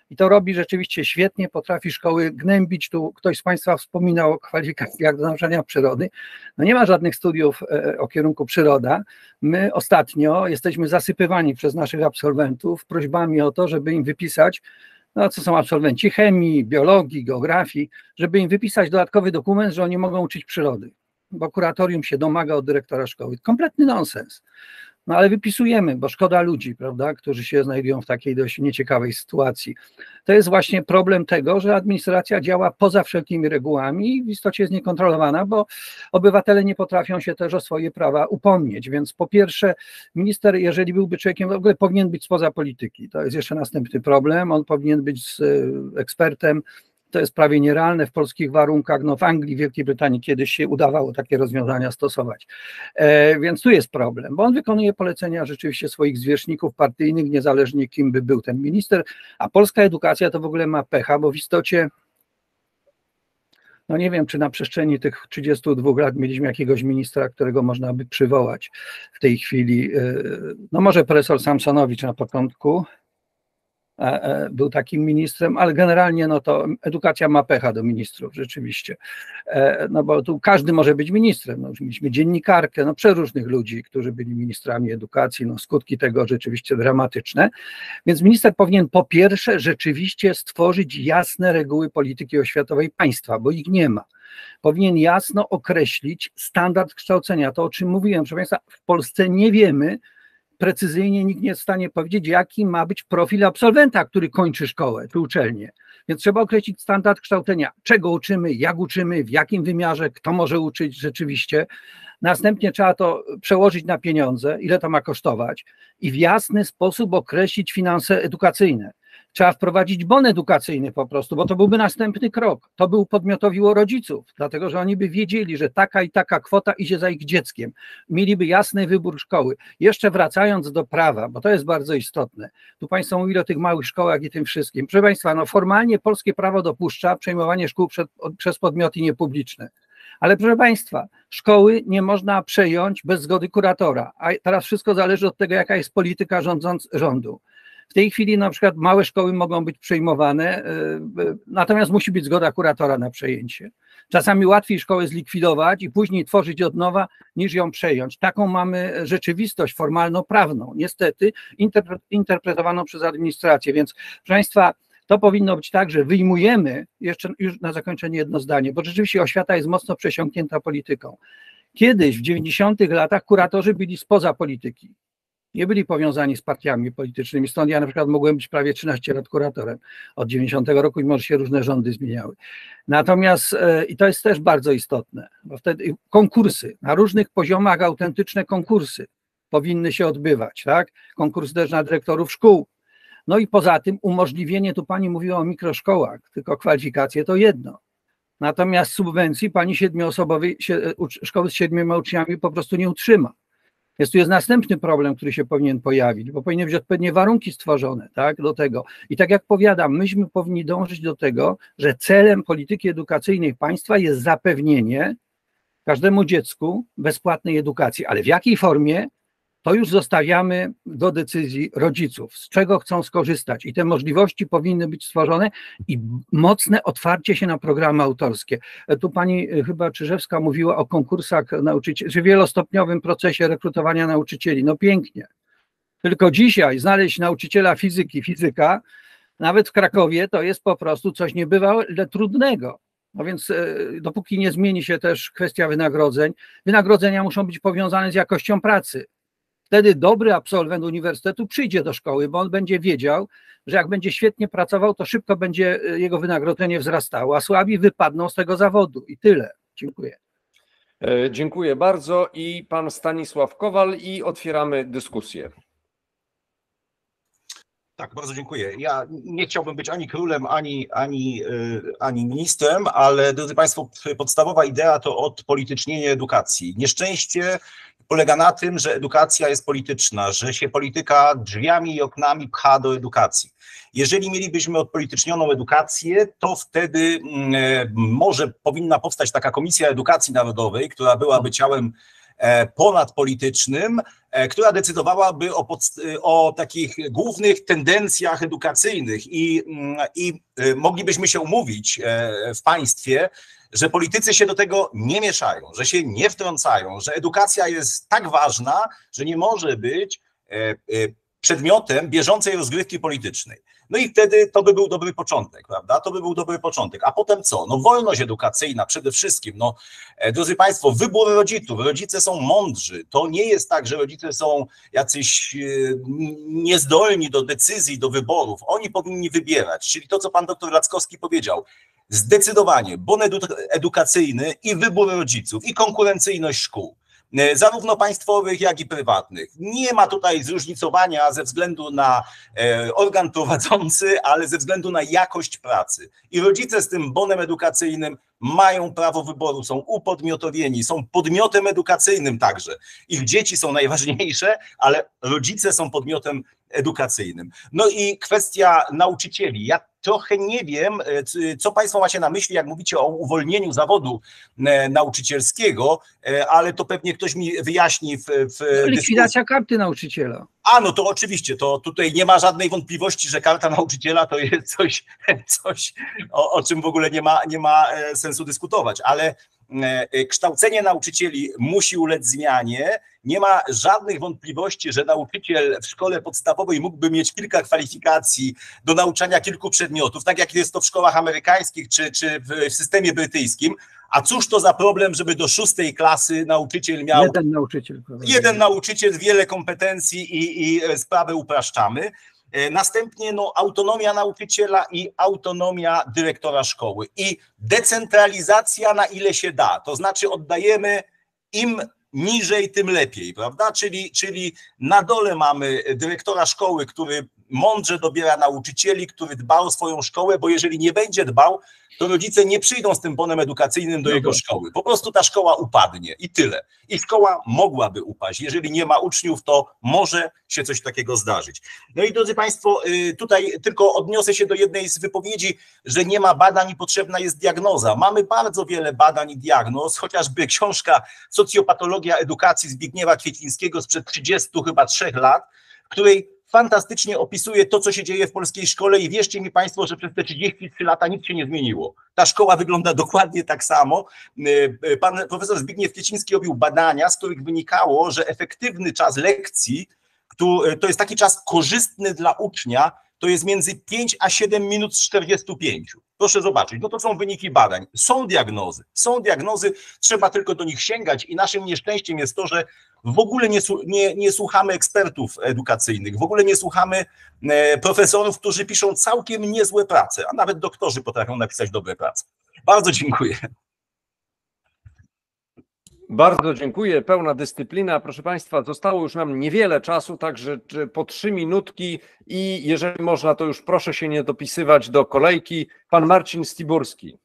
I to robi rzeczywiście świetnie, potrafi szkoły gnębić. Tu ktoś z Państwa wspominał o kwalifikacjach do nauczania przyrody. No nie ma żadnych studiów o kierunku przyroda. My ostatnio jesteśmy zasypywani przez naszych absolwentów prośbami o to, żeby im wypisać, no co są absolwenci chemii, biologii, geografii, żeby im wypisać dodatkowy dokument, że oni mogą uczyć przyrody, bo kuratorium się domaga od dyrektora szkoły. Kompletny nonsens. No ale wypisujemy, bo szkoda ludzi, prawda, którzy się znajdują w takiej dość nieciekawej sytuacji. To jest właśnie problem tego, że administracja działa poza wszelkimi regułami i w istocie jest niekontrolowana, bo obywatele nie potrafią się też o swoje prawa upomnieć. Więc po pierwsze, minister, jeżeli byłby człowiekiem, w ogóle powinien być spoza polityki. To jest jeszcze następny problem. On powinien być ekspertem. To jest prawie nierealne w polskich warunkach. No w Anglii, Wielkiej Brytanii kiedyś się udawało takie rozwiązania stosować. Więc tu jest problem, bo on wykonuje polecenia rzeczywiście swoich zwierzchników partyjnych, niezależnie kim by był ten minister, a polska edukacja to w ogóle ma pecha, bo w istocie, no nie wiem, czy na przestrzeni tych 32 lat mieliśmy jakiegoś ministra, którego można by przywołać w tej chwili. No może profesor Samsonowicz na początku był takim ministrem, ale generalnie no to edukacja ma pecha do ministrów rzeczywiście, no bo tu każdy może być ministrem, no, mieliśmy dziennikarkę, no przeróżnych ludzi, którzy byli ministrami edukacji, no skutki tego rzeczywiście dramatyczne, więc minister powinien po pierwsze rzeczywiście stworzyć jasne reguły polityki oświatowej państwa, bo ich nie ma. Powinien jasno określić standard kształcenia, to o czym mówiłem, proszę Państwa, w Polsce nie wiemy, precyzyjnie nikt nie jest w stanie powiedzieć, jaki ma być profil absolwenta, który kończy szkołę czy uczelnię. Więc trzeba określić standard kształcenia, czego uczymy, jak uczymy, w jakim wymiarze, kto może uczyć rzeczywiście. Następnie trzeba to przełożyć na pieniądze, ile to ma kosztować i w jasny sposób określić finanse edukacyjne. Trzeba wprowadzić bon edukacyjny po prostu, bo to byłby następny krok. To by upodmiotowiło rodziców, dlatego że oni by wiedzieli, że taka i taka kwota idzie za ich dzieckiem. Mieliby jasny wybór szkoły. Jeszcze wracając do prawa, bo to jest bardzo istotne. Tu Państwo mówili o tych małych szkołach i tym wszystkim. Proszę Państwa, no formalnie polskie prawo dopuszcza przejmowanie szkół przez podmioty niepubliczne. Ale proszę Państwa, szkoły nie można przejąć bez zgody kuratora, a teraz wszystko zależy od tego, jaka jest polityka rządu. W tej chwili na przykład małe szkoły mogą być przejmowane, natomiast musi być zgoda kuratora na przejęcie. Czasami łatwiej szkołę zlikwidować i później tworzyć od nowa, niż ją przejąć. Taką mamy rzeczywistość formalno-prawną, niestety interpretowaną przez administrację. Więc proszę Państwa, to powinno być tak, że wyjmujemy, jeszcze już na zakończenie jedno zdanie, bo rzeczywiście oświata jest mocno przesiąknięta polityką. Kiedyś w 90. latach kuratorzy byli spoza polityki. Nie byli powiązani z partiami politycznymi, stąd ja na przykład mogłem być prawie 13 lat kuratorem od 90 roku, mimo że się różne rządy zmieniały. Natomiast, i to jest też bardzo istotne, bo wtedy konkursy, na różnych poziomach autentyczne konkursy powinny się odbywać, tak? Konkursy też na dyrektorów szkół. No i poza tym umożliwienie, tu Pani mówiła o mikroszkołach, tylko kwalifikacje to jedno. Natomiast subwencji Pani szkoły z 7 uczniami po prostu nie utrzyma. Więc tu jest następny problem, który się powinien pojawić, bo powinny być odpowiednie warunki stworzone, tak, do tego. I tak jak powiadam, myśmy powinni dążyć do tego, że celem polityki edukacyjnej państwa jest zapewnienie każdemu dziecku bezpłatnej edukacji, ale w jakiej formie, to już zostawiamy do decyzji rodziców, z czego chcą skorzystać i te możliwości powinny być stworzone i mocne otwarcie się na programy autorskie. Tu pani chyba Czyżewska mówiła o konkursach nauczycieli, czy wielostopniowym procesie rekrutowania nauczycieli. No pięknie. Tylko dzisiaj znaleźć nauczyciela fizyka, nawet w Krakowie, to jest po prostu coś niebywale trudnego. No więc dopóki nie zmieni się też kwestia wynagrodzeń, wynagrodzenia muszą być powiązane z jakością pracy. Wtedy dobry absolwent uniwersytetu przyjdzie do szkoły, bo on będzie wiedział, że jak będzie świetnie pracował, to szybko będzie jego wynagrodzenie wzrastało, a słabi wypadną z tego zawodu. I tyle. Dziękuję. Dziękuję bardzo. I pan Stanisław Kowal i otwieramy dyskusję. Tak, bardzo dziękuję. Ja nie chciałbym być ani królem, ani ministrem, ale drodzy Państwo, podstawowa idea to odpolitycznienie edukacji. Nieszczęście polega na tym, że edukacja jest polityczna, że się polityka drzwiami i oknami pcha do edukacji. Jeżeli mielibyśmy odpolitycznioną edukację, to wtedy może powinna powstać taka Komisja Edukacji Narodowej, która byłaby ciałem ponadpolitycznym, która decydowałaby o takich głównych tendencjach edukacyjnych i moglibyśmy się umówić w państwie, że politycy się do tego nie mieszają, że się nie wtrącają, że edukacja jest tak ważna, że nie może być przedmiotem bieżącej rozgrywki politycznej. No i wtedy to by był dobry początek, prawda? To by był dobry początek. A potem co? No wolność edukacyjna przede wszystkim. No, drodzy Państwo, wybór rodziców. Rodzice są mądrzy. To nie jest tak, że rodzice są jacyś niezdolni do decyzji, do wyborów. Oni powinni wybierać. Czyli to, co pan doktor Lackowski powiedział. Zdecydowanie bon edukacyjny i wybór rodziców, i konkurencyjność szkół, zarówno państwowych, jak i prywatnych. Nie ma tutaj zróżnicowania ze względu na organ prowadzący, ale ze względu na jakość pracy. I rodzice z tym bonem edukacyjnym mają prawo wyboru, są upodmiotowieni, są podmiotem edukacyjnym także. Ich dzieci są najważniejsze, ale rodzice są podmiotem edukacyjnym. No i kwestia nauczycieli. Ja trochę nie wiem, co Państwo macie na myśli, jak mówicie o uwolnieniu zawodu nauczycielskiego, ale to pewnie ktoś mi wyjaśni w likwidacja karty nauczyciela. A, no to oczywiście, to tutaj nie ma żadnej wątpliwości, że karta nauczyciela to jest coś o czym w ogóle nie ma sensu dyskutować, ale kształcenie nauczycieli musi ulec zmianie. Nie ma żadnych wątpliwości, że nauczyciel w szkole podstawowej mógłby mieć kilka kwalifikacji do nauczania kilku przedmiotów, tak jak jest to w szkołach amerykańskich czy w systemie brytyjskim. A cóż to za problem, żeby do 6. klasy nauczyciel miał... Jeden nauczyciel, wiele kompetencji i sprawę upraszczamy. Następnie autonomia nauczyciela i autonomia dyrektora szkoły i decentralizacja na ile się da, to znaczy oddajemy im niżej, tym lepiej, prawda? Czyli na dole mamy dyrektora szkoły, który mądrze dobiera nauczycieli, który dba o swoją szkołę, bo jeżeli nie będzie dbał, to rodzice nie przyjdą z tym bonem edukacyjnym do jego szkoły. Po prostu ta szkoła upadnie i tyle. I szkoła mogłaby upaść. Jeżeli nie ma uczniów, to może się coś takiego zdarzyć. No i drodzy Państwo, tutaj tylko odniosę się do jednej z wypowiedzi, że nie ma badań i potrzebna jest diagnoza. Mamy bardzo wiele badań i diagnoz, chociażby książka Socjopatologia edukacji Zbigniewa Kwiecińskiego sprzed 33 lat, w której fantastycznie opisuje to, co się dzieje w polskiej szkole i wierzcie mi Państwo, że przez te 33 lata nic się nie zmieniło. Ta szkoła wygląda dokładnie tak samo. Pan profesor Zbigniew Kwieciński robił badania, z których wynikało, że efektywny czas lekcji, to jest taki czas korzystny dla ucznia, to jest między 5 a 7 minut z 45. Proszę zobaczyć, no to są wyniki badań. Są diagnozy, trzeba tylko do nich sięgać i naszym nieszczęściem jest to, że w ogóle nie słuchamy ekspertów edukacyjnych, w ogóle nie słuchamy profesorów, którzy piszą całkiem niezłe prace, a nawet doktorzy potrafią napisać dobre prace. Bardzo dziękuję. Bardzo dziękuję, pełna dyscyplina. Proszę Państwa, zostało już nam niewiele czasu, także po 3 minutki i jeżeli można, to już proszę się nie dopisywać do kolejki. Pan Marcin Stiburski.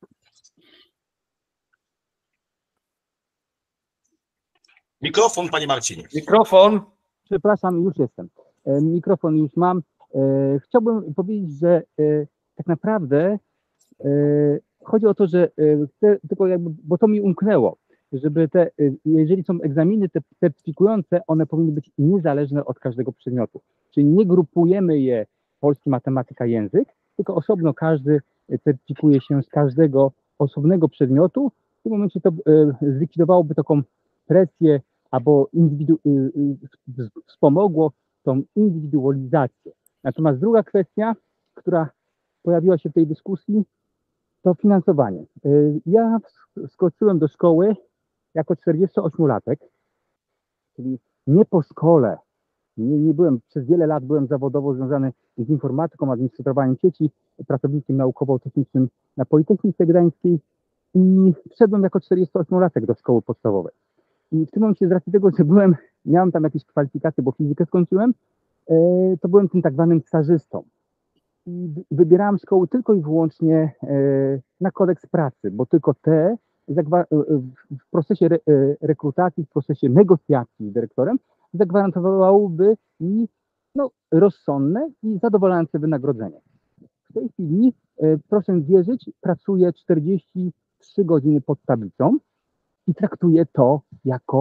Mikrofon, panie Marcinie. Mikrofon. Przepraszam, już jestem. Mikrofon już mam. Chciałbym powiedzieć, że tak naprawdę chodzi o to, że chcę tylko bo to mi umknęło, żeby jeżeli są egzaminy te certyfikujące, one powinny być niezależne od każdego przedmiotu. Czyli nie grupujemy je polski, matematyka, język, tylko osobno każdy certyfikuje się z każdego osobnego przedmiotu. W tym momencie to zlikwidowałoby taką presję albo wspomogło tą indywidualizację. Natomiast druga kwestia, która pojawiła się w tej dyskusji, to finansowanie. Ja skoczyłem do szkoły jako 48-latek, czyli nie po szkole. Nie byłem, przez wiele lat byłem zawodowo związany z informatyką, administrowaniem sieci, pracownikiem naukowo-technicznym na Politechnice Gdańskiej i wszedłem jako 48-latek do szkoły podstawowej. I w tym momencie z racji tego, że miałem tam jakieś kwalifikacje, bo fizykę skończyłem, to byłem tym tak zwanym stażystą. I wybierałem szkoły tylko i wyłącznie na kodeks pracy, bo tylko te w procesie rekrutacji, w procesie negocjacji z dyrektorem zagwarantowałyby mi rozsądne i zadowalające wynagrodzenie. W tej chwili, proszę wierzyć, pracuję 43 godziny pod tablicą i traktuję to jako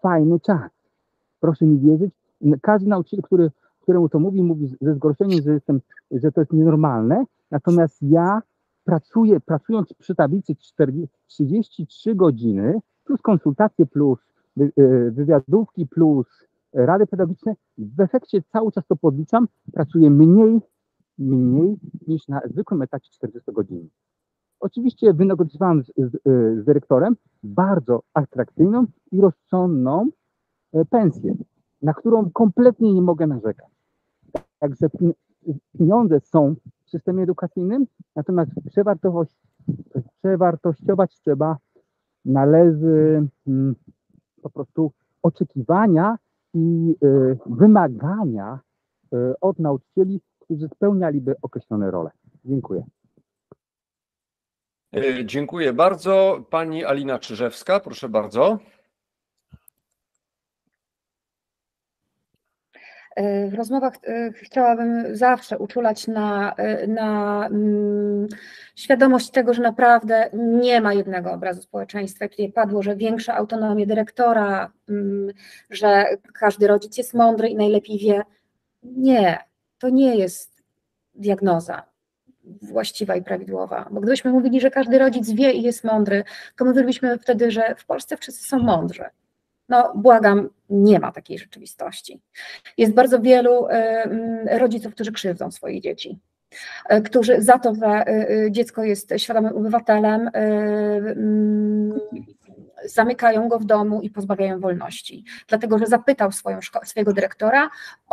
fajny czas. Proszę mi wierzyć, każdy nauczyciel, któremu to mówi ze zgorszeniem, że to jest nienormalne, natomiast ja pracując przy tablicy 33 godziny, plus konsultacje, plus wywiadówki, plus rady pedagogiczne, w efekcie cały czas to podliczam, pracuję mniej niż na zwykłym etacie 40 godzin. Oczywiście wynegocjowałem z dyrektorem bardzo atrakcyjną i rozsądną pensję, na którą kompletnie nie mogę narzekać. Także pieniądze są w systemie edukacyjnym, natomiast przewartościować trzeba, należy po prostu oczekiwania i wymagania od nauczycieli, którzy spełnialiby określone role. Dziękuję. Dziękuję bardzo. Pani Alina Czyżewska, proszę bardzo. W rozmowach chciałabym zawsze uczulać na świadomość tego, że naprawdę nie ma jednego obrazu społeczeństwa. Tutaj padło, że większa autonomia dyrektora, że każdy rodzic jest mądry i najlepiej wie. Nie, to nie jest diagnoza właściwa i prawidłowa, bo gdybyśmy mówili, że każdy rodzic wie i jest mądry, to mówilibyśmy wtedy, że w Polsce wszyscy są mądrzy. No błagam, nie ma takiej rzeczywistości. Jest bardzo wielu rodziców, którzy krzywdzą swoje dzieci, którzy za to, że dziecko jest świadomym obywatelem, zamykają go w domu i pozbawiają wolności, dlatego że zapytał swojego dyrektora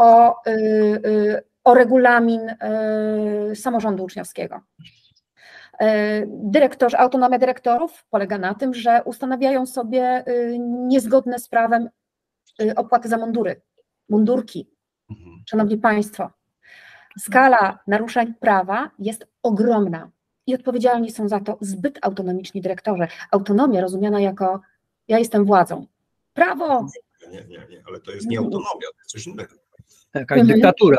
o regulamin samorządu uczniowskiego. Autonomia dyrektorów polega na tym, że ustanawiają sobie niezgodne z prawem opłaty za mundurki. Szanowni Państwo, skala naruszeń prawa jest ogromna i odpowiedzialni są za to zbyt autonomiczni dyrektorzy. Autonomia rozumiana jako ja jestem władzą. Prawo! Nie, ale to jest nie autonomia, to jest coś innego. Jakaś dyktatura.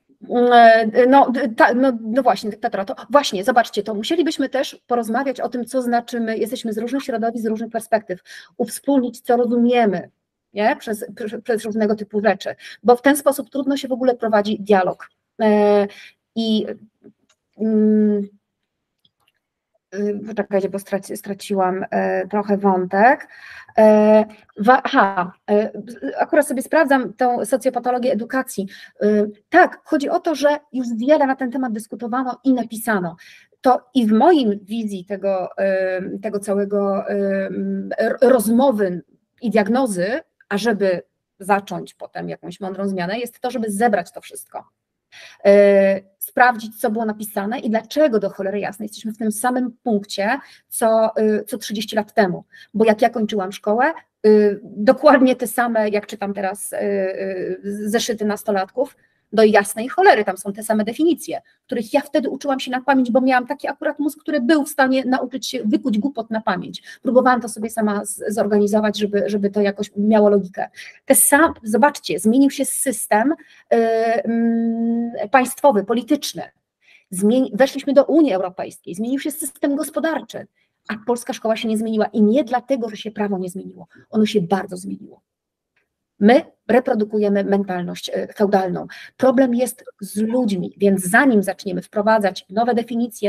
No właśnie, dyktatora. To właśnie, zobaczcie, to musielibyśmy też porozmawiać o tym, co znaczy my jesteśmy z różnych środowisk, z różnych perspektyw, uwspólnić, co rozumiemy, nie? Przez różnego typu rzeczy, bo w ten sposób trudno się w ogóle prowadzi dialog. Poczekajcie, bo straciłam trochę wątek. Akurat sobie sprawdzam tą socjopatologię edukacji. Tak, chodzi o to, że już wiele na ten temat dyskutowano i napisano. To i w moim wizji tego całego rozmowy i diagnozy, ażeby zacząć potem jakąś mądrą zmianę, jest to, żeby zebrać to wszystko. Sprawdzić, co było napisane i dlaczego do cholery jasnej jesteśmy w tym samym punkcie, co 30 lat temu. Bo jak ja kończyłam szkołę, dokładnie te same, jak czytam teraz zeszyty nastolatków, do jasnej cholery, tam są te same definicje, których ja wtedy uczyłam się na pamięć, bo miałam taki akurat mózg, który był w stanie nauczyć się wykuć głupot na pamięć. Próbowałam to sobie sama zorganizować, żeby to jakoś miało logikę. Zobaczcie, zmienił się system państwowy, polityczny. Weszliśmy do Unii Europejskiej, zmienił się system gospodarczy, a polska szkoła się nie zmieniła i nie dlatego, że się prawo nie zmieniło, ono się bardzo zmieniło. My reprodukujemy mentalność feudalną. Problem jest z ludźmi, więc zanim zaczniemy wprowadzać nowe definicje,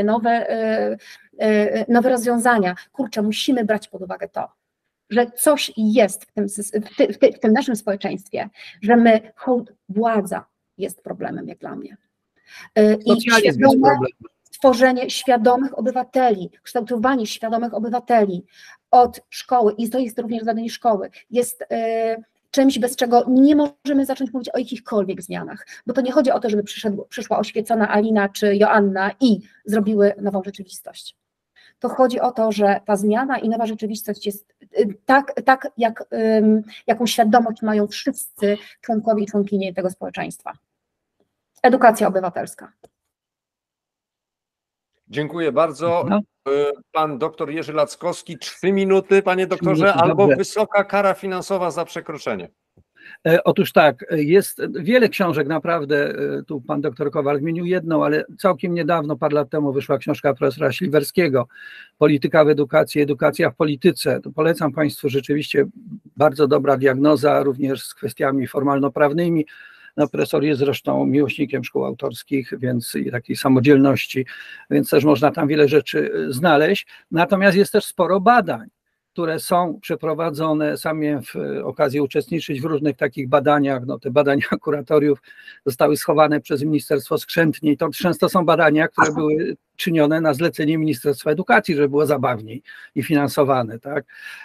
nowe rozwiązania, musimy brać pod uwagę to, że coś jest w tym naszym społeczeństwie, że władza jest problemem, jak dla mnie. I tworzenie świadomych obywateli, kształtowanie świadomych obywateli od szkoły, i to jest również zadanie szkoły, jest czymś, bez czego nie możemy zacząć mówić o jakichkolwiek zmianach, bo to nie chodzi o to, żeby przyszła oświecona Alina czy Joanna i zrobiły nową rzeczywistość. To chodzi o to, że ta zmiana i nowa rzeczywistość jest tak jaką świadomość mają wszyscy członkowie i członkinie tego społeczeństwa. Edukacja obywatelska. Dziękuję bardzo. Pan doktor Jerzy Lackowski, 3 minuty, panie doktorze, albo wysoka kara finansowa za przekroczenie. Otóż tak, jest wiele książek, naprawdę, tu pan doktor Kowal wymienił jedną, ale całkiem niedawno, parę lat temu wyszła książka profesora Śliwerskiego, Polityka w edukacji, edukacja w polityce. To polecam państwu, rzeczywiście bardzo dobra diagnoza, również z kwestiami formalno-prawnymi. No, profesor jest zresztą miłośnikiem szkół autorskich, więc i takiej samodzielności, więc też można tam wiele rzeczy znaleźć. Natomiast jest też sporo badań, które są przeprowadzone. Sam miałem okazję uczestniczyć w różnych takich badaniach. No, te badania kuratoriów zostały schowane przez Ministerstwo skrzętnie i to często są badania, które były czynione na zlecenie Ministerstwa Edukacji, żeby było zabawniej i finansowane, tak?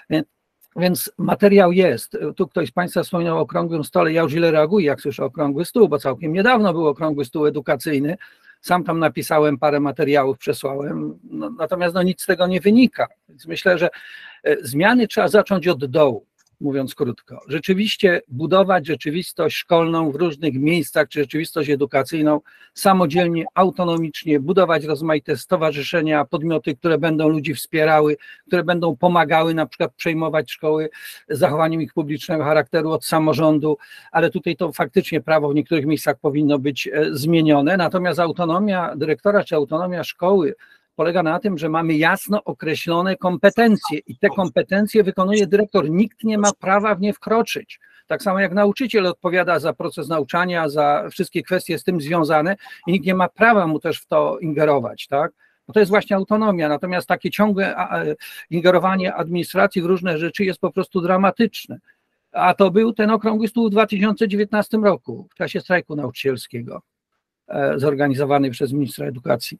Więc materiał jest. Tu ktoś z państwa wspomniał o okrągłym stole. Ja już źle reaguję, jak słyszę okrągły stół, bo całkiem niedawno był okrągły stół edukacyjny. Sam tam napisałem, parę materiałów przesłałem, no, natomiast no, nic z tego nie wynika. Więc myślę, że zmiany trzeba zacząć od dołu, mówiąc krótko. Rzeczywiście budować rzeczywistość szkolną w różnych miejscach, czy rzeczywistość edukacyjną samodzielnie, autonomicznie, budować rozmaite stowarzyszenia, podmioty, które będą ludzi wspierały, które będą pomagały na przykład przejmować szkoły z zachowaniem ich publicznego charakteru od samorządu, ale tutaj to faktycznie prawo w niektórych miejscach powinno być zmienione, natomiast autonomia dyrektora czy autonomia szkoły polega na tym, że mamy jasno określone kompetencje i te kompetencje wykonuje dyrektor. Nikt nie ma prawa w nie wkroczyć. Tak samo jak nauczyciel odpowiada za proces nauczania, za wszystkie kwestie z tym związane i nikt nie ma prawa mu też w to ingerować, tak? Bo to jest właśnie autonomia, natomiast takie ciągłe ingerowanie administracji w różne rzeczy jest po prostu dramatyczne. A to był ten okrągły stół w 2019 roku, w czasie strajku nauczycielskiego, zorganizowany przez ministra edukacji.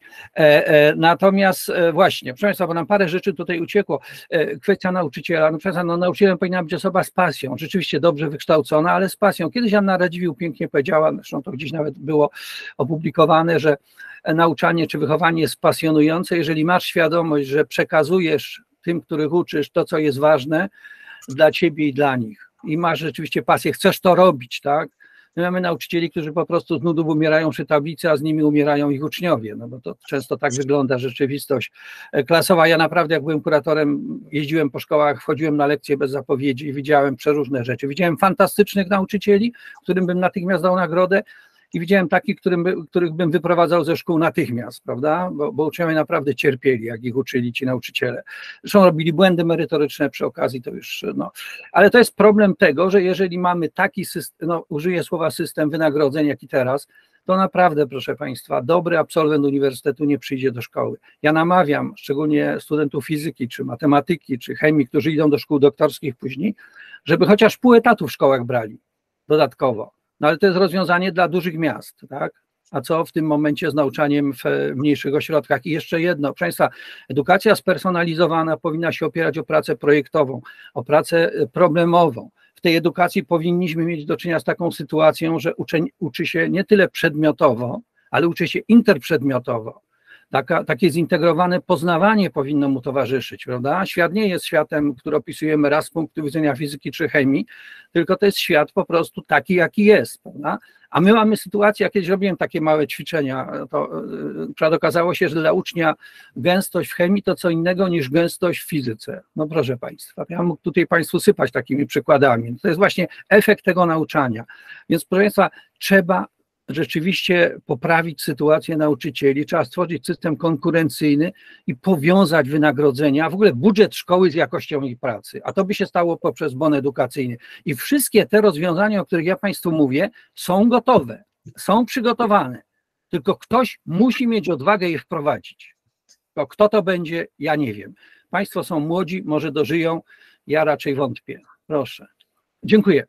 Natomiast właśnie, proszę państwa, bo nam parę rzeczy tutaj uciekło, kwestia nauczyciela, no proszę, no nauczycielem powinna być osoba z pasją, rzeczywiście dobrze wykształcona, ale z pasją. Kiedyś Anna Radziwiłł pięknie powiedziała, zresztą to gdzieś nawet było opublikowane, że nauczanie czy wychowanie jest pasjonujące, jeżeli masz świadomość, że przekazujesz tym, których uczysz, to, co jest ważne dla ciebie i dla nich i masz rzeczywiście pasję, chcesz to robić, tak? My mamy nauczycieli, którzy po prostu z nudów umierają przy tablicy, a z nimi umierają ich uczniowie, no bo to często tak wygląda rzeczywistość klasowa. Ja naprawdę, jak byłem kuratorem, jeździłem po szkołach, wchodziłem na lekcje bez zapowiedzi i widziałem przeróżne rzeczy. Widziałem fantastycznych nauczycieli, którym bym natychmiast dał nagrodę, i widziałem takich, których bym wyprowadzał ze szkół natychmiast, prawda, bo uczniowie naprawdę cierpieli, jak ich uczyli ci nauczyciele. Zresztą robili błędy merytoryczne przy okazji, to już, no. Ale to jest problem tego, że jeżeli mamy taki system, no, użyję słowa system wynagrodzeń, jak i teraz, to naprawdę, proszę państwa, dobry absolwent uniwersytetu nie przyjdzie do szkoły. Ja namawiam szczególnie studentów fizyki, czy matematyki, czy chemii, którzy idą do szkół doktorskich później, żeby chociaż pół etatu w szkołach brali dodatkowo. No ale to jest rozwiązanie dla dużych miast, tak? A co w tym momencie z nauczaniem w mniejszych ośrodkach? I jeszcze jedno, proszę państwa, edukacja spersonalizowana powinna się opierać o pracę projektową, o pracę problemową. W tej edukacji powinniśmy mieć do czynienia z taką sytuacją, że uczeń uczy się nie tyle przedmiotowo, ale uczy się interprzedmiotowo. Takie zintegrowane poznawanie powinno mu towarzyszyć, prawda? Świat nie jest światem, który opisujemy raz z punktu widzenia fizyki czy chemii, tylko to jest świat po prostu taki, jaki jest, prawda? A my mamy sytuację, kiedyś robiłem takie małe ćwiczenia, to okazało się, że dla ucznia gęstość w chemii to co innego niż gęstość w fizyce. No proszę państwa, ja mógł tutaj państwu sypać takimi przykładami. To jest właśnie efekt tego nauczania. Więc proszę państwa, trzeba rzeczywiście poprawić sytuację nauczycieli, trzeba stworzyć system konkurencyjny i powiązać wynagrodzenia, w ogóle budżet szkoły z jakością ich pracy, a to by się stało poprzez bon edukacyjny. I wszystkie te rozwiązania, o których ja państwu mówię, są gotowe, są przygotowane, tylko ktoś musi mieć odwagę je wprowadzić. To kto to będzie, ja nie wiem. Państwo są młodzi, może dożyją, ja raczej wątpię. Proszę. Dziękuję.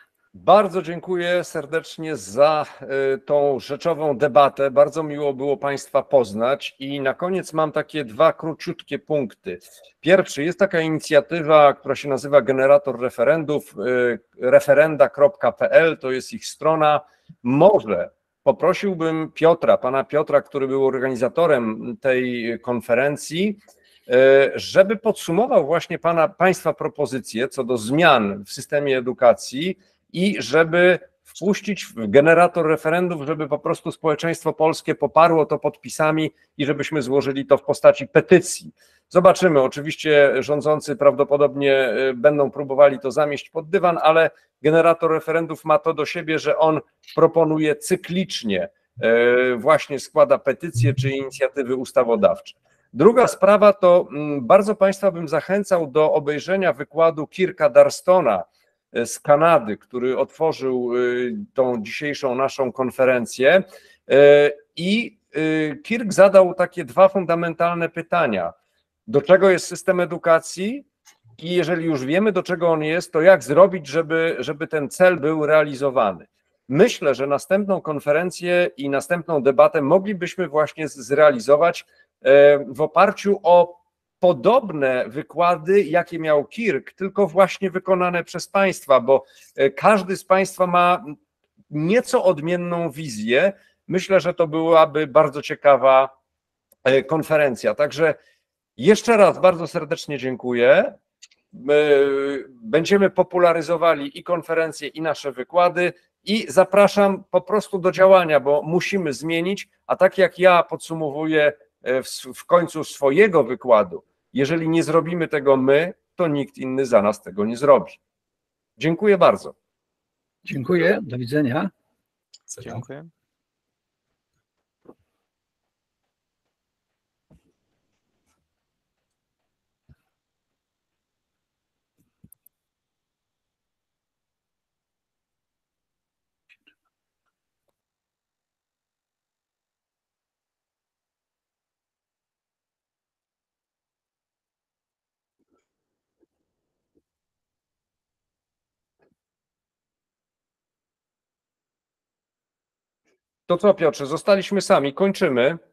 Bardzo dziękuję serdecznie za tą rzeczową debatę. Bardzo miło było Państwa poznać i na koniec mam takie dwa króciutkie punkty. Pierwszy, jest taka inicjatywa, która się nazywa Generator Referendów, referenda.pl, to jest ich strona. Może poprosiłbym Piotra, pana Piotra, który był organizatorem tej konferencji, żeby podsumował właśnie Państwa propozycje co do zmian w systemie edukacji i żeby wpuścić w generator referendów, żeby po prostu społeczeństwo polskie poparło to podpisami i żebyśmy złożyli to w postaci petycji. Zobaczymy. Oczywiście rządzący prawdopodobnie będą próbowali to zamieść pod dywan, ale generator referendów ma to do siebie, że on proponuje cyklicznie, właśnie składa petycje czy inicjatywy ustawodawcze. Druga sprawa to bardzo Państwa bym zachęcał do obejrzenia wykładu Kirka Darstona z Kanady, który otworzył tą dzisiejszą naszą konferencję i Kirk zadał takie dwa fundamentalne pytania. Do czego jest system edukacji i jeżeli już wiemy, do czego on jest, to jak zrobić, żeby ten cel był realizowany. Myślę, że następną konferencję i następną debatę moglibyśmy właśnie zrealizować w oparciu o podobne wykłady, jakie miał Kirk, tylko właśnie wykonane przez Państwa, bo każdy z Państwa ma nieco odmienną wizję. Myślę, że to byłaby bardzo ciekawa konferencja. Także jeszcze raz bardzo serdecznie dziękuję. Będziemy popularyzowali i konferencje, i nasze wykłady i zapraszam po prostu do działania, bo musimy zmienić, a tak jak ja podsumowuję w końcu swojego wykładu, jeżeli nie zrobimy tego my, to nikt inny za nas tego nie zrobi. Dziękuję bardzo. Dziękuję, do widzenia. Dziękuję. To co, Piotrze, zostaliśmy sami, kończymy.